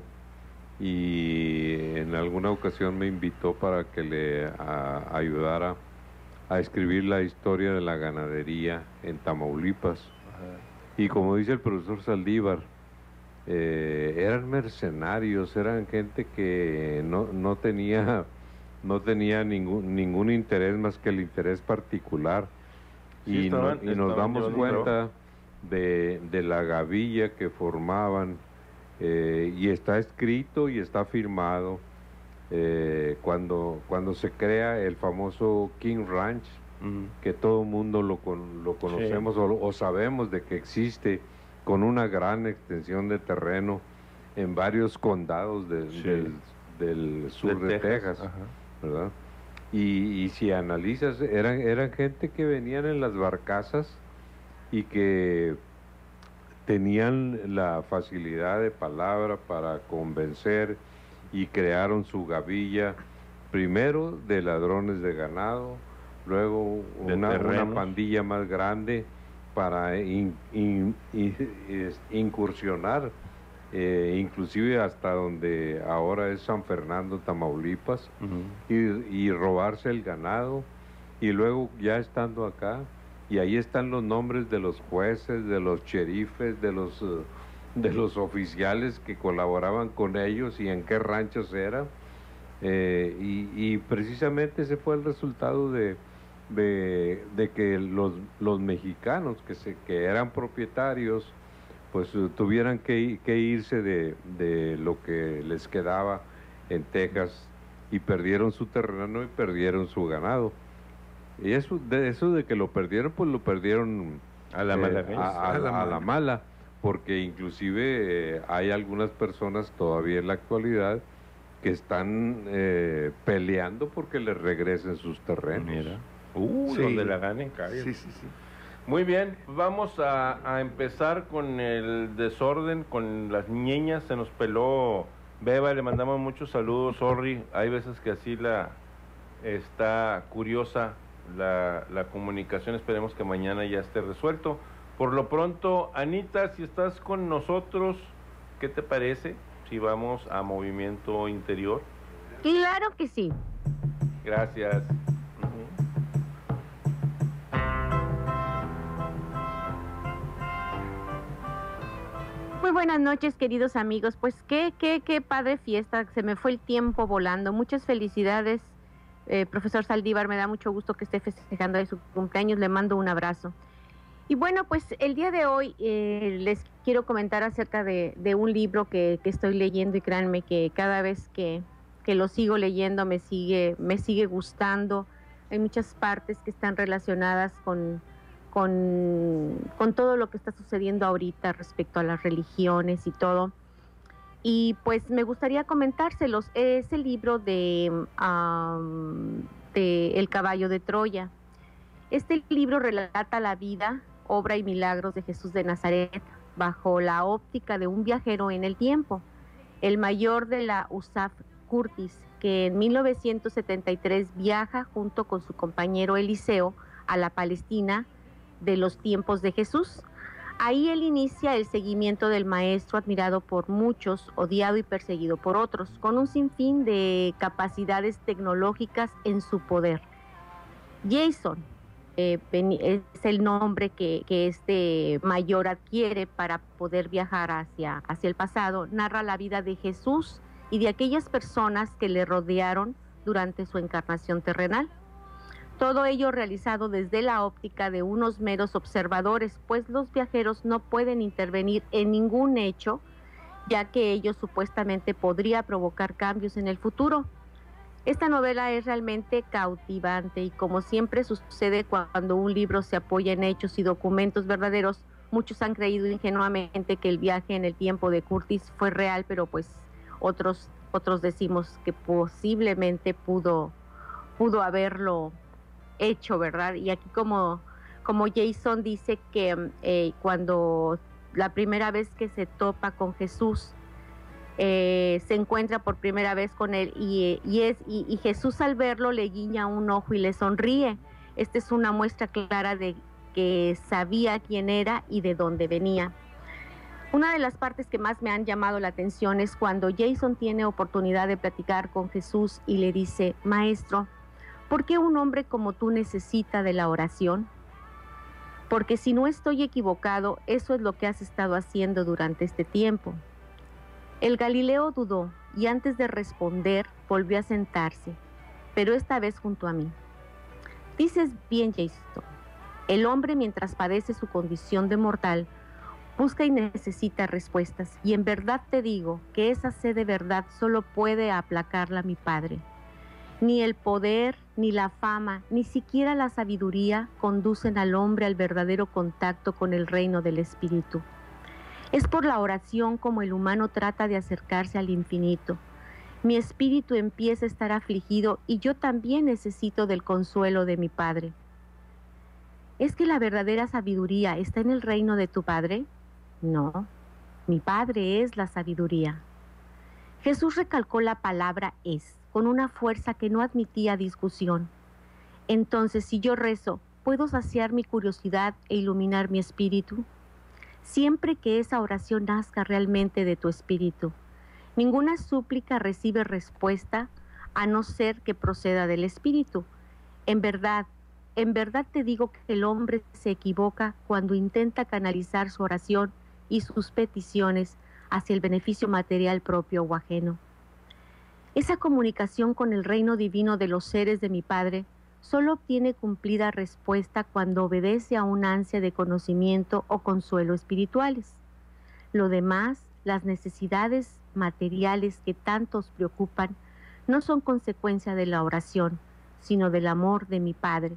y en alguna ocasión me invitó para que le a- ayudara a escribir la historia de la ganadería en Tamaulipas. Y como dice el profesor Saldívar, eh, eran mercenarios, eran gente que no, no tenía, no tenía ningún, ningún interés más que el interés particular. Sí, y, no- estaban- y nos estaban damos llevando cuenta de, de la gavilla que formaban, eh, y está escrito y está firmado eh, cuando, cuando se crea el famoso King Ranch, Ujú. que todo mundo lo, con- lo conocemos o, o sabemos de que existe, con una gran extensión de terreno en varios condados de- Sí. del, del sur de, De Texas, Texas, ajá. ¿verdad? Y, y si analizas, eran, eran gente que venían en las barcazas y que tenían la facilidad de palabra para convencer, y crearon su gavilla, primero de ladrones de ganado, luego De una, una terrenos. pandilla más grande para in- in- in- es- incursionar, eh, inclusive hasta donde ahora es San Fernando, Tamaulipas, Ujú. y, y robarse el ganado, y luego ya estando acá, y ahí están los nombres de los jueces, de los sheriffes, de los, eh, de los oficiales que colaboraban con ellos y en qué ranchos era. Eh, y, y precisamente ese fue el resultado de, de, de que los, los mexicanos que, se, que eran propietarios, pues eh, tuvieran que, i- que irse de, de lo que les quedaba en Texas, y perdieron su terreno y perdieron su ganado. Y eso de, eso de que lo perdieron, pues lo perdieron A la mala vez. a, a- A la a mala. la mala, porque inclusive eh, hay algunas personas todavía en la actualidad que están eh, peleando porque les regresen sus terrenos. Mira. Uh, Sí. donde la ganen, cállate. Sí, sí, sí. Muy bien, vamos a, a empezar con el desorden, con las niñas. Se nos peló Beba, le mandamos muchos saludos, sorry. Hay veces que así la está curiosa la, la comunicación. Esperemos que mañana ya esté resuelto. Por lo pronto, Anita, si estás con nosotros, ¿qué te parece si vamos a movimiento interior? Claro que sí. Gracias. Muy buenas noches, queridos amigos. Pues qué, qué, qué padre fiesta. Se me fue el tiempo volando. Muchas felicidades, eh, profesor Saldívar. Me da mucho gusto que esté festejando de su cumpleaños. Le mando un abrazo. Y bueno, pues el día de hoy eh, les quiero comentar acerca de, de un libro que, que estoy leyendo, y créanme que cada vez que, que lo sigo leyendo me sigue, me sigue gustando. Hay muchas partes que están relacionadas con, con, con todo lo que está sucediendo ahorita respecto a las religiones y todo. Y pues me gustaría comentárselos. Es el libro de, um, de El caballo de Troya. Este libro relata la vida, obra y milagros de Jesús de Nazaret bajo la óptica de un viajero en el tiempo, el mayor de la U S A F Curtis, que en mil novecientos setenta y tres viaja junto con su compañero Eliseo a la Palestina de los tiempos de Jesús. Ahí él inicia el seguimiento del maestro, admirado por muchos, odiado y perseguido por otros, con un sinfín de capacidades tecnológicas en su poder. Jason eh, es el nombre que, que este mayor adquiere para poder viajar hacia, hacia el pasado. Narra la vida de Jesús y de aquellas personas que le rodearon durante su encarnación terrenal. Todo ello realizado desde la óptica de unos meros observadores, pues los viajeros no pueden intervenir en ningún hecho, ya que ello supuestamente podría provocar cambios en el futuro. Esta novela es realmente cautivante y, como siempre sucede cuando un libro se apoya en hechos y documentos verdaderos, muchos han creído ingenuamente que el viaje en el tiempo de Curtis fue real, pero pues otros, otros decimos que posiblemente pudo, pudo haberlo hecho, ¿verdad? Y aquí como, como Jason dice que eh, cuando la primera vez que se topa con Jesús, eh, se encuentra por primera vez con él y, y, es, y, y Jesús al verlo le guiña un ojo y le sonríe. Esta es una muestra clara de que sabía quién era y de dónde venía. Una de las partes que más me han llamado la atención es cuando Jason tiene oportunidad de platicar con Jesús y le dice: Maestro, ¿por qué un hombre como tú necesita de la oración? Porque si no estoy equivocado, eso es lo que has estado haciendo durante este tiempo. El Galileo dudó y antes de responder volvió a sentarse, pero esta vez junto a mí. Dices bien, Jason. El hombre, mientras padece su condición de mortal, busca y necesita respuestas, y en verdad te digo que esa sed de verdad solo puede aplacarla mi Padre. Ni el poder, ni la fama, ni siquiera la sabiduría conducen al hombre al verdadero contacto con el reino del Espíritu. Es por la oración como el humano trata de acercarse al infinito. Mi espíritu empieza a estar afligido y yo también necesito del consuelo de mi Padre. ¿Es que la verdadera sabiduría está en el reino de tu Padre? No, mi Padre es la sabiduría. Jesús recalcó la palabra es, con una fuerza que no admitía discusión. Entonces, si yo rezo, ¿puedo saciar mi curiosidad e iluminar mi espíritu? Siempre que esa oración nazca realmente de tu espíritu. Ninguna súplica recibe respuesta a no ser que proceda del espíritu. En verdad, en verdad te digo que el hombre se equivoca cuando intenta canalizar su oración y sus peticiones hacia el beneficio material propio o ajeno. Esa comunicación con el reino divino de los seres de mi Padre solo obtiene cumplida respuesta cuando obedece a un ansia de conocimiento o consuelo espirituales. Lo demás, las necesidades materiales que tantos preocupan, no son consecuencia de la oración, sino del amor de mi Padre.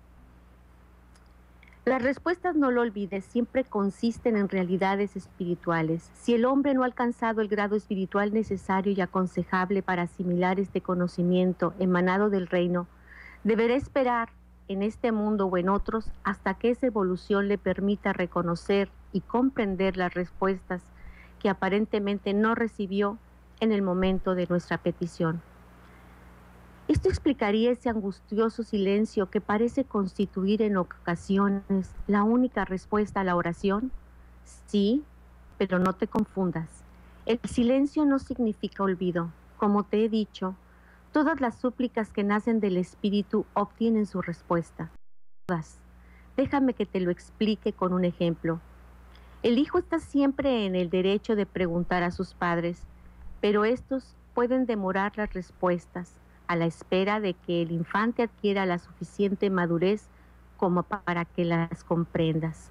Las respuestas, no lo olvides, siempre consisten en realidades espirituales. Si el hombre no ha alcanzado el grado espiritual necesario y aconsejable para asimilar este conocimiento emanado del reino, deberá esperar en este mundo o en otros hasta que esa evolución le permita reconocer y comprender las respuestas que aparentemente no recibió en el momento de nuestra petición. Esto explicaría ese angustioso silencio que parece constituir en ocasiones la única respuesta a la oración. Sí, pero no te confundas. El silencio no significa olvido. Como te he dicho, todas las súplicas que nacen del Espíritu obtienen su respuesta. Todas. Déjame que te lo explique con un ejemplo. El hijo está siempre en el derecho de preguntar a sus padres, pero estos pueden demorar las respuestas a la espera de que el infante adquiera la suficiente madurez como para que las comprendas.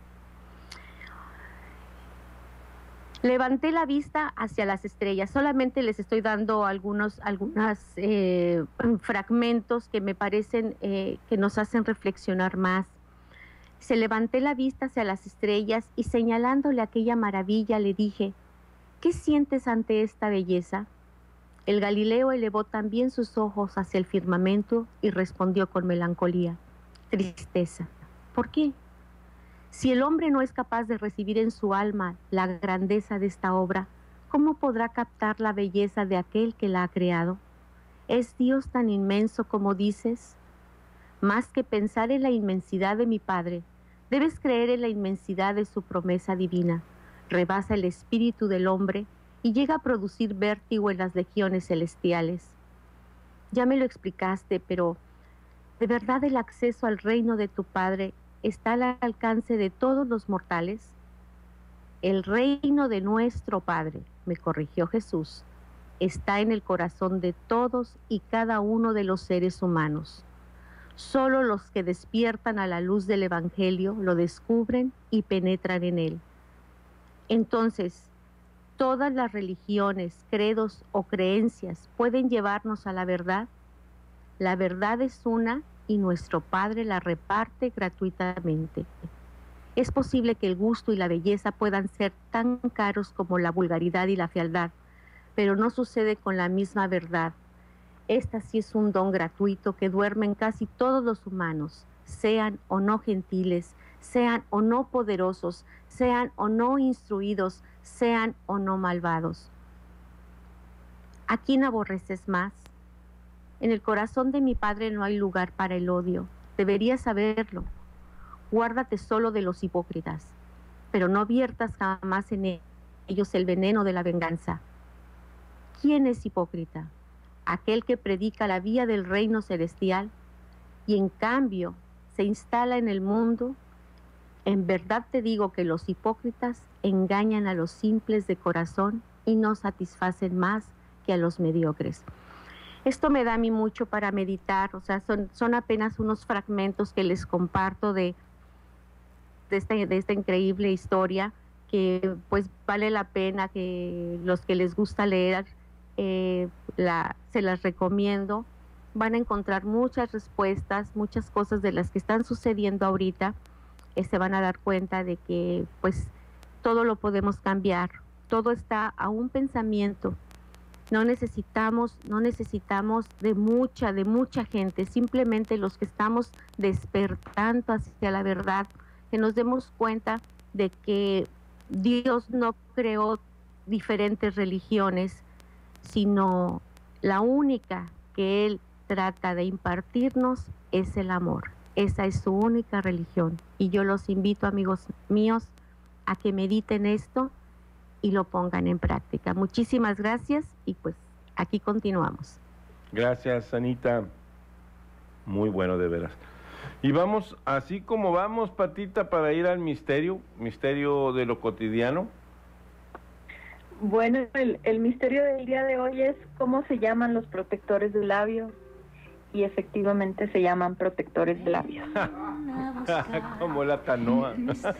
Levanté la vista hacia las estrellas. Solamente les estoy dando algunos algunas, eh, fragmentos que me parecen eh, que nos hacen reflexionar más. Se levanté la vista hacia las estrellas y señalándole aquella maravilla le dije, ¿qué sientes ante esta belleza? El Galileo elevó también sus ojos hacia el firmamento y respondió con melancolía, tristeza. ¿Por qué? Si el hombre no es capaz de recibir en su alma la grandeza de esta obra, ¿cómo podrá captar la belleza de aquel que la ha creado? ¿Es Dios tan inmenso como dices? Más que pensar en la inmensidad de mi Padre, debes creer en la inmensidad de su promesa divina. Rebasa el espíritu del hombre y llega a producir vértigo en las legiones celestiales. Ya me lo explicaste, pero ¿de verdad el acceso al reino de tu Padre está al alcance de todos los mortales? El reino de nuestro Padre, me corrigió Jesús, está en el corazón de todos y cada uno de los seres humanos. Solo los que despiertan a la luz del Evangelio lo descubren y penetran en él. Entonces, ¿todas las religiones, credos o creencias pueden llevarnos a la verdad? La verdad es una y nuestro Padre la reparte gratuitamente. Es posible que el gusto y la belleza puedan ser tan caros como la vulgaridad y la fealdad, pero no sucede con la misma verdad. Esta sí es un don gratuito que duermen casi todos los humanos, sean o no gentiles, sean o no poderosos, sean o no instruidos, sean o no malvados. ¿A quién aborreces más? En el corazón de mi Padre no hay lugar para el odio. Deberías saberlo. Guárdate solo de los hipócritas, pero no viertas jamás en ellos el veneno de la venganza. ¿Quién es hipócrita? Aquel que predica la vía del reino celestial y en cambio se instala en el mundo. En verdad te digo que los hipócritas engañan a los simples de corazón y no satisfacen más que a los mediocres. Esto me da a mí mucho para meditar, o sea, son, son apenas unos fragmentos que les comparto de, de, esta, de esta increíble historia que pues vale la pena que los que les gusta leer Eh, la, se las recomiendo. Van a encontrar muchas respuestas, muchas cosas de las que están sucediendo ahorita. Eh, se van a dar cuenta de que pues todo lo podemos cambiar, todo está a un pensamiento. No necesitamos, no necesitamos de mucha, de mucha gente, simplemente los que estamos despertando hacia la verdad, que nos demos cuenta de que Dios no creó diferentes religiones, sino la única que Él trata de impartirnos es el amor. Esa es su única religión. Y yo los invito, amigos míos, a que mediten esto y lo pongan en práctica. Muchísimas gracias y pues aquí continuamos. Gracias, Anita. Muy bueno, de veras. Y vamos, así como vamos, Patita, para ir al misterio, misterio de lo cotidiano. Bueno, el, el misterio del día de hoy es cómo se llaman los protectores de labios. Y efectivamente se llaman protectores de labios. Como la Tanoa.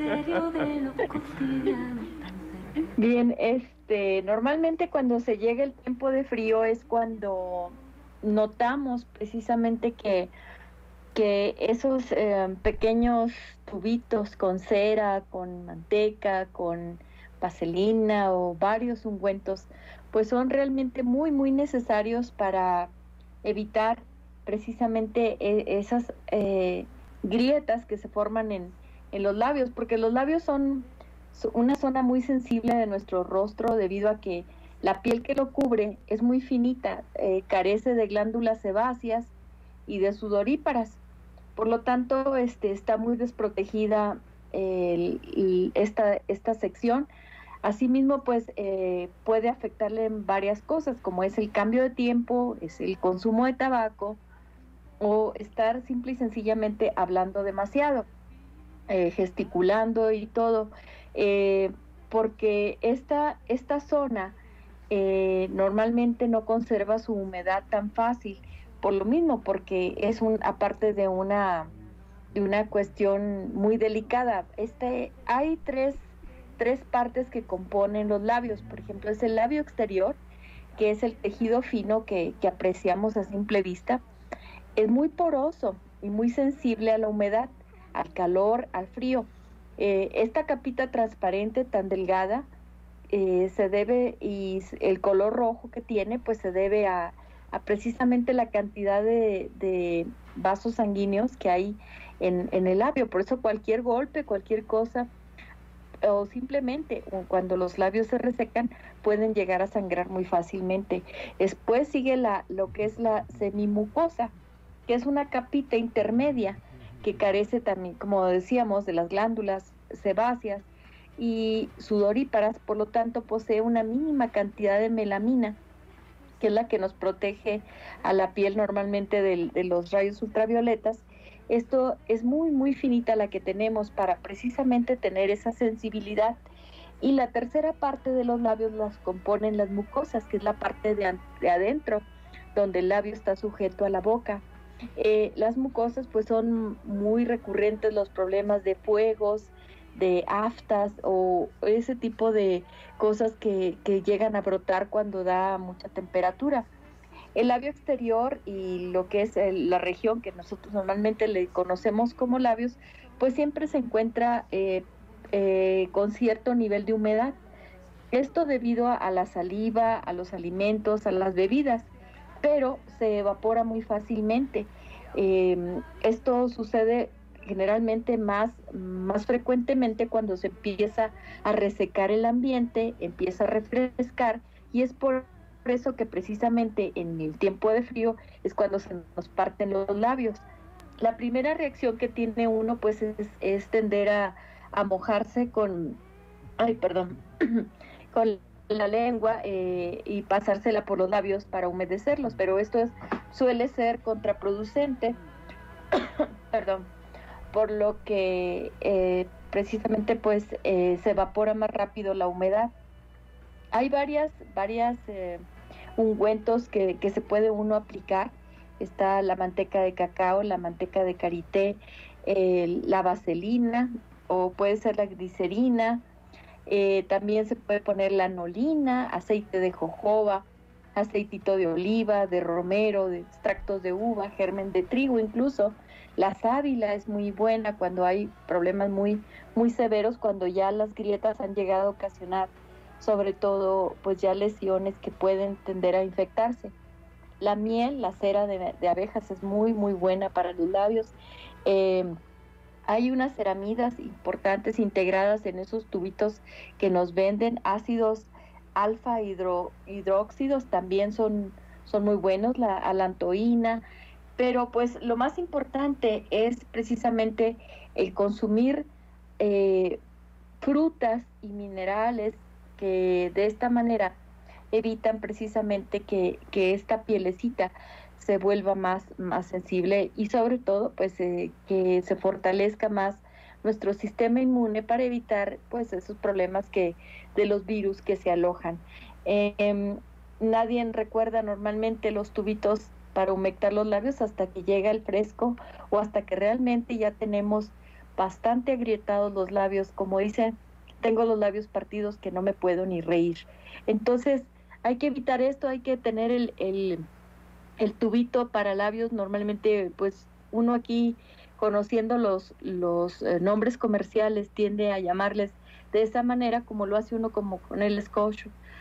Bien, este, normalmente cuando se llega el tiempo de frío es cuando notamos precisamente que, que esos eh, pequeños tubitos con cera, con manteca, con vaselina o varios ungüentos, pues son realmente muy, muy necesarios para evitar precisamente esas eh, grietas que se forman en, en los labios, porque los labios son una zona muy sensible de nuestro rostro debido a que la piel que lo cubre es muy finita, eh, carece de glándulas sebáceas y de sudoríparas. Por lo tanto, este, está muy desprotegida eh, el, esta, esta sección. Asimismo, pues eh, puede afectarle en varias cosas, como es el cambio de tiempo, es el consumo de tabaco o estar simple y sencillamente hablando demasiado, eh, gesticulando y todo, eh, porque esta, esta zona eh, normalmente no conserva su humedad tan fácil, por lo mismo, porque es un aparte de una, de una cuestión muy delicada. Este, hay tres tres partes que componen los labios. Por ejemplo, es el labio exterior, que es el tejido fino que, que apreciamos a simple vista. Es muy poroso y muy sensible a la humedad. al calor, al frío. Eh, esta capita transparente tan delgada eh, se debe, y el color rojo que tiene, pues se debe a, a precisamente la cantidad de, de vasos sanguíneos que hay en, en el labio. Por eso cualquier golpe, cualquier cosa, o simplemente cuando los labios se resecan, pueden llegar a sangrar muy fácilmente. Después sigue la, lo que es la semimucosa, que es una capita intermedia que carece también, como decíamos, de las glándulas sebáceas y sudoríparas, por lo tanto posee una mínima cantidad de melamina, que es la que nos protege a la piel normalmente de, de los rayos ultravioletas. Esto es muy, muy finita la que tenemos para precisamente tener esa sensibilidad. Y la tercera parte de los labios las componen las mucosas, que es la parte de, de adentro, donde el labio está sujeto a la boca. Eh, las mucosas pues son muy recurrentes los problemas de fuegos, de aftas o ese tipo de cosas que, que llegan a brotar cuando da mucha temperatura. El labio exterior y lo que es el, la región que nosotros normalmente le conocemos como labios, pues siempre se encuentra eh, eh, con cierto nivel de humedad. Esto debido a, a la saliva, a los alimentos, a las bebidas, pero se evapora muy fácilmente. Eh, esto sucede generalmente más, más frecuentemente cuando se empieza a resecar el ambiente, empieza a refrescar, y es por eso que precisamente en el tiempo de frío es cuando se nos parten los labios. La primera reacción que tiene uno pues es, es tender a, a mojarse con, ay perdón, con la lengua eh, y pasársela por los labios para humedecerlos, pero esto es, suele ser contraproducente, perdón, por lo que eh, precisamente pues eh, se evapora más rápido la humedad. Hay varias, varias eh, ungüentos que, que se puede uno aplicar. Está la manteca de cacao, la manteca de karité, eh, la vaselina, o puede ser la glicerina. Eh, también se puede poner lanolina, aceite de jojoba, aceitito de oliva, de romero, de extractos de uva, germen de trigo incluso. La sábila es muy buena cuando hay problemas muy, muy severos, cuando ya las grietas han llegado a ocasionar sobre todo pues ya lesiones que pueden tender a infectarse. La miel, la cera de, de abejas es muy muy buena para los labios. Eh, hay unas ceramidas importantes integradas en esos tubitos que nos venden. Ácidos alfa hidro, hidróxidos también son, son muy buenos, la alantoína, pero pues lo más importante es precisamente el consumir eh, frutas y minerales que de esta manera evitan precisamente que, que esta pielecita se vuelva más, más sensible y sobre todo pues eh, que se fortalezca más nuestro sistema inmune para evitar pues esos problemas que de los virus que se alojan. Eh, nadie recuerda normalmente los tubitos para humectar los labios hasta que llega el fresco o hasta que realmente ya tenemos bastante agrietados los labios, como dicen, tengo los labios partidos que no me puedo ni reír. Entonces hay que evitar esto, hay que tener el, el, el tubito para labios. Normalmente pues uno aquí, conociendo los, los eh, nombres comerciales, tiende a llamarles de esa manera, como lo hace uno como con el Scotch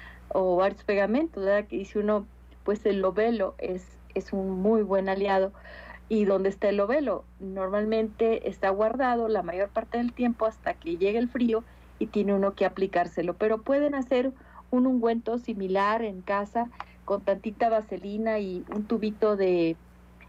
o varios pegamentos, ¿verdad? Que dice uno, pues el lobelo es, es un muy buen aliado. Y donde está el lobelo, normalmente está guardado la mayor parte del tiempo hasta que llegue el frío y tiene uno que aplicárselo. Pero pueden hacer un ungüento similar en casa con tantita vaselina y un tubito de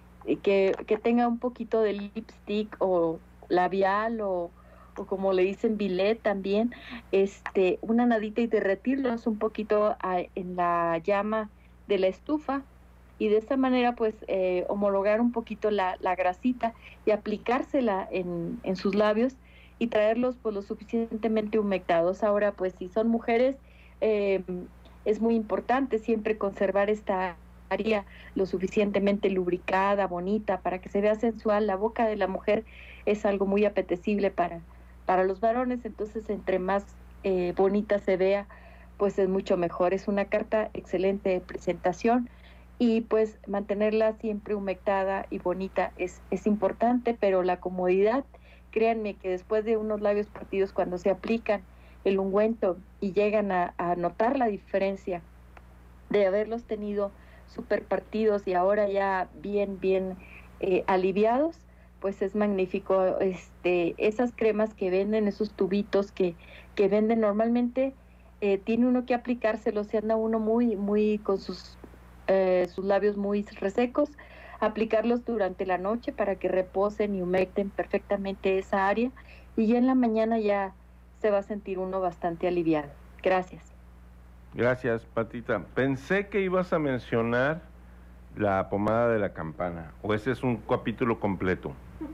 que, que tenga un poquito de lipstick o labial o, o como le dicen billet también, este, una nadita y derretirlos un poquito a, en la llama de la estufa, y de esta manera pues eh, homologar un poquito la, la grasita y aplicársela en, en sus labios y traerlos pues lo suficientemente humectados. Ahora pues si son mujeres eh, es muy importante siempre conservar esta área lo suficientemente lubricada, bonita, para que se vea sensual. La boca de la mujer es algo muy apetecible para, para los varones, entonces entre más eh, bonita se vea pues es mucho mejor. Es una carta excelente de presentación. Y pues mantenerla siempre humectada y bonita es, es importante, pero la comodidad que créanme que después de unos labios partidos, cuando se aplican el ungüento y llegan a, a notar la diferencia de haberlos tenido super partidos y ahora ya bien, bien eh, aliviados, pues es magnífico. Este, esas cremas que venden, esos tubitos que, que venden normalmente, eh, tiene uno que aplicárselo, si anda uno muy, muy con sus, eh, sus labios muy resecos, aplicarlos durante la noche para que reposen y humecten perfectamente esa área, y ya en la mañana ya se va a sentir uno bastante aliviado. Gracias. Gracias, Patita. Pensé que ibas a mencionar la pomada de la campana, o ese es un capítulo completo.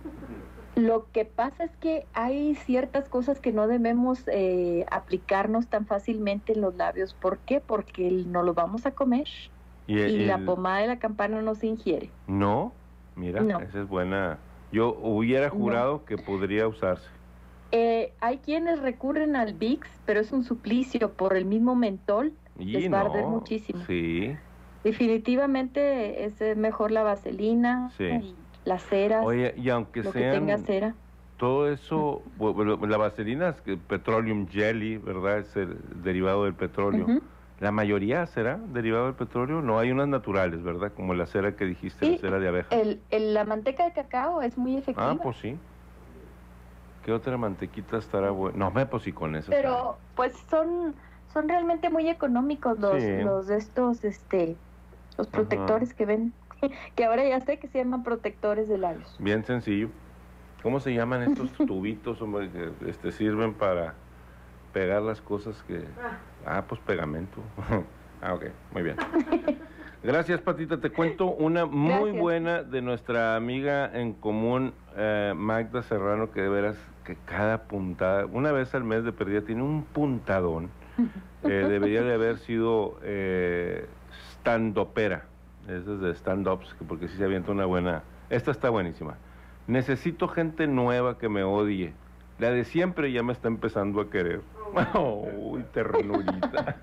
Lo que pasa es que hay ciertas cosas que no debemos eh, aplicarnos tan fácilmente en los labios. ¿Por qué? Porque no lo vamos a comer y, el, y la el... pomada de la campana no se ingiere. No, mira, no. Esa es buena. Yo hubiera jurado no. que podría usarse. Eh, hay quienes recurren al Vicks, pero es un suplicio por el mismo mentol, y les va a arder no, muchísimo. Sí. Definitivamente es mejor la vaselina, sí. y las ceras. Oye, y aunque lo sean, que tenga cera. Todo eso, bueno, la vaselina es que petroleum jelly, ¿verdad? Es el derivado del petróleo. Uh-huh. La mayoría será derivado del petróleo. No, hay unas naturales, ¿verdad? Como la cera que dijiste, sí, la cera de abeja. El, el, la manteca de cacao es muy efectiva. Ah, pues sí. ¿Qué otra mantequita estará buena? No, me pues sí con eso. Pero, ¿sabes? pues son son realmente muy económicos los, sí. los de estos, este, los protectores Ajá. que ven, que ahora ya sé que se llaman protectores de labios. Bien sencillo. ¿Cómo se llaman estos tubitos, hombre, que este, sirven para pegar las cosas que... Ah, pues pegamento. Ah, ok, muy bien. Gracias, Patita. Te cuento una muy Gracias. buena de nuestra amiga en común, eh, Magda Serrano, que de veras, que cada puntada, una vez al mes de perdida, tiene un puntadón. Eh, debería de haber sido eh, stand-upera. Esa es de stand-ups, porque sí se avienta una buena... Esta está buenísima. Necesito gente nueva que me odie. La de siempre ya me está empezando a querer. Oh, uy, ternurita.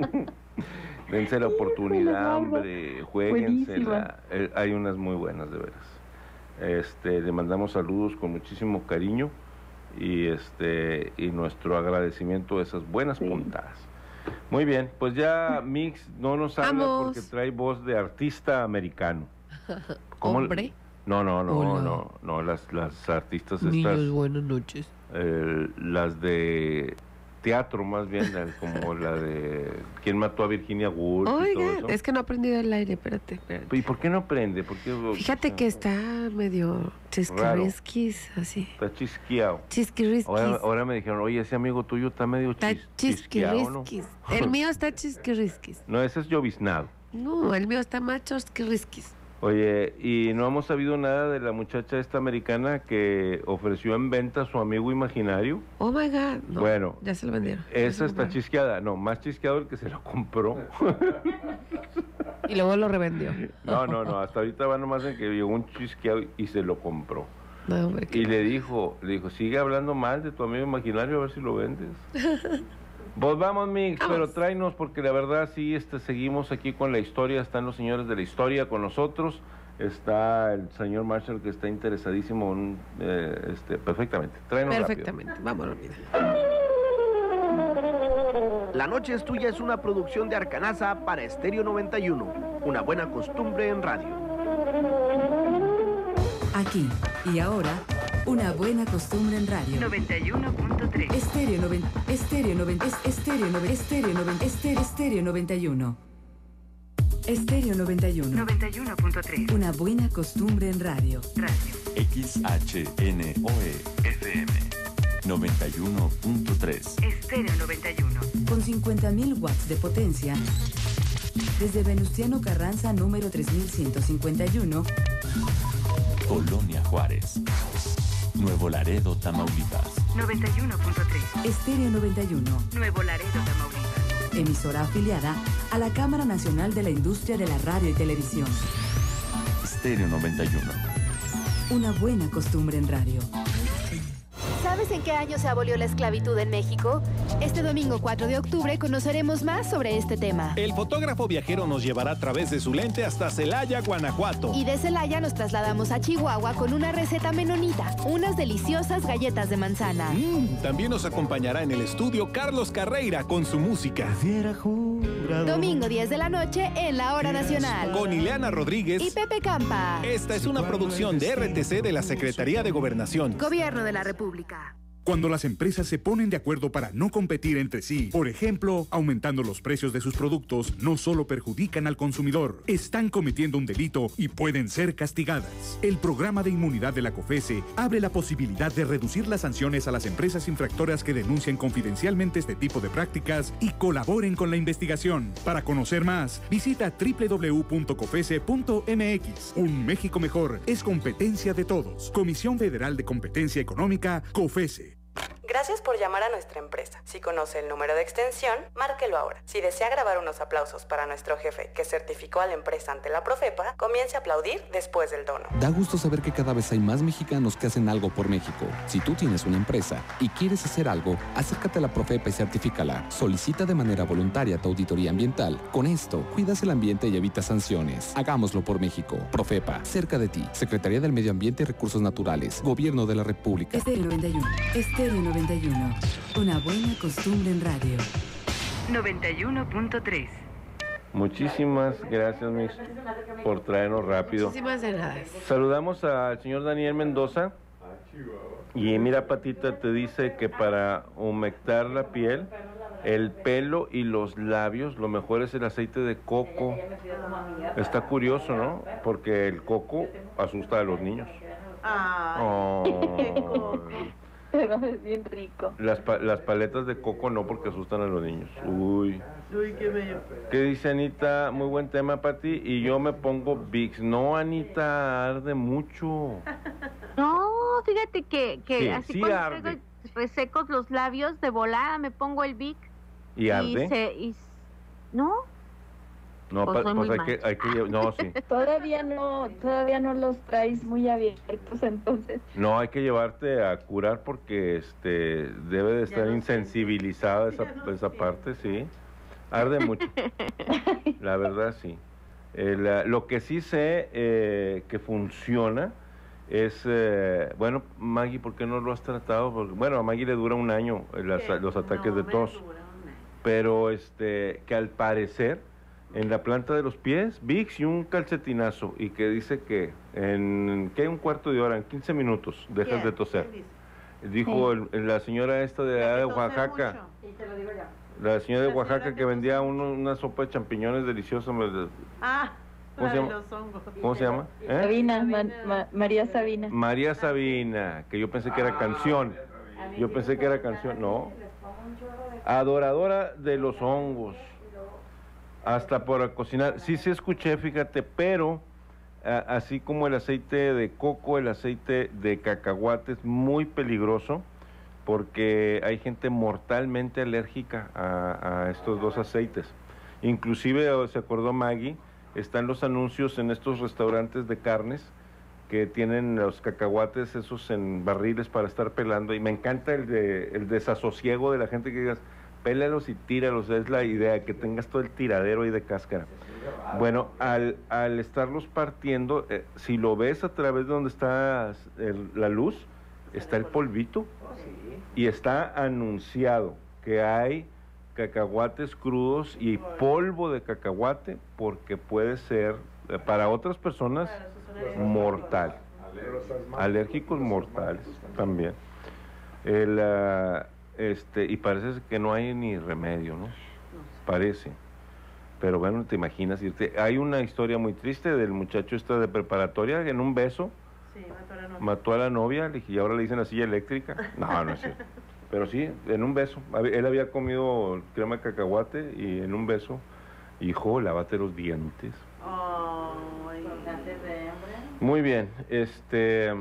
Dense la oportunidad, hombre. Juéguensela. Eh, hay unas muy buenas, de veras. Este, le mandamos saludos con muchísimo cariño y este y nuestro agradecimiento de esas buenas sí. puntadas. Muy bien, pues ya Mix no nos habla Vamos. porque trae voz de artista americano. ¿Hombre? No, no, no, Hola. no, no, las, las artistas Niños, estas... buenas noches. Eh, las de teatro, más bien, como la de ¿Quién mató a Virginia Woolf? Oiga, y todo eso. Es que no ha aprendido el aire, espérate, espérate. ¿Y por qué no aprende? ¿Por qué, Fíjate o sea, que está medio chisquirrisquis, así. Está chisqueado. Chisquirrisquis. Ahora, ahora me dijeron, oye, ese amigo tuyo está medio está chis, chisquirrisquis. ¿No? El mío está chisquirrisquis. No, ese es lloviznado. No, el mío está más chisquirrisquis. Oye, y no hemos sabido nada de la muchacha esta americana que ofreció en venta a su amigo imaginario. Oh my God. No, bueno, ya se lo vendieron. Esa está chisqueada. No, más chisqueado el que se lo compró. Y luego lo revendió. No, no, no. Hasta ahorita va nomás en que llegó un chisqueado y se lo compró. No, hombre, y le dijo, le dijo, sigue hablando mal de tu amigo imaginario a ver si lo vendes. Vos vamos, Mix, vamos. Pero tráenos, porque la verdad sí, este, seguimos aquí con la historia, están los señores de la historia con nosotros, está el señor Marshall que está interesadísimo, en, eh, este, perfectamente, tráenos Perfectamente, rápido. Vámonos. La noche es tuya es una producción de Arcanasa para Estéreo noventa y uno, una buena costumbre en radio. Aquí y ahora, una buena costumbre en radio. noventa y uno punto tres. Estéreo noventa, Estéreo noventa, Estéreo noventa, Estéreo noventa, Estéreo, Estéreo noventa y uno. Estéreo noventa y uno. noventa y uno punto tres. Una buena costumbre en radio. Radio. X H N O E F M noventa y uno punto tres. Estéreo noventa y uno. Con cincuenta mil watts de potencia. Desde Venustiano Carranza, número tres mil ciento cincuenta y uno. Colonia Juárez. Nuevo Laredo, Tamaulipas. noventa y uno punto tres. Estéreo noventa y uno. Nuevo Laredo, Tamaulipas. Emisora afiliada a la Cámara Nacional de la Industria de la Radio y Televisión. Estéreo noventa y uno. Una buena costumbre en radio. ¿Sabes en qué año se abolió la esclavitud en México? Este domingo cuatro de octubre conoceremos más sobre este tema. El fotógrafo viajero nos llevará a través de su lente hasta Celaya, Guanajuato. Y de Celaya nos trasladamos a Chihuahua con una receta menonita, unas deliciosas galletas de manzana. Mm, también nos acompañará en el estudio Carlos Carreira con su música. Domingo diez de la noche en la Hora Nacional. Con Ileana Rodríguez y Pepe Campa. Esta es una producción de R T C de la Secretaría de Gobernación. Gobierno de la República. Cuando las empresas se ponen de acuerdo para no competir entre sí, por ejemplo, aumentando los precios de sus productos, no solo perjudican al consumidor, están cometiendo un delito y pueden ser castigadas. El programa de inmunidad de la COFESE abre la posibilidad de reducir las sanciones a las empresas infractoras que denuncien confidencialmente este tipo de prácticas y colaboren con la investigación. Para conocer más, visita doble u doble u doble u punto cofese punto m x. Un México mejor es competencia de todos. Comisión Federal de Competencia Económica, COFESE. Gracias por llamar a nuestra empresa. Si conoce el número de extensión, márquelo ahora. Si desea grabar unos aplausos para nuestro jefe que certificó a la empresa ante la Profepa, comience a aplaudir después del tono. Da gusto saber que cada vez hay más mexicanos que hacen algo por México. Si tú tienes una empresa y quieres hacer algo, acércate a la Profepa y certifícala. Solicita de manera voluntaria tu auditoría ambiental. Con esto, cuidas el ambiente y evitas sanciones. Hagámoslo por México. Profepa, cerca de ti. Secretaría del Medio Ambiente y Recursos Naturales. Gobierno de la República. Estéreo noventa y uno. Estéreo noventa y uno. Una buena costumbre en radio. noventa y uno punto tres. Muchísimas gracias, Miss, por traernos rápido. Muchísimas de nada. Saludamos al señor Daniel Mendoza. Y mira, Patita, te dice que para humectar la piel, el pelo y los labios, lo mejor es el aceite de coco. Está curioso, ¿no? Porque el coco asusta a los niños. Oh. Pero es bien rico. Las, pa las paletas de coco no, porque asustan a los niños. Uy. Uy, qué bello. ¿Qué dice Anita? Muy buen tema, Pati. Y yo me pongo Vicks. No, Anita, arde mucho. No, fíjate que, que Sí, así sí cuando arde. traigo resecos los labios, de volada me pongo el Vic. ¿Y arde? Y se, y, ¿no? No, Pues pa- soy pues muy hay que, hay que lle- no, sí. Todavía no, todavía no los traes muy abiertos, entonces. No, hay que llevarte a curar porque este debe de estar insensibilizada esa, esa parte, sí. Arde mucho. La verdad, sí. Eh, la- lo que sí sé eh, que funciona es, eh, bueno, Maggie, ¿por qué no lo has tratado? Porque, bueno, a Maggie le dura un año eh, las- los ataques de tos. Pero este que al parecer en la planta de los pies, Vicks y un calcetinazo, y que dice que en ¿qué? Un cuarto de hora, en quince minutos, dejas ¿Quién? de toser. ¿Quién Dijo el- la señora esta de, allá de Oaxaca, la señora de Oaxaca que vendía uno- una sopa de champiñones deliciosa. me- Ah, ¿Cómo la se de llama? los hongos. ¿Cómo se llama? ¿Eh? Sabina, Ma- Ma- María Sabina. María Sabina, que yo pensé que era canción. Yo pensé que era canción, no. Adoradora de los hongos. Hasta para cocinar. Sí, sí escuché, fíjate, pero a- así como el aceite de coco, el aceite de cacahuate es muy peligroso porque hay gente mortalmente alérgica a, a estos dos aceites. Inclusive, oh, se acordó Maggie, están los anuncios en estos restaurantes de carnes que tienen los cacahuates esos en barriles para estar pelando, y me encanta el, de, el desasosiego de la gente que digas, pélalos y tíralos, es la idea, que tengas todo el tiradero ahí de cáscara. Bueno, al, al estarlos partiendo, eh, si lo ves a través de donde está el- la luz, está el polvito, y está anunciado que hay cacahuates crudos y polvo de cacahuate, porque puede ser, eh, para otras personas, mortal. Alérgicos mortales también. El, ah, este, y parece que no hay ni remedio, ¿no? Parece. Pero bueno, te imaginas irte. Hay una historia muy triste del muchacho este de preparatoria, en un beso Sí, mató a la novia. mató a la novia, le dije, y ahora le dicen la silla eléctrica. No, no es cierto. Pero sí, en un beso. Hab- Él había comido crema de cacahuate y en un beso, hijo, lávate los dientes. Ay, antes de hambre. Muy bien, este...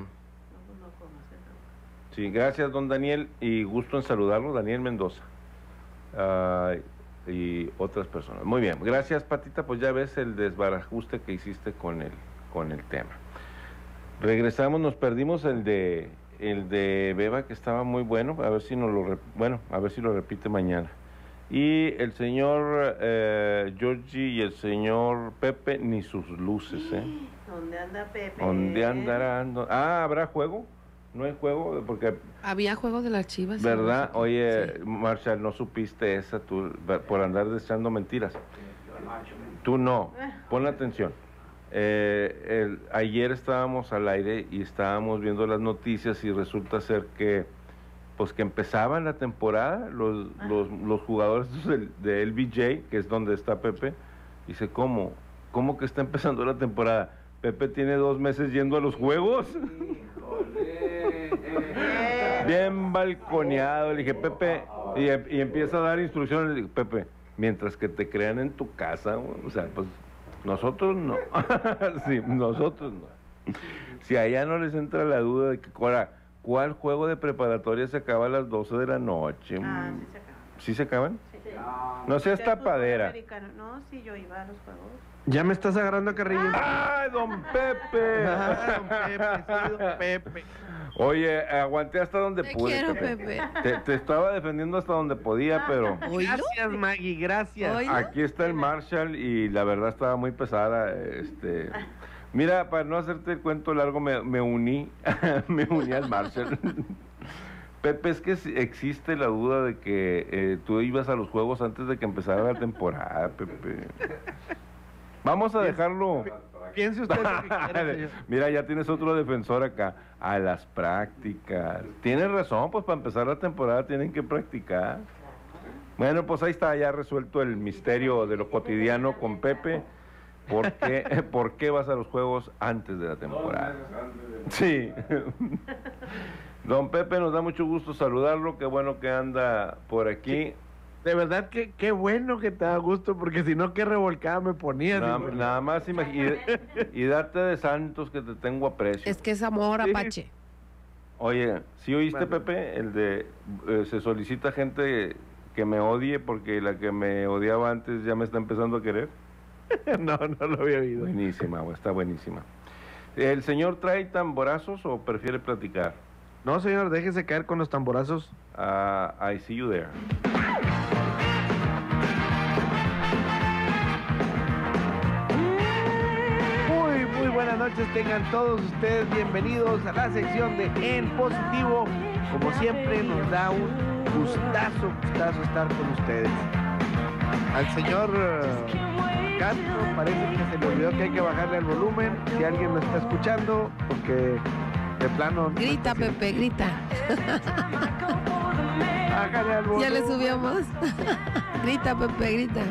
Sí, gracias, don Daniel, y gusto en saludarlo, Daniel Mendoza. Ah, y otras personas. Muy bien, gracias, Patita, pues ya ves el desbarajuste que hiciste con el, con el tema. Regresamos, nos perdimos el de el de Beba, que estaba muy bueno, a ver si nos lo, rep- bueno, a ver si lo repite mañana. Y el señor eh, Georgie y el señor Pepe, ni sus luces, ¿eh? ¿Dónde anda Pepe? ¿Dónde andarán? Ah, ¿habrá juego? No hay juego, porque... Había juegos de las Chivas. ¿Verdad? Oye, sí. Marshall, no supiste esa tú, por andar deseando mentiras. Tú no, pon atención. Eh, el, ayer estábamos al aire y estábamos viendo las noticias y resulta ser que pues que empezaban la temporada los, los, los jugadores del, de L B J, que es donde está Pepe. Dice, ¿cómo? ¿Cómo que está empezando la temporada? Pepe tiene dos meses yendo a los juegos. Bien balconeado. Le dije, Pepe, y, y empieza a dar instrucciones. Le dije, Pepe, mientras que te crean en tu casa, o sea, pues nosotros no. Sí, nosotros no. Si allá no les entra la duda de que, ahora, ¿cuál juego de preparatoria se acaba a las doce de la noche? Ah, sí se acaban. ¿Sí se acaban? Sí. No seas Del fútbol tapadera. americano. No, sí, yo iba a los juegos. Ya me estás agarrando, Carrillo. ¡Ay, don Pepe! Ah, don Pepe, sí, don Pepe. Oye, aguanté hasta donde Te pude. quiero, Pepe. Te, te estaba defendiendo hasta donde podía, pero... Gracias, Maggie, gracias. ¿Oílo? Aquí está el Marshall y la verdad estaba muy pesada. Este... Mira, para no hacerte el cuento largo, me, me uní, me uní al Marshall. Pepe, es que existe la duda de que eh, tú ibas a los juegos antes de que empezara la temporada, Pepe. Vamos a dejarlo. Piense usted lo que quiera, señor. Mira, ya tienes otro defensor acá. A las prácticas. Tienes razón, pues para empezar la temporada tienen que practicar. Bueno, pues ahí está ya resuelto el misterio de lo cotidiano con Pepe. ¿Por qué, ¿Por qué vas a los juegos antes de la temporada? Sí. Don Pepe, nos da mucho gusto saludarlo. Qué bueno que anda por aquí. De verdad que qué bueno que te da gusto, porque si no, qué revolcada me ponías. Nada, ¿no? nada más imagi- y, y darte de santos que te tengo aprecio. Es que es amor, Sí. Apache. Oye, ¿sí oíste, Bueno. Pepe? El de eh, se solicita gente que me odie porque la que me odiaba antes ya me está empezando a querer. No, no lo había oído. Buenísima, güey, está buenísima. ¿El señor trae tamborazos o prefiere platicar? No, señor, déjese caer con los tamborazos. Ah, I see you there. Muy, muy buenas noches, tengan todos ustedes bienvenidos a la sección de En Positivo. Como siempre, nos da un gustazo, gustazo estar con ustedes. Al señor uh, Castro parece que se le olvidó que hay que bajarle el volumen, si alguien lo está escuchando, porque de plano... Grita, Pepe, grita. Bájale al volumen. Ya le subió más. Grita, Pepe, grita.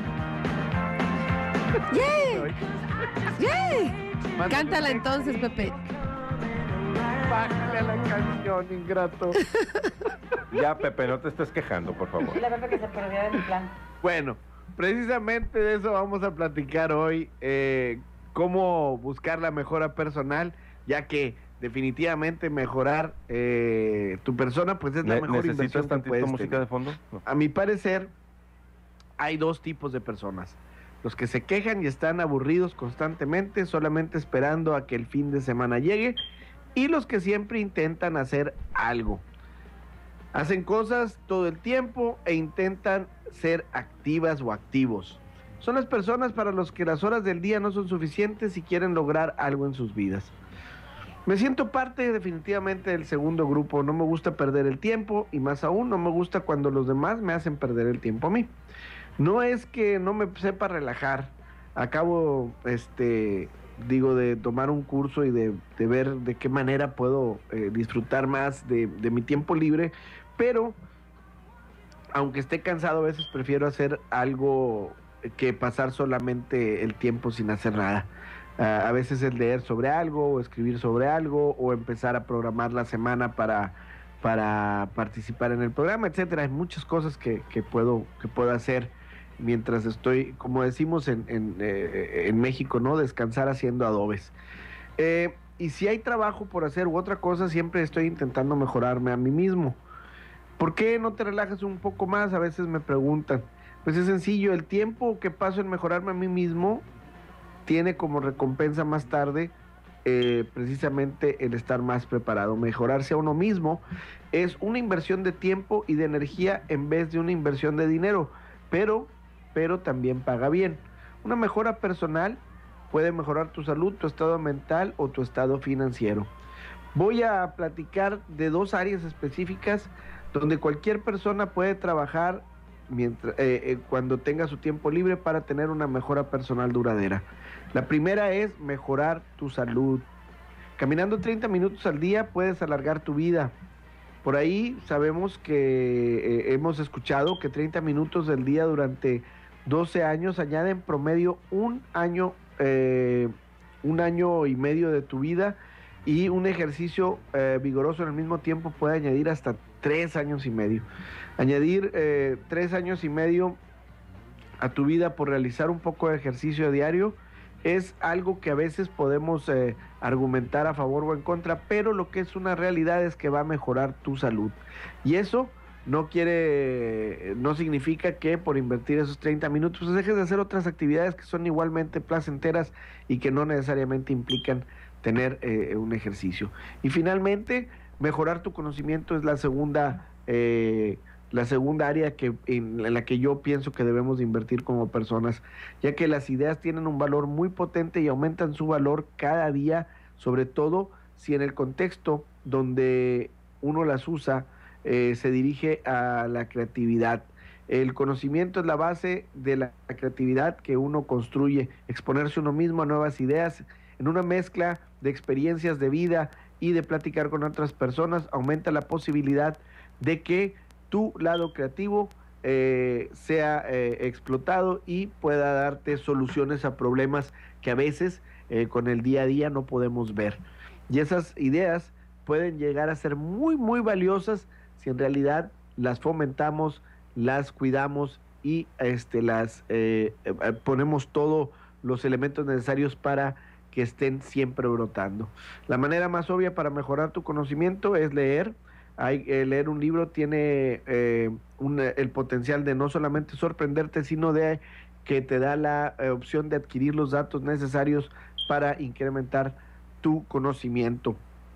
¡Yay! ¡Yay! Cántala entonces, Pepe. Bájale a la canción, ingrato. Ya, Pepe, no te estés quejando, por favor. Dile a Pepe que se perdió de mi plan. Bueno, precisamente de eso vamos a platicar hoy, eh, cómo buscar la mejora personal, ya que definitivamente mejorar eh, tu persona pues es la Ne- mejor inversión ¿Necesitas que tantito puedes música tener. de fondo? No. A mi parecer, hay dos tipos de personas. Los que se quejan y están aburridos constantemente, solamente esperando a que el fin de semana llegue, y los que siempre intentan hacer algo. Hacen cosas todo el tiempo e intentan ser activas o activos. Son las personas para los que las horas del día no son suficientes y quieren lograr algo en sus vidas. Me siento parte definitivamente del segundo grupo. No me gusta perder el tiempo y más aún no me gusta cuando los demás me hacen perder el tiempo a mí. No es que no me sepa relajar. Acabo, este, digo, de tomar un curso y de, de ver de qué manera puedo eh, disfrutar más de, de mi tiempo libre, pero aunque esté cansado, a veces prefiero hacer algo que pasar solamente el tiempo sin hacer nada. Uh, a veces es leer sobre algo, o escribir sobre algo, o empezar a programar la semana para, para participar en el programa, etcétera. Hay muchas cosas que, que, puedo, que puedo hacer mientras estoy, como decimos en, en, eh, en México, ¿no? Descansar haciendo adobes. Eh, y si hay trabajo por hacer u otra cosa, siempre estoy intentando mejorarme a mí mismo. ¿Por qué no te relajas un poco más? A veces me preguntan. Pues es sencillo, el tiempo que paso en mejorarme a mí mismo tiene como recompensa más tarde eh, precisamente el estar más preparado. Mejorarse a uno mismo es una inversión de tiempo y de energía en vez de una inversión de dinero, pero, pero también paga bien. Una mejora personal puede mejorar tu salud, tu estado mental o tu estado financiero. Voy a platicar de dos áreas específicas donde cualquier persona puede trabajar mientras, eh, eh, cuando tenga su tiempo libre para tener una mejora personal duradera. La primera es mejorar tu salud. Caminando treinta minutos al día puedes alargar tu vida. Por ahí sabemos que eh, hemos escuchado que treinta minutos del día durante doce años añaden promedio un año, eh, un año y medio de tu vida, y un ejercicio eh, vigoroso en el mismo tiempo puede añadir hasta tres años y medio. Añadir eh, tres años y medio a tu vida por realizar un poco de ejercicio diario es algo que a veces podemos eh, argumentar a favor o en contra, pero lo que es una realidad es que va a mejorar tu salud. Y eso no quiere, no significa que por invertir esos treinta minutos pues dejes de hacer otras actividades que son igualmente placenteras y que no necesariamente implican tener eh, un ejercicio. Y finalmente, mejorar tu conocimiento es la segunda eh, la segunda área que, en, en la que yo pienso que debemos de invertir como personas, ya que las ideas tienen un valor muy potente y aumentan su valor cada día, sobre todo si en el contexto donde uno las usa eh, se dirige a la creatividad. El conocimiento es la base de la creatividad que uno construye, exponerse uno mismo a nuevas ideas en una mezcla de experiencias de vida y de platicar con otras personas, aumenta la posibilidad de que tu lado creativo eh, sea eh, explotado y pueda darte soluciones a problemas que a veces eh, con el día a día no podemos ver. Y esas ideas pueden llegar a ser muy, muy valiosas si en realidad las fomentamos, las cuidamos y este, las eh, eh, ponemos todos los elementos necesarios para que estén siempre brotando. La manera más obvia para mejorar tu conocimiento es leer. Hay, eh, leer un libro tiene eh, un, el potencial de no solamente sorprenderte, sino de que te da la eh, opción de adquirir los datos necesarios para incrementar tu conocimiento.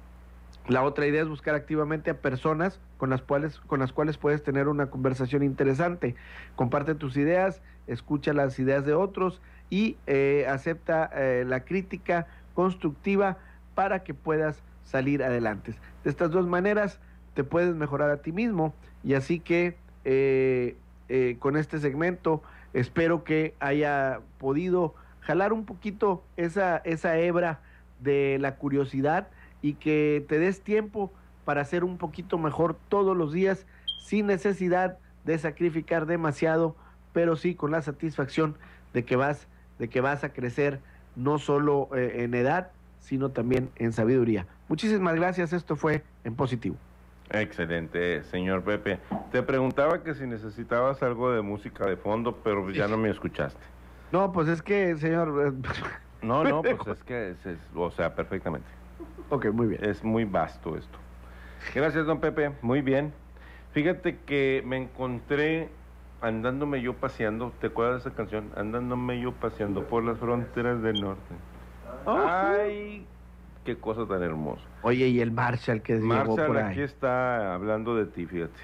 La otra idea es buscar activamente a personas con las cuales, con las cuales puedes tener una conversación interesante. Comparte tus ideas, escucha las ideas de otros y eh, acepta eh, la crítica constructiva para que puedas salir adelante. De estas dos maneras te puedes mejorar a ti mismo, y así que eh, eh, con este segmento espero que haya podido jalar un poquito esa, esa hebra de la curiosidad y que te des tiempo para ser un poquito mejor todos los días sin necesidad de sacrificar demasiado, pero sí con la satisfacción de que vas, de que vas a crecer no solo eh, en edad, sino también en sabiduría. Muchísimas gracias, esto fue En Positivo. Excelente, señor Pepe. Te preguntaba que si necesitabas algo de música de fondo, pero ya no me escuchaste. No, pues es que, señor... No, no, pues es que, es, es, o sea, perfectamente. Ok, muy bien. Es muy vasto esto. Gracias, don Pepe, muy bien. Fíjate que me encontré andándome yo paseando, ¿te acuerdas de esa canción? Andándome yo paseando por las fronteras del norte. Oh, ¡ay! Qué cosa tan hermosa. Oye, y el Marshall que llegó Marshall por ahí. aquí está hablando de ti, fíjate.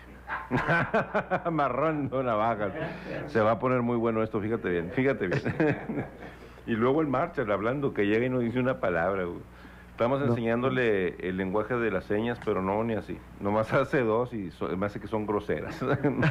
Amarrando navajas. Se va a poner muy bueno esto, fíjate bien, fíjate bien. Y luego el Marshall hablando, que llega y no dice una palabra. Güey. Estamos no. enseñándole el lenguaje de las señas, pero no ni así. Nomás hace dos y so, me hace que son groseras.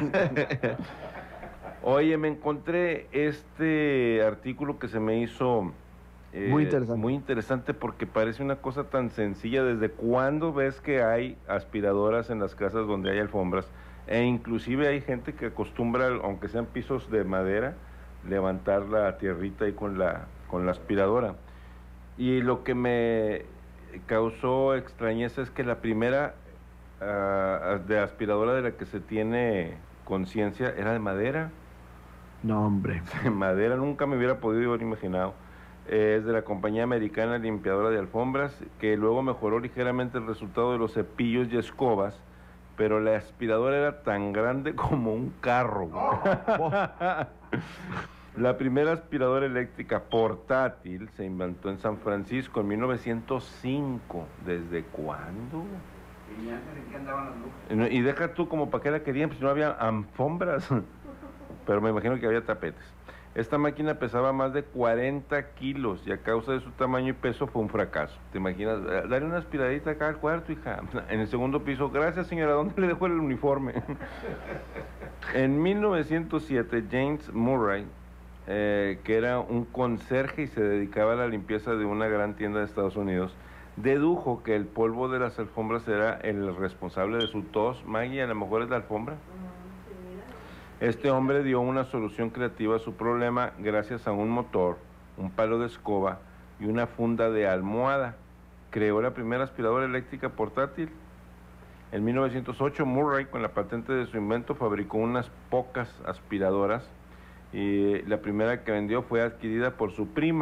Oye, me encontré este artículo que se me hizo... Eh, muy interesante. Muy interesante porque parece una cosa tan sencilla. ¿Desde cuándo ves que hay aspiradoras en las casas donde hay alfombras? E inclusive hay gente que acostumbra, aunque sean pisos de madera, levantar la tierrita ahí con la, con la aspiradora. Y lo que me causó extrañeza es que la primera uh, de aspiradora de la que se tiene conciencia era de madera. No, hombre. De madera, nunca me hubiera podido haber imaginado. Es de la compañía americana limpiadora de alfombras, que luego mejoró ligeramente el resultado de los cepillos y escobas, pero la aspiradora era tan grande como un carro. Oh, oh. La primera aspiradora eléctrica portátil se inventó en San Francisco en mil novecientos cinco. ¿Desde cuándo? ¿Y antes de qué andaban las luces? Y deja tú como para qué la querían, pues no había alfombras. Pero me imagino que había tapetes. Esta máquina pesaba más de cuarenta kilos y a causa de su tamaño y peso fue un fracaso. ¿Te imaginas? Dale una aspiradita acá al cuarto, hija. En el segundo piso, gracias señora, ¿dónde le dejó el uniforme? En mil novecientos siete, James Murray, eh, que era un conserje y se dedicaba a la limpieza de una gran tienda de Estados Unidos, dedujo que el polvo de las alfombras era el responsable de su tos. Maggie, a lo mejor es la alfombra. Este hombre dio una solución creativa a su problema gracias a un motor, un palo de escoba y una funda de almohada. Creó la primera aspiradora eléctrica portátil. En mil novecientos ocho, Murray, con la patente de su invento, fabricó unas pocas aspiradoras y la primera que vendió fue adquirida por su prima,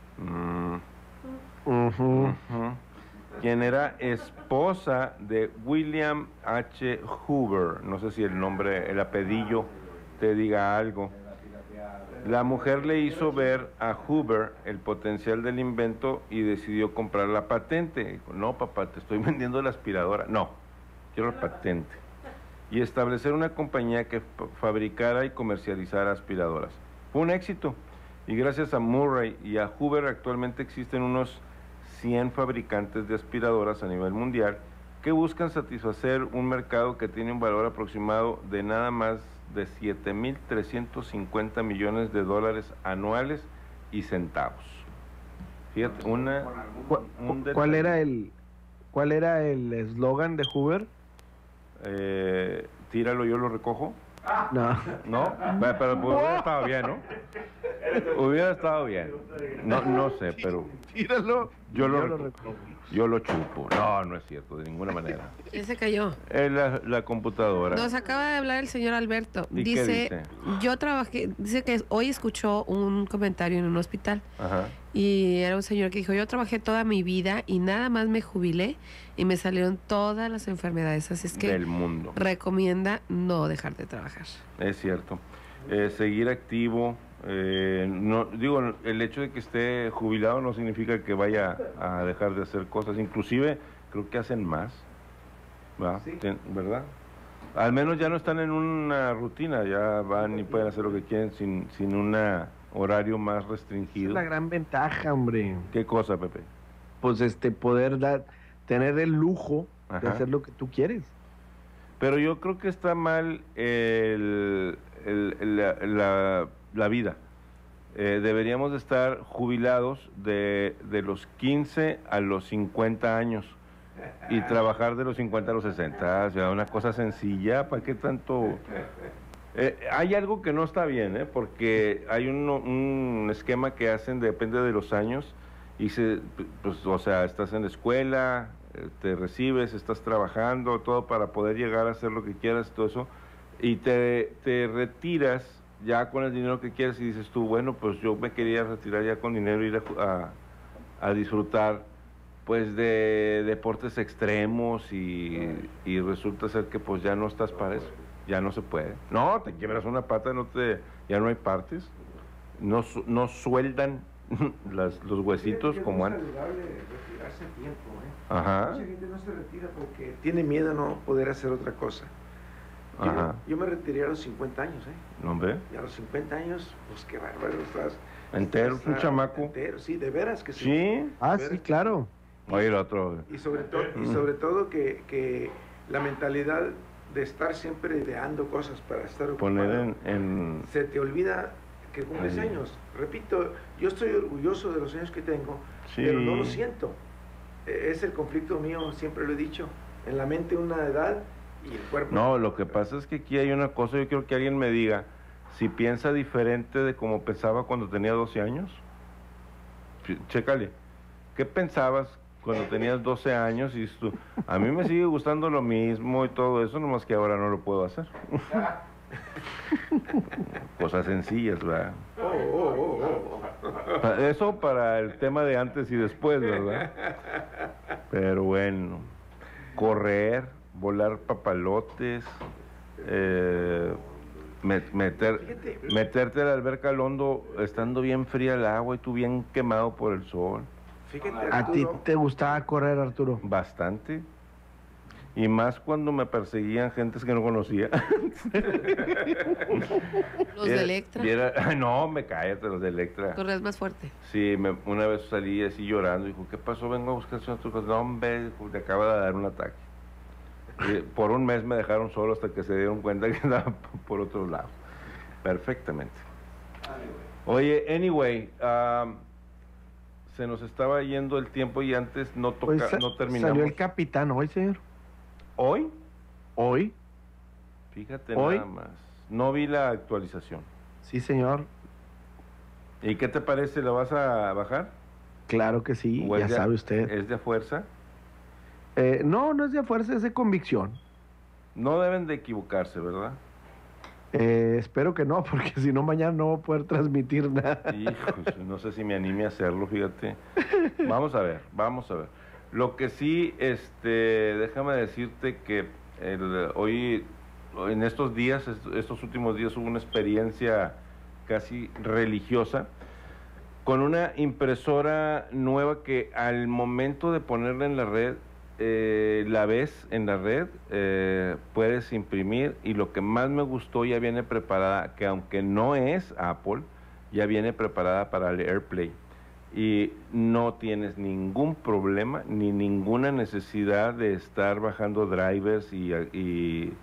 mm. uh-huh. Uh-huh. quien era esposa de William H. Hoover. No sé si el nombre, el apellido te diga algo. La mujer le hizo ver a Hoover el potencial del invento y decidió comprar la patente. Dijo, no, papá, te estoy vendiendo la aspiradora. No, quiero la patente. Y establecer una compañía que fabricara y comercializara aspiradoras. Fue un éxito. Y gracias a Murray y a Hoover actualmente existen unos cien fabricantes de aspiradoras a nivel mundial que buscan satisfacer un mercado que tiene un valor aproximado de nada más de siete mil trescientos cincuenta millones de dólares anuales y centavos. Fíjate, una... ¿Cuál, un ¿cuál era el cuál era el eslogan de Hoover? Eh, tíralo, yo lo recojo. No. ¿No? Pero, pero pues, hubiera estado bien, ¿no? Hubiera estado bien. No, no sé, pero... Tíralo. Yo lo, yo lo Yo lo chupo. No, no es cierto, de ninguna manera. ¿Quién se cayó? Es la, la computadora. Nos acaba de hablar el señor Alberto. ¿Y dice, qué dice? yo trabajé, dice que hoy escuchó un comentario en un hospital. Ajá. Y era un señor que dijo, yo trabajé toda mi vida y nada más me jubilé y me salieron todas las enfermedades. Así es que del mundo. Recomienda no dejar de trabajar. Es cierto. Eh, seguir activo. Eh, no, digo, el hecho de que esté jubilado no significa que vaya a dejar de hacer cosas. Inclusive creo que hacen más. ¿Verdad? Sí. ¿Verdad? Al menos ya no están en una rutina, ya van y pueden hacer lo que quieren sin, sin un horario más restringido. Es la gran ventaja, hombre. ¿Qué cosa, Pepe? Pues este, poder dar, tener el lujo Ajá. de hacer lo que tú quieres. Pero yo creo que está mal el, el, el, la, la, la vida. Eh, deberíamos de estar jubilados de, de los quince a los cincuenta años y trabajar de los cincuenta a los sesenta. O sea, una cosa sencilla, ¿para qué tanto...? Eh, hay algo que no está bien, ¿eh? Porque hay un, un esquema que hacen, depende de los años, y se, pues, o sea, estás en la escuela, te recibes, estás trabajando, todo para poder llegar a hacer lo que quieras, todo eso, y te, te retiras ya con el dinero que quieres y dices tú, bueno, pues yo me quería retirar ya con dinero y ir a, a, a disfrutar pues de deportes extremos y, y resulta ser que pues ya no estás para eso. Ya no se puede. No, te quiebras una pata, no te, ya no hay partes. No, no sueldan las, los huesitos Fíjate, como es antes. saludable retirarse a tiempo, ¿eh? Ajá. Mucha gente no se retira porque tiene miedo a no poder hacer otra cosa. Yo, Ajá. yo me retiré a los cincuenta años, ¿eh? ¿No ve? Y a los cincuenta años, pues qué bárbaro estás. Entero, estás, un ah, chamaco. Entero, sí, de veras que sí. Sí. Ah, sí, claro. Oye, el otro. Y sobre, to y sobre todo que, que la mentalidad de estar siempre ideando cosas para estar ocupado. Poner en, en... Se te olvida que cumples Ahí. años. Repito, yo estoy orgulloso de los años que tengo, Sí. pero no lo siento. Eh, Es el conflicto mío, siempre lo he dicho. En la mente una edad y el cuerpo. No, lo que pasa es que aquí hay una cosa, yo quiero que alguien me diga si piensa diferente de como pensaba cuando tenía doce años. Ch- Chécale, ¿qué pensabas cuando tenías doce años? Y dices tú, a mí me sigue gustando lo mismo y todo eso, nomás que ahora no lo puedo hacer. Cosas sencillas, ¿verdad? Oh, oh, oh, oh. Pa- Eso para el tema de antes y después, ¿verdad? Pero bueno, correr, volar papalotes, eh, Met- meter, meterte a la alberca al hondo estando bien fría el agua y tú bien quemado por el sol. Fíjate, ¿A ti Arturo, te gustaba correr, Arturo? Bastante. Y más cuando me perseguían gentes que no conocía. Los de Electra. Y era- no, me cállate, los de Electra. Corres más fuerte. Sí, me- una vez salí así llorando, dijo, ¿qué pasó? Vengo a buscar a tu cosa. No, hombre, dijo, te acaba de dar un ataque. Y por un mes me dejaron solo hasta que se dieron cuenta que andaba por otro lado. Perfectamente. Oye, anyway, um, se nos estaba yendo el tiempo y antes no, toca, Hoy sa- no terminamos. Salió el capitán hoy, señor. ¿Hoy? Hoy. Fíjate Hoy. nada más. No vi la actualización. Sí, señor. ¿Y qué te parece? ¿La vas a bajar? Claro que sí, ¿O es ya de- sabe usted. ¿Es de fuerza? Eh, no, no es de fuerza, es de convicción. No deben de equivocarse, ¿verdad? Eh, espero que no, porque si no, mañana no voy a poder transmitir nada. Hijos, no sé si me anime a hacerlo, fíjate. Vamos a ver, vamos a ver. Lo que sí, este, déjame decirte que el, hoy, en estos días, est- estos últimos días, hubo una experiencia casi religiosa con una impresora nueva que al momento de ponerla en la red, eh, la ves en la red, eh, puedes imprimir, y lo que más me gustó, ya viene preparada, que aunque no es Apple, ya viene preparada para el AirPlay y no tienes ningún problema ni ninguna necesidad de estar bajando drivers y, y,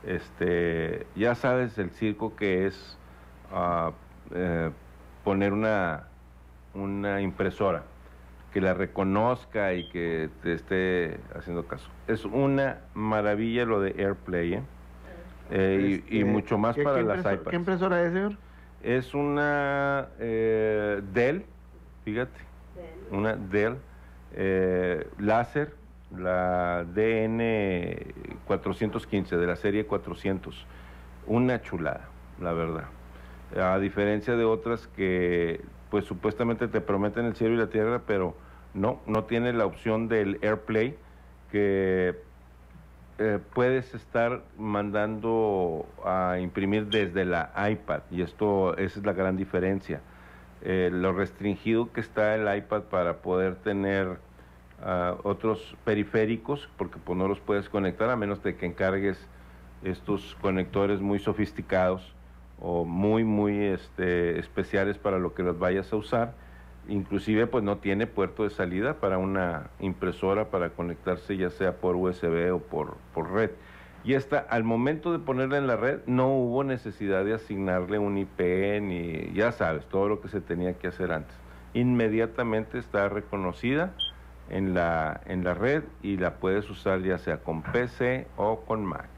este, ya sabes el circo que es ah, eh, poner una, una impresora que la reconozca y que te esté haciendo caso. Es una maravilla lo de AirPlay, ¿eh? Eh, y- y, Este, mucho más ¿qué- para qué las impresora- iPads. ¿Qué impresora es, señor? Es una eh, Dell, fíjate, una Dell eh, láser, la D N cuatrocientos quince de la serie cuatrocientos. Una chulada, la verdad. A diferencia de otras que pues supuestamente te prometen el cielo y la tierra, pero no, no tiene la opción del AirPlay, que eh, puedes estar mandando a imprimir desde la iPad, y esto, esa es la gran diferencia. Eh, lo restringido que está el iPad para poder tener ah, otros periféricos, porque pues no los puedes conectar a menos de que encargues estos conectores muy sofisticados o muy muy este, especiales para lo que los vayas a usar. Inclusive pues no tiene puerto de salida para una impresora para conectarse ya sea por U S B o por, por red. Y esta, al momento de ponerla en la red, no hubo necesidad de asignarle un I P, ni ya sabes, todo lo que se tenía que hacer antes. Inmediatamente está reconocida en la, en la red y la puedes usar ya sea con P C o con Mac.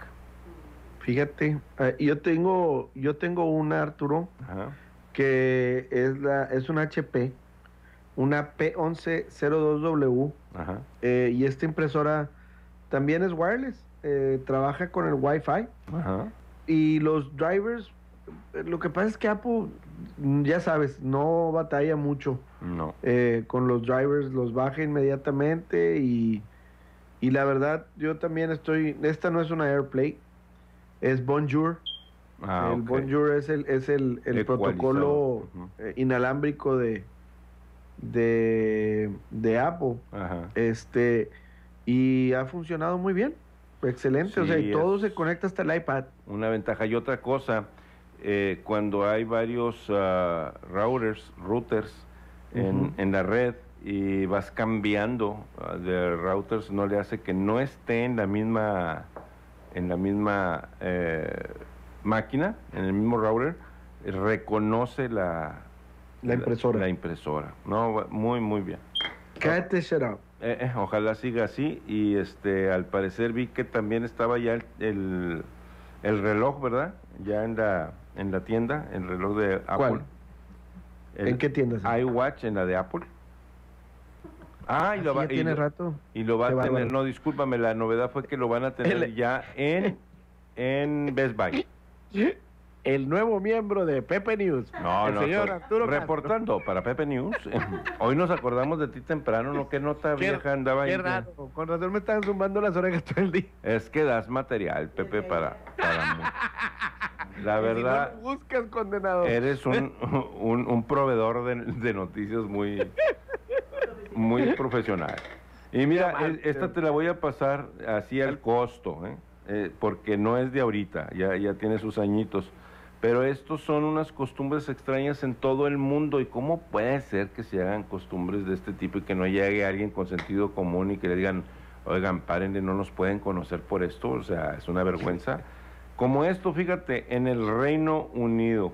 Fíjate, eh, yo tengo, yo tengo una, Arturo, Ajá. que es la, es una H P, una P once cero dos W, Ajá. eh, y esta impresora también es wireless, eh, trabaja con el Wi-Fi, Ajá. y los drivers, eh, lo que pasa es que Apple, mm, ya sabes, no batalla mucho No. eh, con los drivers, los baja inmediatamente, y, y la verdad, yo también estoy, esta no es una AirPlay, es Bonjour. Ah, el ok. Bonjour es el, es el, el Ecualizado. protocolo Ujú. eh, inalámbrico de, de, de Apple. Ajá. Este, y ha funcionado muy bien. Excelente. o sea, Sí, y todo es- se conecta hasta el iPad. Una ventaja. Y otra cosa, eh, cuando hay varios ah, routers, routers en, Ujú. en la red y vas cambiando ah, de routers, no le hace que no esté en la misma en la misma eh, máquina, en el mismo router, reconoce la La impresora. La, impresora. No, va- muy muy bien. Cállate, shut up. Eh, eh, ojalá siga así. Y este, al parecer vi que también estaba ya el, el, el reloj, ¿verdad? Ya en la en la tienda, el reloj de Apple. ¿Cuál? El ¿En qué tienda? señor? iWatch en la de Apple. Ah, y Ah, lo sí, va ya y tiene lo- rato. Y lo va Qué a tener, bárbaro. no, discúlpame, la novedad fue que lo van a tener El- ya en en Best Buy. El nuevo miembro de Pepe News. No, el no, señor estoy Arturo Castro. reportando para Pepe News. Hoy nos acordamos de ti temprano, ¿no? ¿Qué nota Qué- vieja andaba ahí? Qué raro. Con razón me estaban zumbando las orejas todo el día. Es que das material, Pepe, para, para mu- La verdad, si no buscas, condenado. Eres un, un, un proveedor de, de noticias muy, muy profesional. Y mira, es- esta te la voy a pasar así al costo, ¿eh? Eh, porque no es de ahorita, ya, ya tiene sus añitos. Pero estos son unas costumbres extrañas en todo el mundo. ¿Y cómo puede ser que se hagan costumbres de este tipo y que no llegue alguien con sentido común y que le digan, oigan, párenle, no nos pueden conocer por esto? O sea, es una vergüenza. Como esto, fíjate, en el Reino Unido,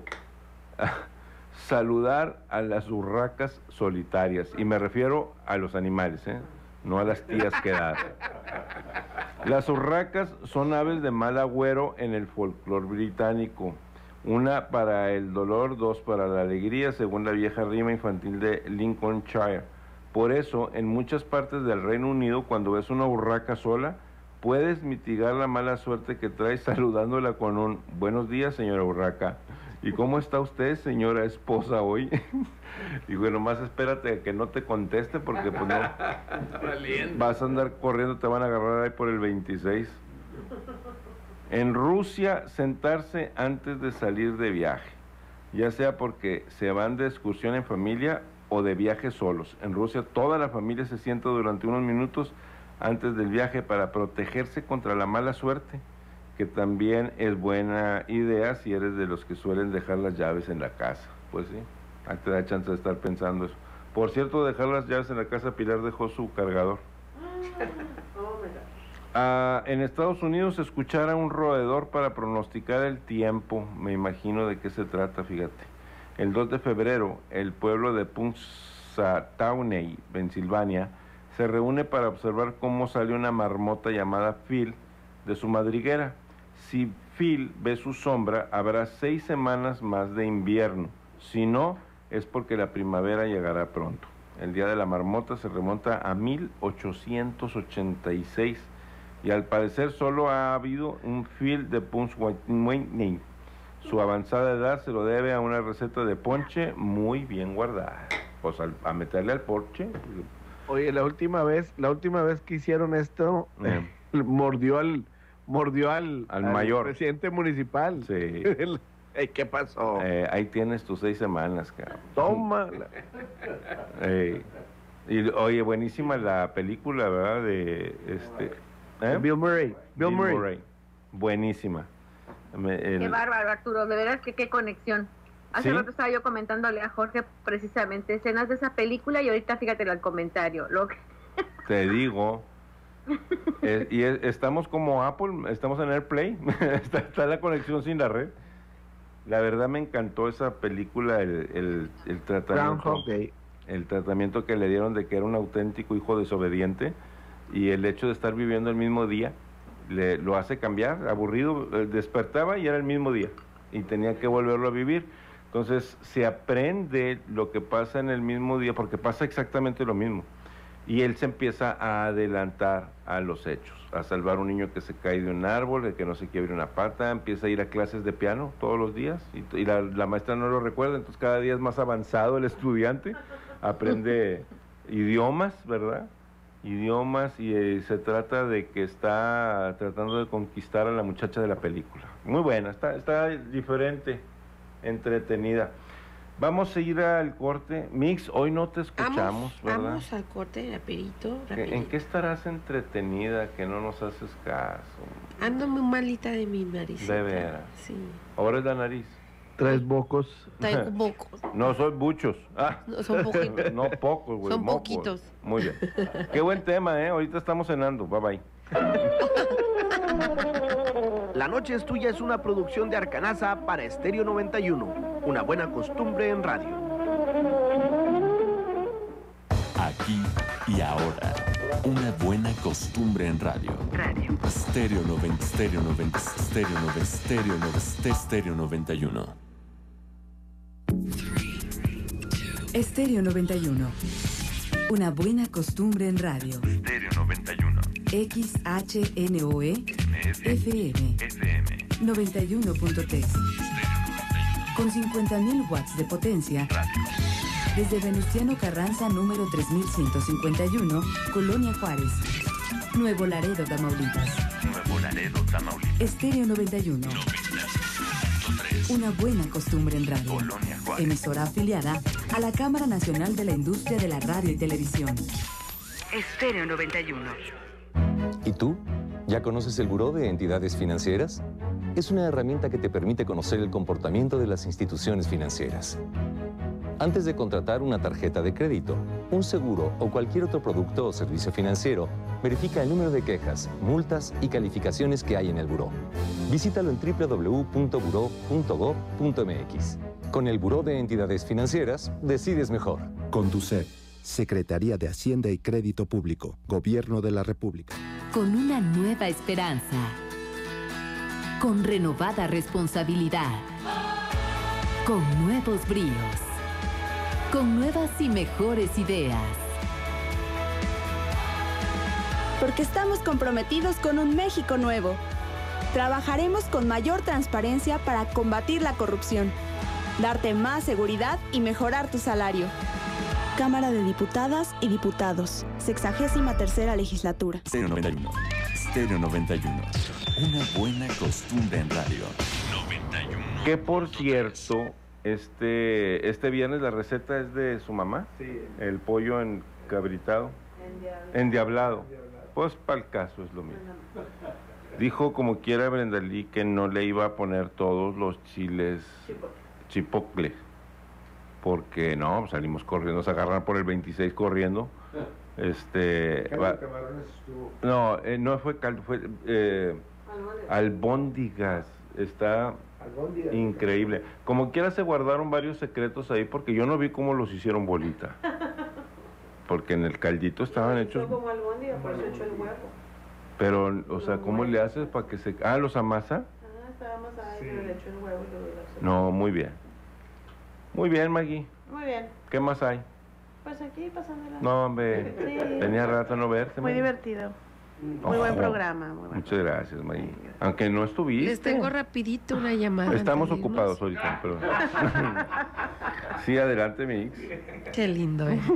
saludar a las urracas solitarias. Y me refiero a los animales, ¿eh? No a las tías quedadas. Las urracas son aves de mal agüero en el folclore británico. Una para el dolor, dos para la alegría, según la vieja rima infantil de Lincolnshire. Por eso, en muchas partes del Reino Unido, cuando ves una urraca sola, puedes mitigar la mala suerte que traes saludándola con un buenos días, señora urraca. ¿Y cómo está usted, señora esposa, hoy? Y bueno, más espérate a que no te conteste, porque pues no, vas a andar corriendo, te van a agarrar ahí por el veintiséis. En Rusia, sentarse antes de salir de viaje, ya sea porque se van de excursión en familia o de viaje solos. En Rusia, toda la familia se sienta durante unos minutos antes del viaje para protegerse contra la mala suerte, que también es buena idea si eres de los que suelen dejar las llaves en la casa. Pues sí, ahí te da chance de estar pensando eso. Por cierto, dejar las llaves en la casa, Pilar dejó su cargador. Ah, en Estados Unidos, escuchar a un roedor para pronosticar el tiempo, me imagino de qué se trata, fíjate. El dos de febrero, el pueblo de Punxsutawney, Pensilvania, se reúne para observar cómo sale una marmota llamada Phil de su madriguera. Si Phil ve su sombra, habrá seis semanas más de invierno. Si no, es porque la primavera llegará pronto. El día de la marmota se remonta a mil ochocientos ochenta y seis. Y al parecer solo ha habido un Phil de Punxsutawney. Su avanzada edad se lo debe a una receta de ponche muy bien guardada. Pues al, a meterle al ponche. Oye, la última vez, la última vez que hicieron esto, eh. mordió al, mordió al, al, al mayor presidente municipal. Sí. Ey, ¿qué pasó? Eh, ahí tienes tus seis semanas, cabrón. Toma. eh, y oye, buenísima la película, ¿verdad? De este. ¿Eh? Bill Murray. Bill, Bill Murray. Murray. Buenísima. Me, el... Qué bárbaro, Arturo. De veras que qué conexión. Hace ¿Sí? rato estaba yo comentándole a Jorge precisamente escenas de esa película y ahorita fíjate el comentario. Lo que... Te digo. eh, y es, estamos como Apple, estamos en AirPlay. está, está la conexión sin la red. La verdad me encantó esa película, el, el, el tratamiento. El tratamiento que le dieron de que era un auténtico hijo desobediente. Y el hecho de estar viviendo el mismo día le, lo hace cambiar, aburrido, eh, despertaba y era el mismo día y tenía que volverlo a vivir. Entonces se aprende lo que pasa en el mismo día porque pasa exactamente lo mismo y él se empieza a adelantar a los hechos, a salvar a un niño que se cae de un árbol, de que no se quiebre una pata, empieza a ir a clases de piano todos los días y, y la, la maestra no lo recuerda, entonces cada día es más avanzado el estudiante, aprende idiomas, ¿verdad? idiomas y eh, se trata de que está tratando de conquistar a la muchacha de la película. Muy buena, está, está diferente, entretenida. Vamos a ir al corte. Mix, hoy no te escuchamos, vamos, ¿verdad? Vamos al corte, rapidito, rapidito. ¿En qué estarás entretenida que no nos haces caso? Ando muy malita de mi nariz. De veras. Sí. Ahora es la nariz. Tres bocos. Traigo bocos. No, son muchos. Ah. No, son poquitos. No pocos, güey. Son mocos. poquitos. Muy bien. Qué buen tema, ¿eh? Ahorita estamos cenando. Bye, bye. La noche es tuya es una producción de Arcanaza para Estéreo noventa y uno. Una buena costumbre en radio. Aquí y ahora. Una buena costumbre en radio. Radio. Estéreo noventa, Estéreo noventa, Estéreo noventa, Estéreo noventa, Estéreo noventa y uno. Estéreo noventa y uno. Una buena costumbre en radio. Estéreo noventa y uno. X H N O E F M F M noventa y uno punto tres. Con cincuenta mil watts de potencia. Radio. Desde Venustiano Carranza, número tres mil ciento cincuenta y uno, Colonia Juárez, Nuevo Laredo, Tamaulipas. Nuevo Laredo, Tamaulipas. Estéreo noventa y uno. noventa punto tres. Una buena costumbre en radio. Colonia Juárez. Emisora afiliada a la Cámara Nacional de la Industria de la Radio y Televisión. Estéreo noventa y uno. ¿Y tú? ¿Ya conoces el Buró de Entidades Financieras? Es una herramienta que te permite conocer el comportamiento de las instituciones financieras. Antes de contratar una tarjeta de crédito, un seguro o cualquier otro producto o servicio financiero, verifica el número de quejas, multas y calificaciones que hay en el buró. Visítalo en doble u doble u doble u punto buró punto gob punto m x. Con el Buró de Entidades Financieras, decides mejor. Conducef, Secretaría de Hacienda y Crédito Público, Gobierno de la República. Con una nueva esperanza. Con renovada responsabilidad. Con nuevos bríos. Con nuevas y mejores ideas. Porque estamos comprometidos con un México nuevo. Trabajaremos con mayor transparencia para combatir la corrupción, darte más seguridad y mejorar tu salario. Cámara de Diputadas y Diputados, sexagésima tercera legislatura. Estéreo noventa y uno. Estéreo noventa y uno. Una buena costumbre en radio. noventa y uno. Que por cierto, este, este viernes la receta es de su mamá. Sí. El pollo encabritado. Endiablado. Endiablado. Pues para el caso es lo mismo. Dijo como quiera Brenda Lee que no le iba a poner todos los chiles chipotle. Porque no, salimos corriendo, nos agarran por el veintiséis corriendo. Este, Caldo va- de camarones estuvo. no, eh, no fue caldo, fue eh, albóndigas. Está Albóndigas. increíble. Como quiera se guardaron varios secretos ahí porque yo no vi cómo los hicieron bolita. Porque en el caldito estaban hechos. Hizo como albóndiga, por eso echó el huevo. Pero, o sea, ¿cómo le haces para que se... Ah, ¿los amasa? Ah, estaba más ahí, pero le echó el huevo y luego lo hace. No, muy bien. Muy bien, Maggie. Muy bien. ¿Qué más hay? Pues aquí pasándola. No, hombre. Sí. Tenía rato no verte. Muy Maggie. divertido. Muy buen Ojo. programa. Muy buen Muchas gracias, Maggie. Aunque no estuviste. Les tengo rapidito una llamada. Estamos antes de irnos. ocupados ahorita, perdón. Sí, adelante, Mix. Qué lindo, ¿eh?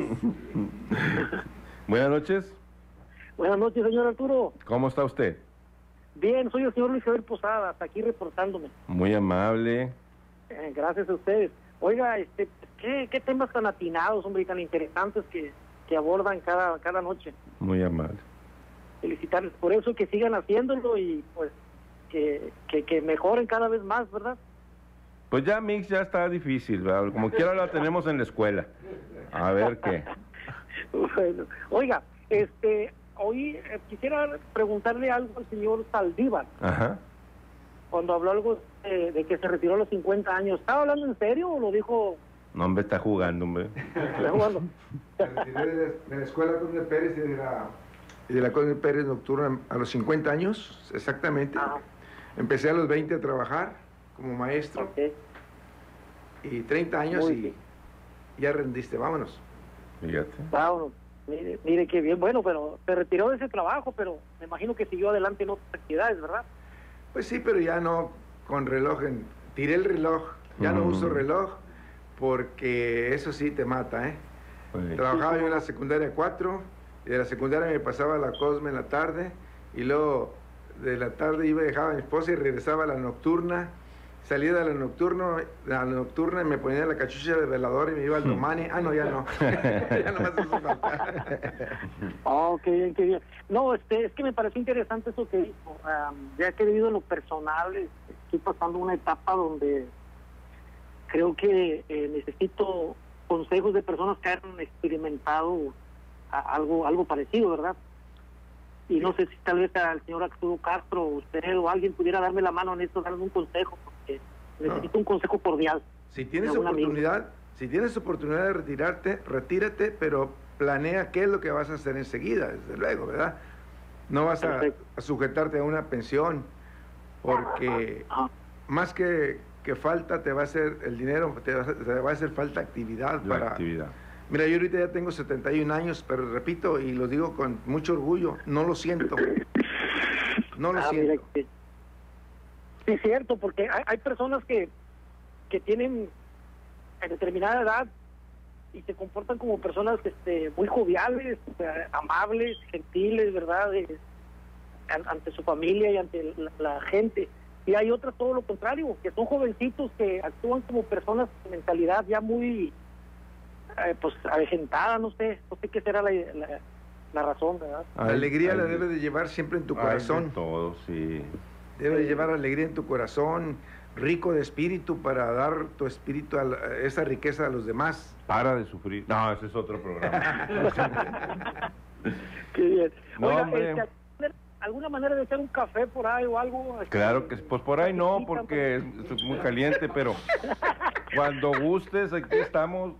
Buenas noches. Buenas noches, señor Arturo. ¿Cómo está usted? Bien, soy el señor Luis Javier Posadas, aquí reportándome. Muy amable. Eh, gracias a ustedes. Oiga, este, ¿qué, qué temas tan atinados, hombre, y tan interesantes que, que abordan cada, cada noche. Muy amable. Felicitarles por eso, que sigan haciéndolo y pues que, que, que mejoren cada vez más, ¿verdad? Pues ya Mix ya está difícil, ¿verdad? Como quiera la tenemos en la escuela. A ver qué. Bueno, oiga, este, hoy eh, quisiera preguntarle algo al señor Saldívar. Ajá. Cuando habló algo de, de que se retiró a los cincuenta años, ¿estaba hablando en serio o lo dijo? No, hombre, está jugando, hombre. Bueno. Me retiré de la, de la escuela Cosme Pérez y de la, y de la Cosme Pérez nocturna a los cincuenta años, exactamente. Empecé a los veinte a trabajar como maestro. Y treinta años Muy y bien. ya rendiste, vámonos. Fíjate. Vámonos. Mire, mire qué bien, bueno, pero se retiró de ese trabajo, pero me imagino que siguió adelante en otras actividades, ¿verdad? Pues sí, pero ya no con reloj. En, tiré el reloj, ya no Mm. uso reloj porque eso sí te mata, ¿eh? Pues, Trabajaba yo en la secundaria cuatro y de la secundaria me pasaba a la Cosme en la tarde y luego de la tarde iba y dejaba a mi esposa y regresaba a la nocturna. Salía de la nocturna, de la nocturna y me ponía la cachucha de velador y me iba al Domani. Ah, no, ya no. Ya no me hace falta. Oh, qué bien, qué bien. No, este, es que me pareció interesante eso que dijo. Um, ya que he vivido en lo personal, este, estoy pasando una etapa donde creo que eh, necesito consejos de personas que han experimentado a- algo algo parecido, ¿verdad? Y no sé si tal vez al señor Arturo Castro, usted o alguien pudiera darme la mano en esto, darme un consejo, porque necesito un consejo cordial. Si tienes de algún amigo. oportunidad, si tienes oportunidad de retirarte, retírate, pero planea qué es lo que vas a hacer enseguida, desde luego, ¿verdad? No vas a, a sujetarte a una pensión, porque más que, que falta te va a hacer el dinero, te va, a- te va a hacer falta actividad La para... actividad. Mira, yo ahorita ya tengo setenta y un años, pero repito y lo digo con mucho orgullo, no lo siento. No lo Ah, siento. mira, sí. Sí, es cierto, porque hay, hay personas que, que tienen determinada edad y se comportan como personas este, muy joviales, eh, amables, gentiles, ¿verdad? Eh, an- ante su familia y ante la, la gente. Y hay otras todo lo contrario, que son jovencitos que actúan como personas con mentalidad ya muy, eh, pues, avejentada, no sé, no sé qué será la, la, la razón, ¿verdad? La alegría la debes de llevar siempre en tu corazón. De todo, sí. Debes de llevar alegría en tu corazón, rico de espíritu para dar tu espíritu, a la- esa riqueza a los demás. Para de sufrir. No, ese es otro programa. Qué bien. No, Oiga, hombre. este, ¿alguna manera de hacer un café por ahí o algo? Claro que pues por ahí no, porque es, es muy caliente, pero cuando gustes, aquí estamos.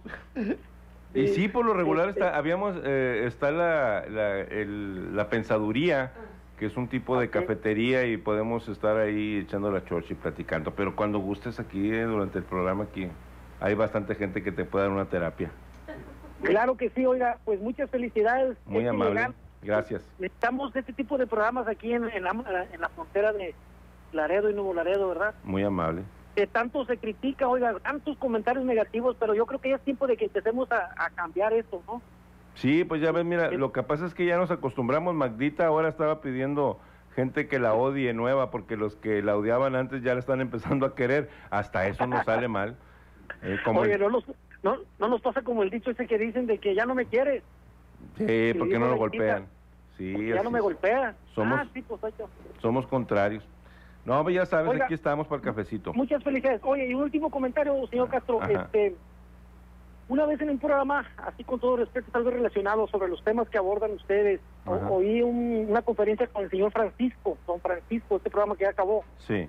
Y sí, por lo regular está, habíamos, eh, está la, la, el- la pensaduría, que es un tipo de cafetería y podemos estar ahí echando la chorcha y platicando, pero cuando gustes aquí, eh, durante el programa aquí, hay bastante gente que te puede dar una terapia. Claro que sí, oiga, pues muchas felicidades. Muy Este, amable, llegar- gracias. Necesitamos este tipo de programas aquí en, en, la, en la frontera de Laredo y Nuevo Laredo, ¿verdad? Muy amable. Que tanto se critica, oiga, tantos comentarios negativos, pero yo creo que ya es tiempo de que empecemos a, a cambiar esto, ¿no? Sí, pues ya ves, mira, lo que pasa es que ya nos acostumbramos. Magdita ahora estaba pidiendo gente que la odie nueva, porque los que la odiaban antes ya la están empezando a querer. Hasta eso nos sale mal. Eh, como Oye, el- no nos, no, no nos pasa como el dicho ese que dicen de que ya no me quieres, Sí, ¿por qué no lo me golpean? Sí, ya así no me es. golpea. Somos- Ah, sí, pues, oye. Somos contrarios. No, pues ya sabes, Oiga, aquí estamos para el cafecito. Muchas felicidades. Oye, y un último comentario, señor Castro. Ajá. Este, una vez en un programa, así con todo respeto, tal vez relacionado sobre los temas que abordan ustedes, o- Ajá. oí un- una conferencia con el señor Francisco, don Francisco, este programa que ya acabó. Sí.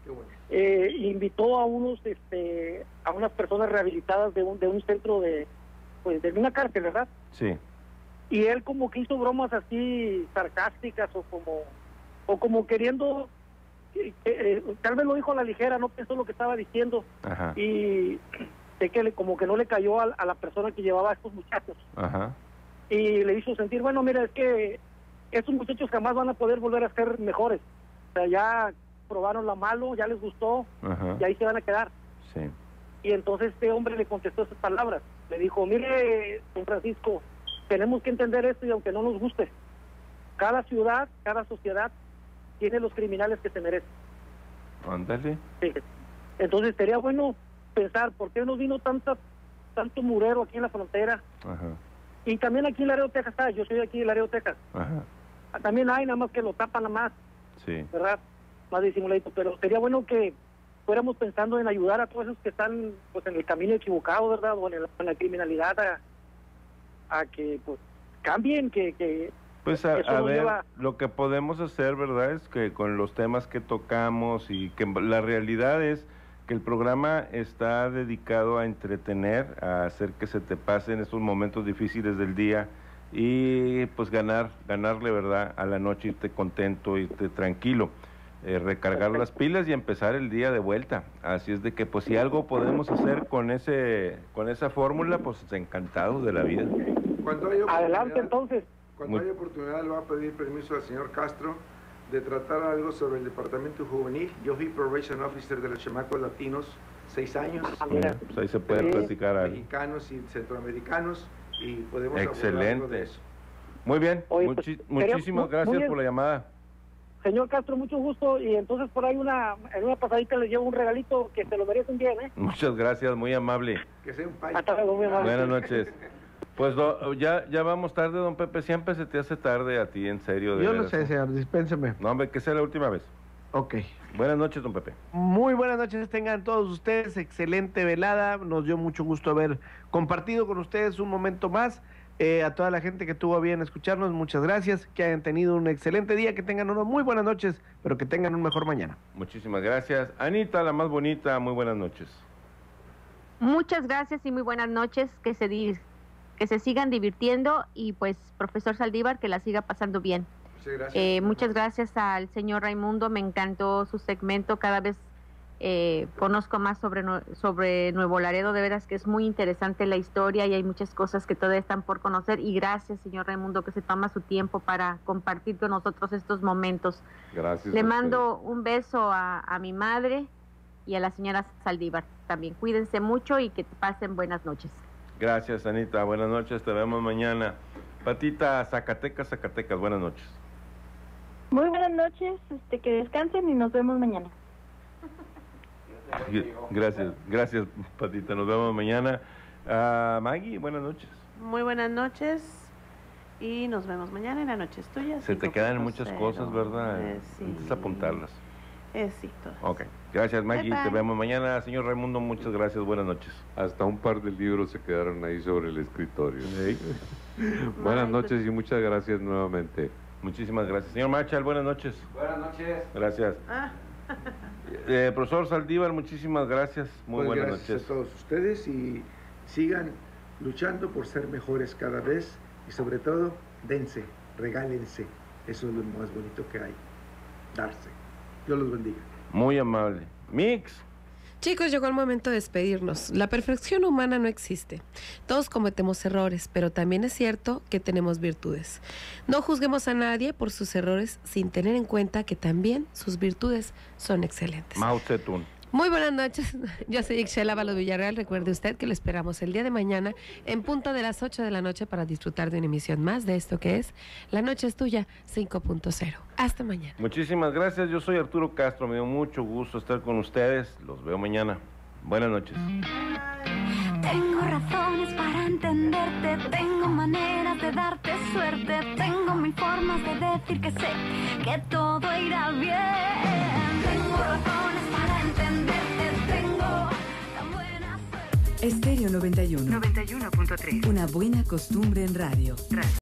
Eh, invitó a unos, este, a unas personas rehabilitadas de un, de un centro de, pues, de una cárcel, ¿verdad? Sí. Y él como que hizo bromas así sarcásticas o como, o como queriendo, eh, eh, tal vez lo dijo a la ligera, no pensó lo que estaba diciendo. Ajá. Y sé que le- como que no le cayó a, a la persona que llevaba a estos muchachos Ajá. y le hizo sentir, bueno, mira, es que estos muchachos jamás van a poder volver a ser mejores. O sea, ya probaron lo malo, ya les gustó Ajá. y ahí se van a quedar. Sí. Y entonces este hombre le contestó esas palabras. Le dijo, mire, don Francisco, tenemos que entender esto y aunque no nos guste, cada ciudad, cada sociedad tiene los criminales que se merecen. Ándale. Sí. Entonces sería bueno pensar por qué nos vino tanta, tanto murero aquí en la frontera. Ajá. Y también aquí en Laredo, Texas, ah, yo soy de aquí de Laredo, Texas. Ajá. Ah, también hay, nada más que lo tapan nada más, Sí. ¿verdad? Más disimuladito, pero sería bueno que fuéramos pensando en ayudar a todos esos que están pues en el camino equivocado, ¿verdad? O en, el- en la criminalidad a, a que pues cambien, que... que Pues a, eso a nos ver, lleva- lo que podemos hacer, ¿verdad? Es que con los temas que tocamos y que la realidad es que el programa está dedicado a entretener, a hacer que se te pasen esos momentos difíciles del día y pues ganar, ganarle, ¿verdad? A la noche irte contento, irte tranquilo, eh, recargar las pilas y empezar el día de vuelta. Así es de que pues si algo podemos hacer con ese, con esa fórmula, pues encantados de la vida. Cuando haya Adelante oportunidad- entonces. Cuando haya oportunidad le va a pedir permiso al señor Castro de tratar algo sobre el departamento juvenil. Yo fui probation officer de los chamacos latinos, seis años. Mira, pues ahí se puede Sí, platicar algo. Mexicanos y centroamericanos y podemos abordar algo de Excelente. eso. Muy bien, Oye, muchi- pues, sería muchísimas muy- gracias muy bien. por la llamada. Señor Castro, mucho gusto y entonces por ahí una en una pasadita les llevo un regalito que se lo merecen bien, ¿eh? Muchas gracias, muy amable. Que sea un país. Hasta luego, muy amable. Buenas noches. Pues do- ya, ya vamos tarde, don Pepe. Siempre se te hace tarde a ti, en serio. de Yo lo veras, sé, señor, dispénseme. No, hombre, que sea la última vez. Ok. Buenas noches, don Pepe. Muy buenas noches tengan todos ustedes, excelente velada, nos dio mucho gusto haber compartido con ustedes un momento más. Eh, a toda la gente que tuvo bien escucharnos, muchas gracias, que hayan tenido un excelente día, que tengan unas muy buenas noches, pero que tengan un mejor mañana. Muchísimas gracias. Anita, la más bonita, muy buenas noches. Muchas gracias y muy buenas noches, que se, di- que se sigan divirtiendo y pues, profesor Saldívar, que la siga pasando bien. Muchas gracias. Eh, muchas gracias al señor Raimundo, me encantó su segmento, cada vez eh, conozco más sobre, Nue- sobre Nuevo Laredo, de veras que es muy interesante la historia y hay muchas cosas que todavía están por conocer y gracias, señor Raimundo, que se toma su tiempo para compartir con nosotros estos momentos. Gracias. Le a mando un beso a, a mi madre y a la señora Saldívar también. Cuídense mucho y que pasen buenas noches. ustedes. Gracias, Anita. Buenas noches, te vemos mañana. Patita, Zacatecas, Zacatecas, buenas noches. Muy buenas noches, este, que descansen y nos vemos mañana. Gracias, gracias, Patita. Nos vemos mañana. Uh, Maggie, buenas noches. Muy buenas noches. Y nos vemos mañana en La Noche es Tuya. Se te quedan muchas cosas, ¿verdad? Eh, sí. Necesitas apuntarlas. Eh, sí, todas. Ok. Gracias, Maggie. Bye, bye. Te vemos mañana. Señor Raimundo, muchas gracias. Buenas noches. Hasta un par de libros se quedaron ahí sobre el escritorio. ¿Sí? Buenas noches y muchas gracias nuevamente. Muchísimas gracias. Señor Marshall, buenas noches. Buenas noches. Gracias. Ah. Eh, profesor Saldívar, muchísimas gracias. Muy Pues buenas gracias noches. a todos ustedes y sigan luchando por ser mejores cada vez y sobre todo, dense, regálense. Eso es lo más bonito que hay. Darse. Dios los bendiga. Muy amable. Mix. Chicos, llegó el momento de despedirnos. La perfección humana no existe. Todos cometemos errores, pero también es cierto que tenemos virtudes. No juzguemos a nadie por sus errores sin tener en cuenta que también sus virtudes son excelentes. Mao Zedong. Muy buenas noches. Yo soy Ixchel Ábalos Villarreal. Recuerde usted que lo esperamos el día de mañana en punto de las ocho de la noche para disfrutar de una emisión más de esto que es La Noche es Tuya cinco punto cero. Hasta mañana. Muchísimas gracias. Yo soy Arturo Castro. Me dio mucho gusto estar con ustedes. Los veo mañana. Buenas noches. Tengo razones para entenderte, tengo maneras de darte suerte, tengo mil formas de decir que sé que todo irá bien. Tengo razones para entenderte, tengo tan buena suerte. Estéreo noventa y uno. noventa y uno punto tres. Una buena costumbre en radio.